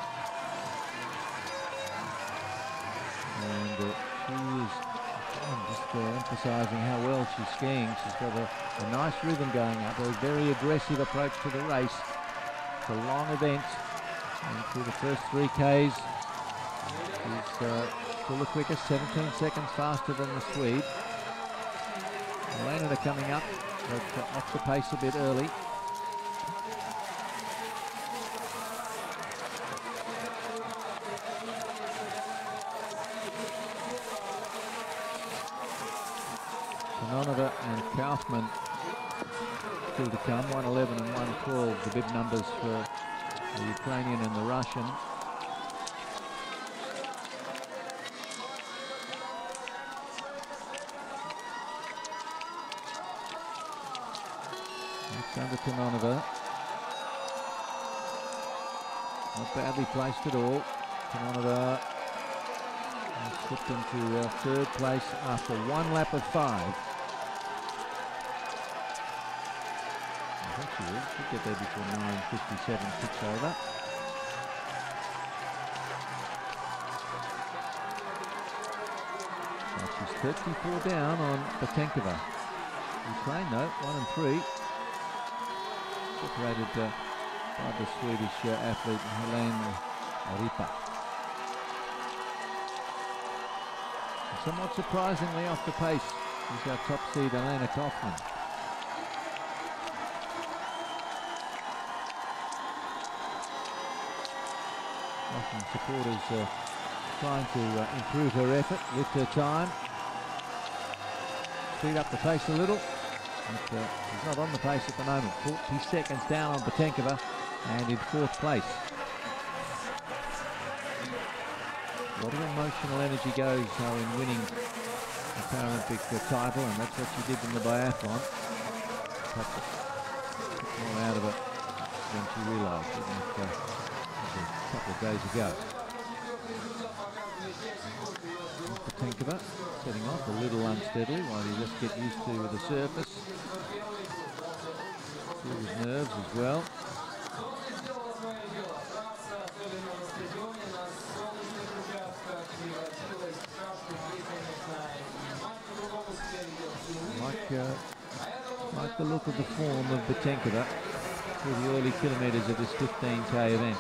And she is just emphasising how well she's skiing. She's got a nice rhythm going up, a very aggressive approach to the race. It's a long event, and through the first 3 Ks, she's still the quickest, 17 seconds faster than the Swede. Milenina coming up, but off the pace a bit early. Kononova and Kaufman still to come, 1:11 and 1:12, the bib numbers for the Ukrainian and the Russian. Under Kononova. Not badly placed at all. Kononova slipped into 3rd place after 1 lap of 5. I think she will. She'll get there before 9:57 kicks over. So she's 34 down on Batenkova. Ukraine though, 1 and 3. Separated by the Swedish athlete Helene Ripa. And somewhat surprisingly off the pace is our top seed Elena Kaufman. Russian supporters trying to improve her effort, lift her time, speed up the pace a little. But she's not on the pace at the moment. 40 seconds down on Betenkova and in 4th place. A lot of emotional energy goes in winning a Paralympic title, and that's what she did in the biathlon. Perhaps a bit more out of it than she realised, didn't it, a couple of days ago. Betenkova setting off a little unsteadily while you just get used to the surface. Feel his nerves as well. Like the look of the form of Betenkova through the early kilometres of this 15k event.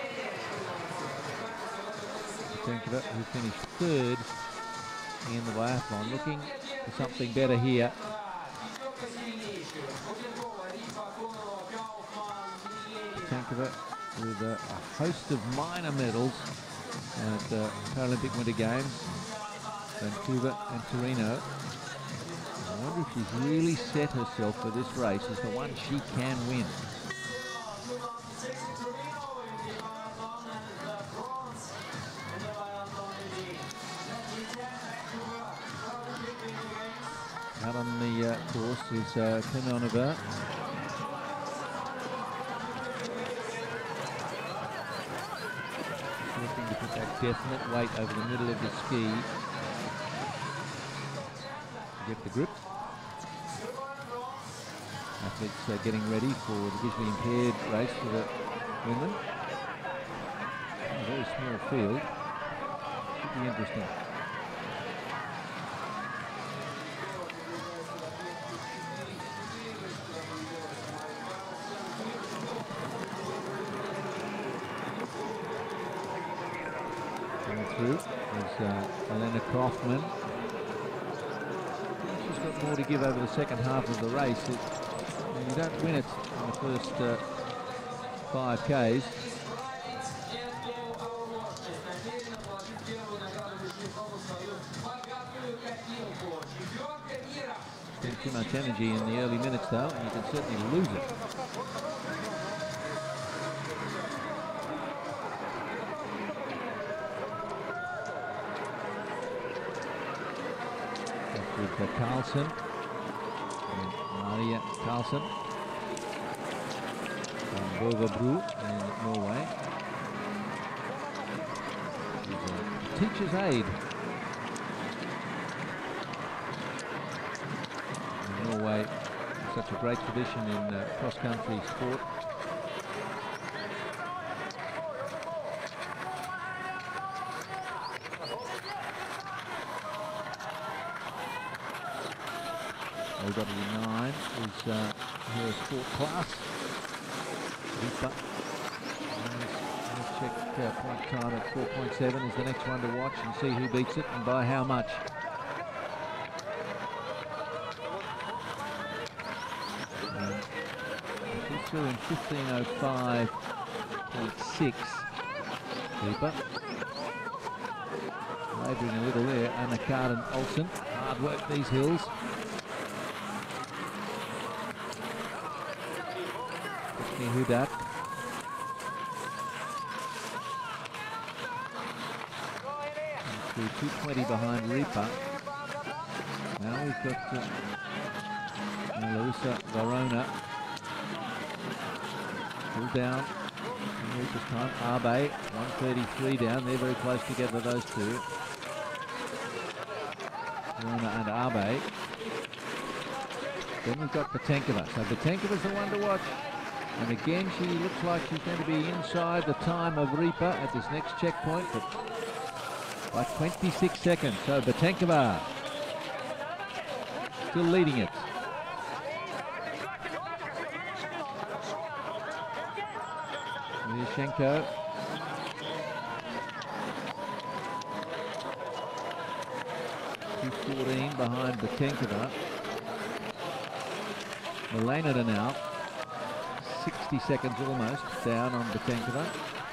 Betenkova, who finished 3rd in the biathlon, looking for something better here. Betenkova with a host of minor medals at Paralympic Winter Games, Vancouver and Torino. I wonder if she's really set herself for this race as the one she can win. Out on the course is Klemenova. Looking to put that definite weight over the middle of the ski. Get the grip. Athletes getting ready for the visually impaired race for the women. A very small field. Should be interesting. Through is Elena Kaufman. She's got more to give over the second half of the race. You don't win it in the first 5Ks. Spend too much energy in the early minutes though, and you can certainly lose it. With Carlson and Maria Carlson from Bovabru in Norway. She's a teacher's aide in Norway. Such a great tradition in cross-country sport. W9 is her sport class. Check point time at 4.7 is the next one to watch and see who beats it and by how much. She's through in 15:05.6. Deeper. Labouring a little there. Anna Carden Olsen. Hard work these hills. Who that? Through 2:20 behind Ripa. Now we've got Larissa Varona. Pull down in Ripa's time. Arbe, 1:33 down. They're very close together, those two. Varona and Arbe. Then we've got Betenkova. So Betenkova's the one to watch. And again, she looks like she's going to be inside the time of Ripa at this next checkpoint, but by 26 seconds. So Betenkova still leading it. Yushenko. .214 behind Batenkova. Milena now 60 seconds almost down on Batenkova.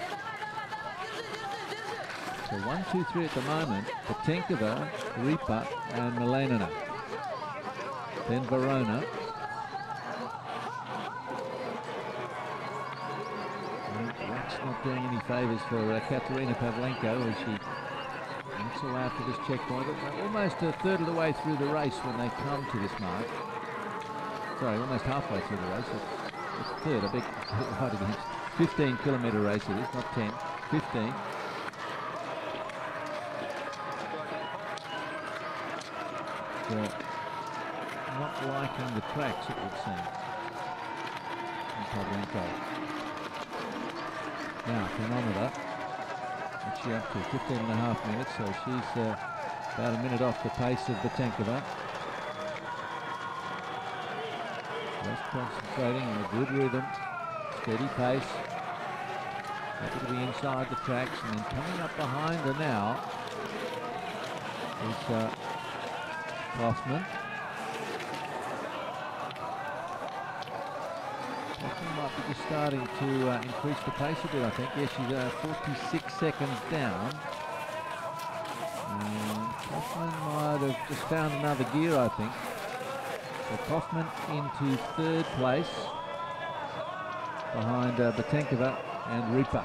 So 1, 2, 3 at the moment. Batenkova, Ripa and Milena. Then Verona. That's not doing any favours for Katerina Pavlenko as she looks all after this checkpoint. Almost a third of the way through the race when they come to this mark. Sorry, almost halfway through the race. It's a third, a big right against 15-kilometre race it is, not 10, 15. So, not liking the tracks, it would seem. Pavlenko. Now, chronometer. What's she up to? 15.5 minutes, so she's about a minute off the pace of Batenkova. Just concentrating on a good rhythm, steady pace. Happy to be inside the tracks, and then coming up behind her now is Kaufman. Kaufman might be just starting to increase the pace a bit, I think. Yes, she's 46 seconds down. Kaufman might have just found another gear, I think. So Kaufman into third place behind Batenkova and Ripa.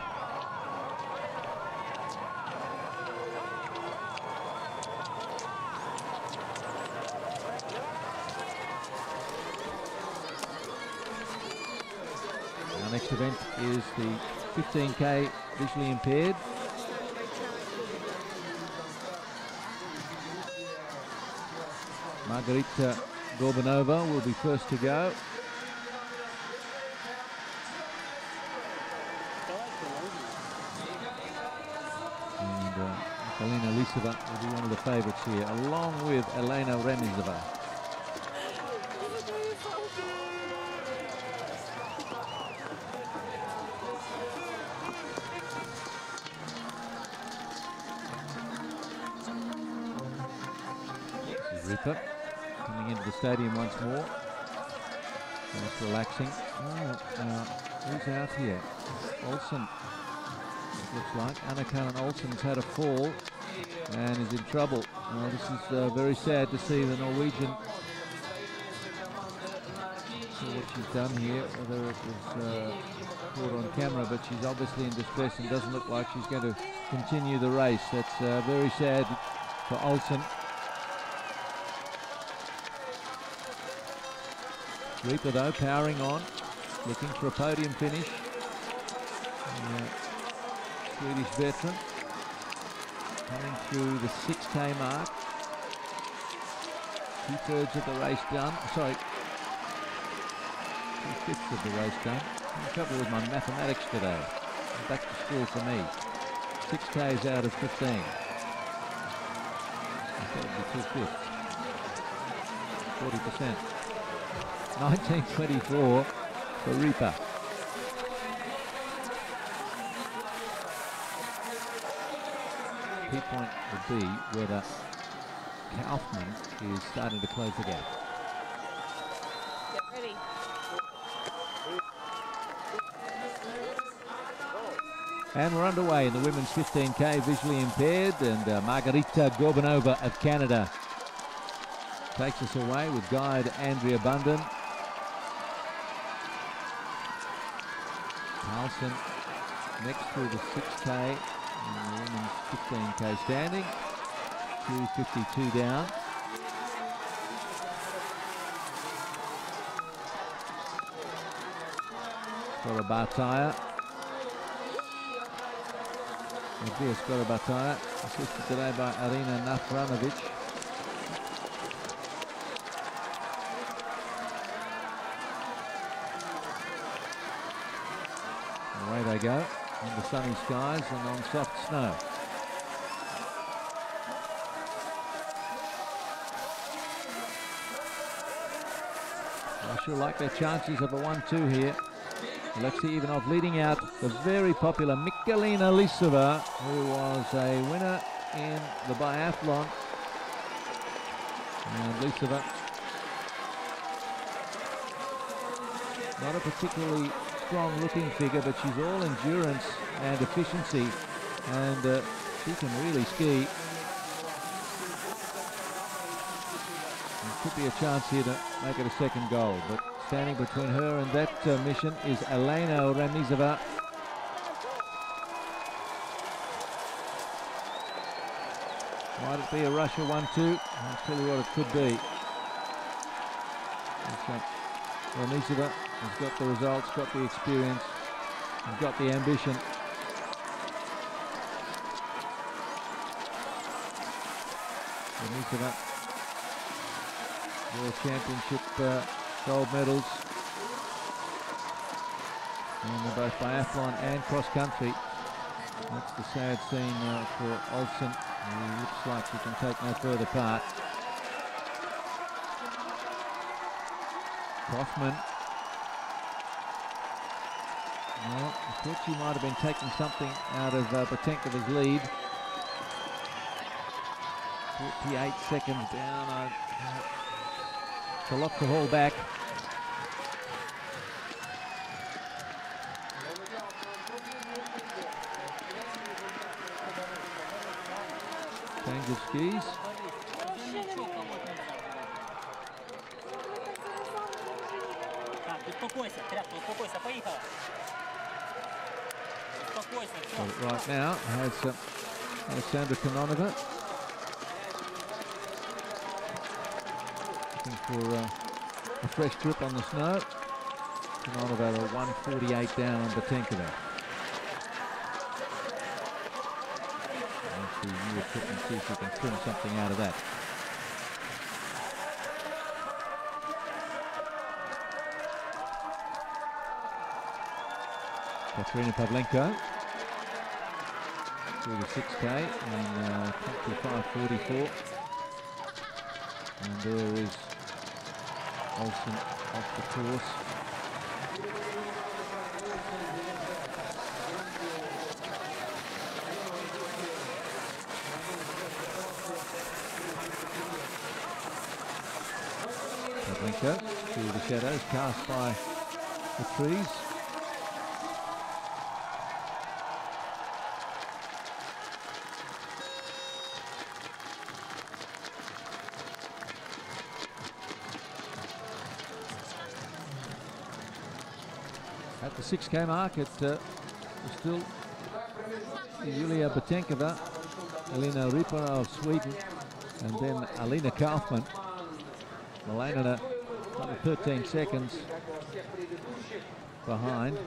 Our next event is the 15K visually impaired. Margarita Gorbanova will be first to go. And Elena Lisova will be one of the favourites here, along with Elena Remizova. This is Ripa coming into the stadium once more. Just relaxing. Who's out here? Olsen, it looks like. Anna-Karin Olsen's had a fall and is in trouble. This is very sad to see the Norwegian. See what she's done here, whether it was caught on camera, but she's obviously in distress and doesn't look like she's going to continue the race. That's very sad for Olsen. Ripa though, powering on, looking for a podium finish. Swedish veteran coming through the 6K mark. 2/3 of the race done. Sorry, 2/5 of the race done. I'm in trouble with my mathematics today. Back to school for me. 6Ks out of 15. I thought it'd be 2/5. 40%. 19:24 for Ripa. Key point would be whether Kaufman is starting to close the gap. Get ready. And we're underway in the women's 15K visually impaired, and Margarita Gorbanova of Canada takes us away with guide Andrea Bunden. Carlson next through the 6K and the women's 15K standing. 2:52 down. Skorobataya. Matthias Skorobataya, assisted today by Arina Nafranovic. Away they go in the sunny skies and on soft snow. I sure like their chances of a 1-2 here. Alexei Ivanov leading out the very popular Mikalina Lisova, who was a winner in the biathlon. And Lisova, not a particularly strong looking figure, but she's all endurance and efficiency, and she can really ski. There could be a chance here to make it a second goal, but standing between her and that mission is Elena Ramizova. Might it be a Russia 1-2? I'll tell you what it could be. Ramizova has got the results, got the experience, and got the ambition. Ramizova, World Championship gold medals in both biathlon and cross country. That's the sad scene for Olsen. He looks like he can take no further part. Kaufman. Well, I thought she might have been taking something out of Batenkova's lead. 48 seconds down. It's a lot to haul back. Change of skis. So right now has Alexandra Kononova looking for a fresh trip on the snow. Kononova at 1:48 down on Batenkova. Let's see, new trip and see if we can trim something out of that. Katerina Pavlenko through the 6K in 25:44, and there is Olsen off the course. Pavlenko through the shadows cast by the trees. At the 6K mark, it was still Julia Batenkova, Elina Ripa of Sweden, and then Alina Kaufman. Milena another 13 seconds behind.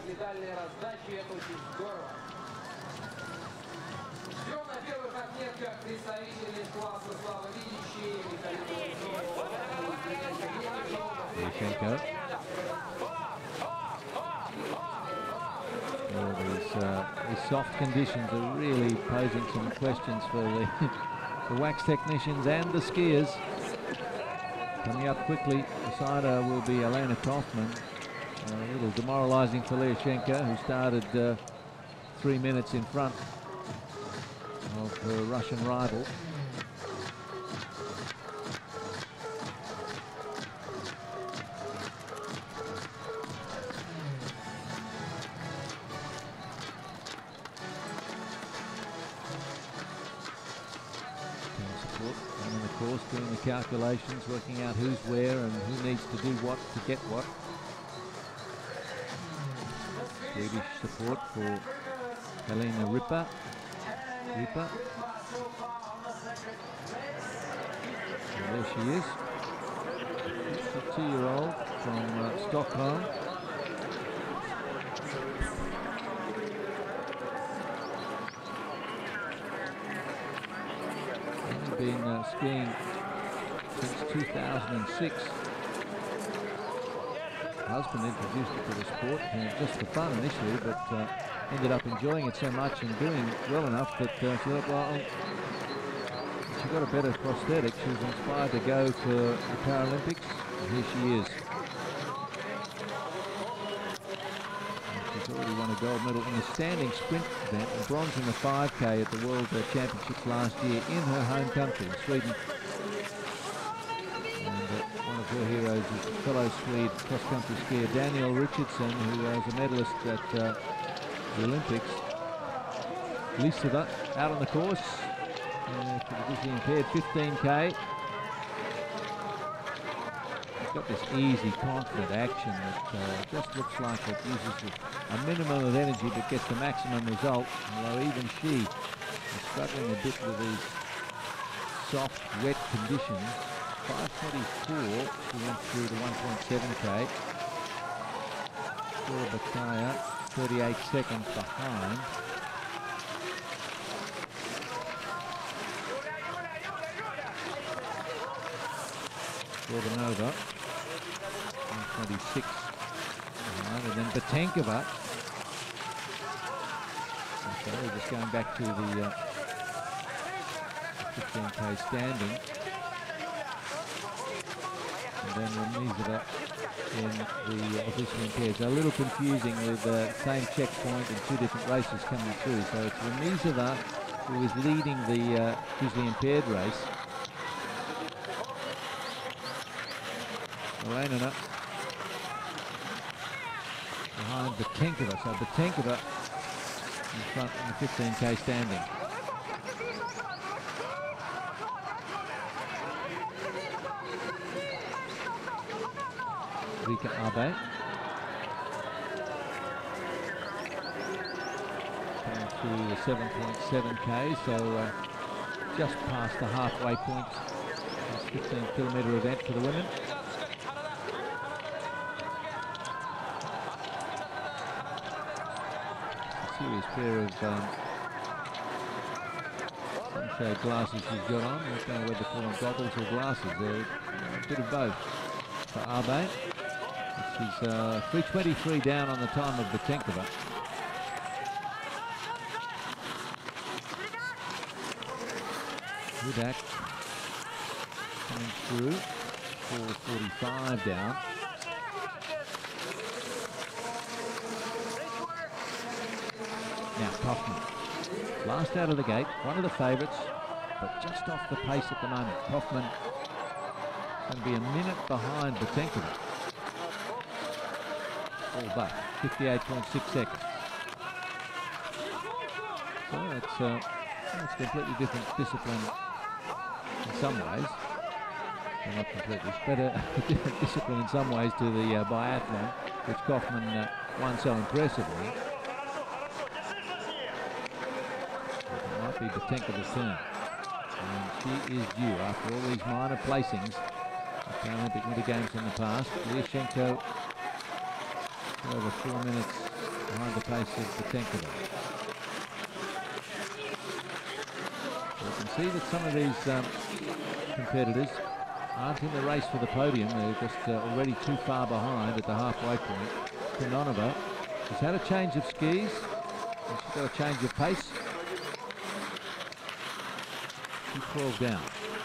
Yurchenko. These soft conditions are really posing some questions for the wax technicians and the skiers. Coming up quickly beside her will be Elena Kaufman. A little demoralising for Lyashenko, who started 3 minutes in front of her Russian rival. Doing the calculations, working out who's where and who needs to do what to get what. Swedish support for Helena Ripa. And there she is, 52-year-old from Stockholm. Been skiing since 2006. Her husband introduced her to the sport just for fun initially, but ended up enjoying it so much and doing well enough that she thought, well, she got a better prosthetic. She was inspired to go to the Paralympics, and here she is. already won a gold medal in the standing sprint event and bronze in the 5K at the World Championships last year in her home country, in Sweden. And one of her heroes is fellow Swede cross-country skier Daniel Richardson, who was a medalist at the Olympics. Lisa out on the course for the visually impaired 15K. She's got this easy, confident action that just looks like it uses a minimum of energy but gets the maximum result, although even she is struggling a bit with these soft, wet conditions. 5:24, she went through the 1.7K. Bakaya, 38 seconds behind. Gorbanova, 126 behind, and then Batenkova. Okay, we're just going back to the 15K standing. And then Remizova in the visually impaired. So a little confusing with the same checkpoint and two different races coming through. So it's Remizova who is leading the visually impaired race. Morenina behind Batenkova. So Batenkova in front in the 15K standing. Rika Abe coming through the 7.7K, so just past the halfway point. This 15-kilometre event for the women. A serious pair of sunshade glasses she's got on. I don't know whether to call them goggles or glasses. They're a bit of both for Abe. She's 3:23 down on the time of Batenkova. Hudak coming through, 4:45 down. Now Kaufman, last out of the gate, one of the favourites, but just off the pace at the moment. Kaufman going to be a minute behind Batenkova. All but 58.6 seconds. So it's a completely different discipline in some ways. Well, not completely, but a different discipline in some ways to the biathlon, which Kaufman won so impressively. It might be Batenkova's turn. And she is due after all these minor placings at Paralympic Winter Games in the past. Lyashenko over 4 minutes behind the pace of Batenkova. You can see that some of these competitors aren't in the race for the podium. They're just already too far behind at the halfway point. Kononova has had a change of skis. She's got a change of pace. She's 12 down.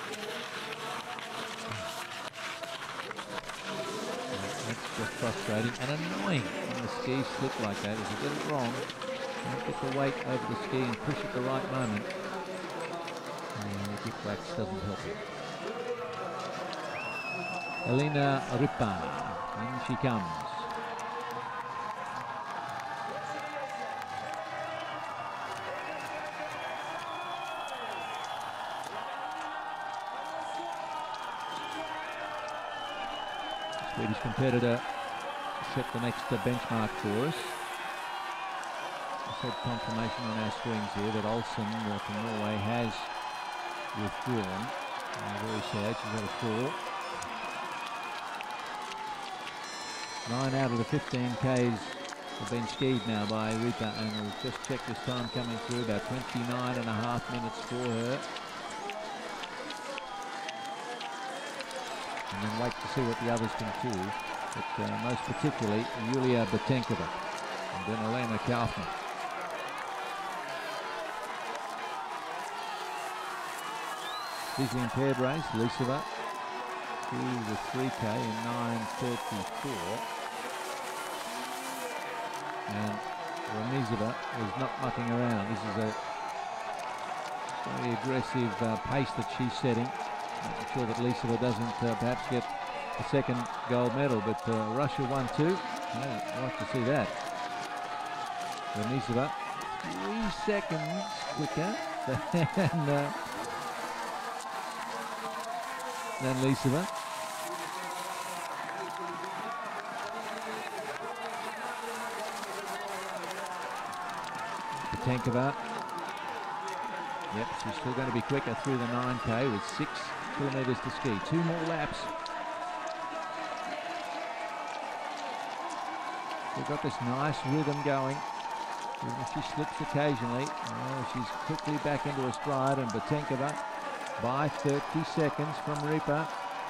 That's just frustrating and annoying when the skis slip like that. If you get it wrong, don't get the weight over the ski and push at the right moment. The dip wax doesn't help it. Elena Ripan, in she comes. Swedish competitor set the next benchmark for us. We've had confirmation on our screens here that Olsen from Norway has withdrawn. Very sad, she's had a fall. 9 out of the 15Ks have been skied now by Ripa, and we'll just check this time coming through, about 29.5 minutes for her. And then wait to see what the others can do, but most particularly Yulia Batenkova and then Elena Kaufman. Visually impaired race, Lisova through the 3K in 9:34. And Ramizova is not mucking around. This is a very aggressive pace that she's setting. I'm sure that Lisova doesn't perhaps get the second gold medal, but Russia won too. I'd like to see that. Ramizova 3 seconds quicker than Lisova. Petenkova. Yep, she's still going to be quicker through the 9K with 6 kilometres to ski. 2 more laps. We've got this nice rhythm going. Even if she slips occasionally, she's quickly back into a stride, and Petenkova by 30 seconds from Ripa.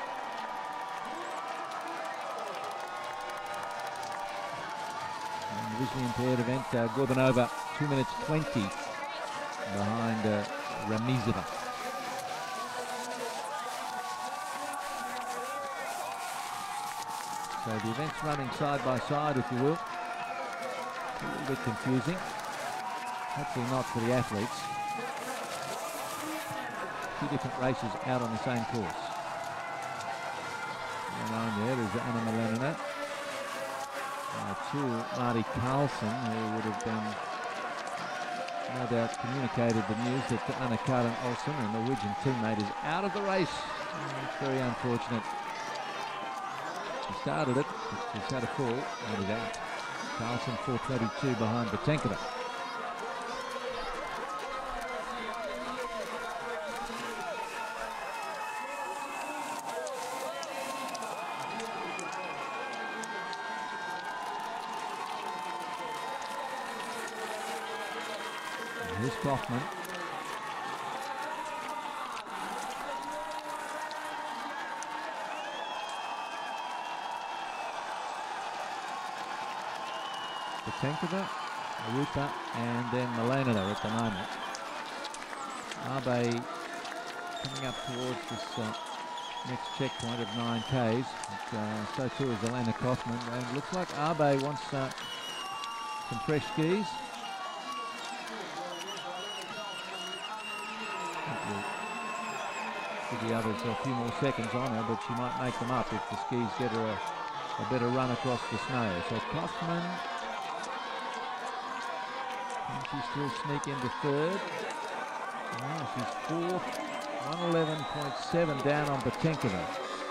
And the visually impaired event, Gorbanova, 2 minutes 20 behind Ramizova. So the event's running side by side, if you will. It's a little bit confusing. Hopefully not for the athletes. 2 different races out on the same course. Going on there is Anna Milenina. To Marty Carlson, who would have been no doubt communicated the news that Anna Karin Olsen, a Norwegian teammate, is out of the race. It's very unfortunate. She started it, but she's had a fall and is out. Carlson 4:22 behind Petenkova. Here's Kaufman. Petenkova, Rupa, and then Milenina at the moment. Abe coming up towards this next checkpoint of 9Ks. So too is Elena Kaufman, and looks like Abe wants some fresh skis. Give the others a few more seconds on her, but she might make them up if the skis get her a better run across the snow. So Kaufman, can she still sneak into third? No, she's fourth, 111.7 down on Petenkova.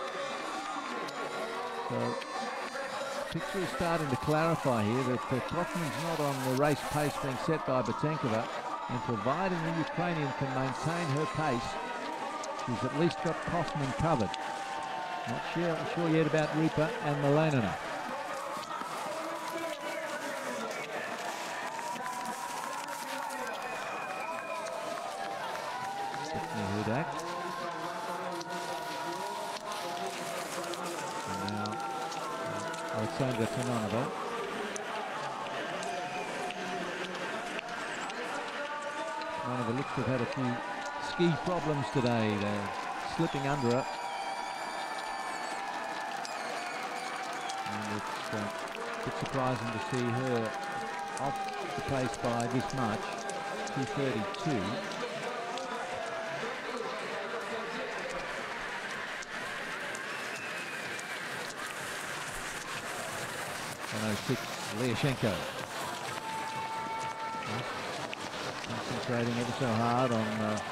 So the picture is starting to clarify here that Kaufman's not on the race pace being set by Petenkova, and providing the Ukrainian can maintain her pace, she's at least got Kaufman covered. Not sure yet about Rupa and Milenina. Stephanie Hudak. And now Alexandra Tononova. Tononova looks to have had a few ski problems today. They're slipping under her. And it's a bit surprising to see her off the pace by this much, 2:32. 1:06, Lyashenko. Concentrating ever so hard on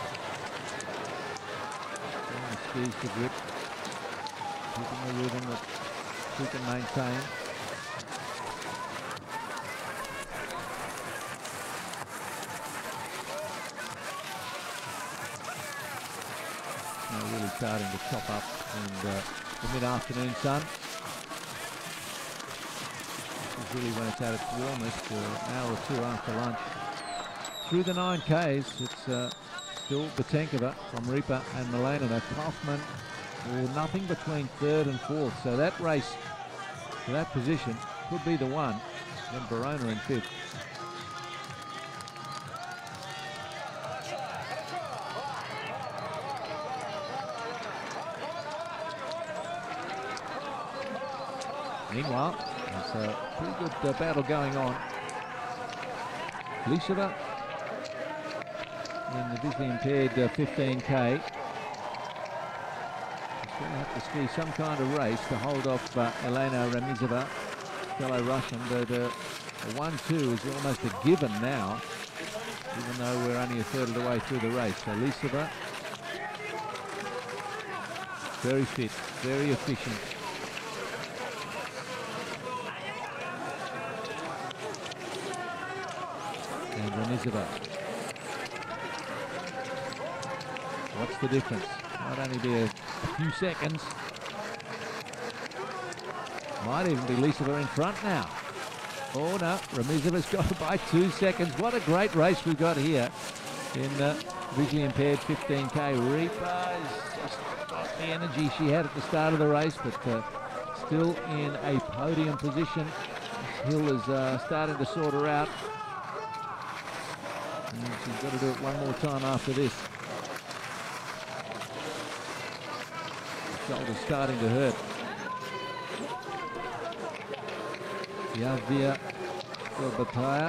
getting the skis to grip, keeping the rhythm that she can maintain. Now really starting to chop up in the mid-afternoon sun. This is really when it's at its warmest, an hour or two after lunch. Through the 9Ks, it's still Petenkova from Ripa and Milenina. Kaufman, nothing between third and fourth. So that race for that position could be the one. Then Barona in fifth. Meanwhile, there's a pretty good battle going on Lisova in the visually impaired 15K. She's going to have to ski some kind of race to hold off Elena Remizova, fellow Russian, but a 1-2 is almost a given now, even though we're only a third of the way through the race. So Lisova, very fit, very efficient. And Remizova. What's the difference? Might only be a few seconds. Might even be Lisova in front now. Oh no, Remizova's got by 2 seconds. What a great race we've got here in visually impaired 15K. Repa's just got the energy she had at the start of the race, but still in a podium position. Hill is starting to sort her out. And she's got to do it one more time after this. The shoulder's starting to hurt. Yavia Bataya.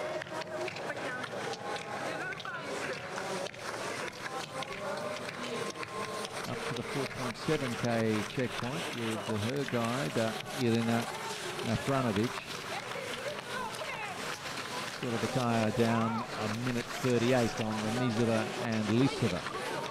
Up to the 4.7K checkpoint with her guide, Irina Nafranovic. Bataya down a minute 38 on Remizova and Lisova.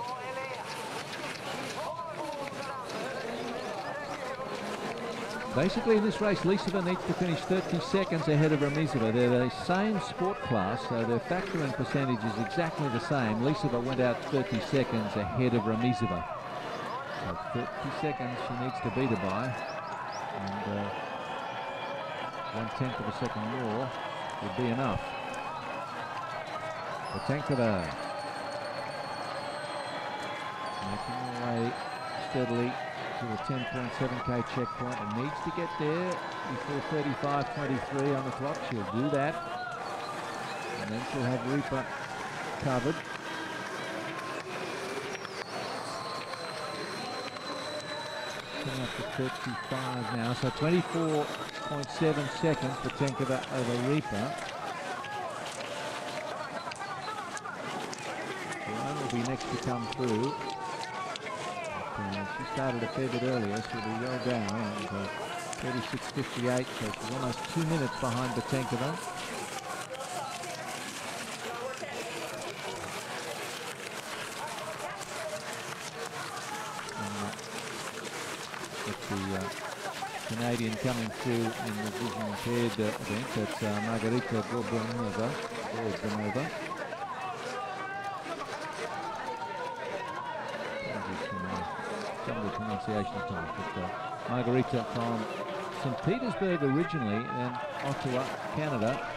Basically in this race, Lisova needs to finish 30 seconds ahead of Remizova. They're the same sport class, so their factor-in percentage is exactly the same. Lisova went out 30 seconds ahead of Remizova. So 30 seconds she needs to beat her by. And 1/10 of a second more would be enough. Botankova making her way steadily to the 10.7K checkpoint and needs to get there before 35.23 on the clock. She'll do that. And then she'll have Rupa covered. Coming up to 35 now. So 24.7 seconds for Botankova over Rupa. One will be next to come through. She started a fair bit earlier, so she'll be well down, and 36.58, so she's almost 2 minutes behind Botankova. That's the Canadian coming through in the vision impaired event. That's Margarita Gorbanova. Some of the pronunciation time, but Margarita from St. Petersburg originally, and Ottawa, Canada.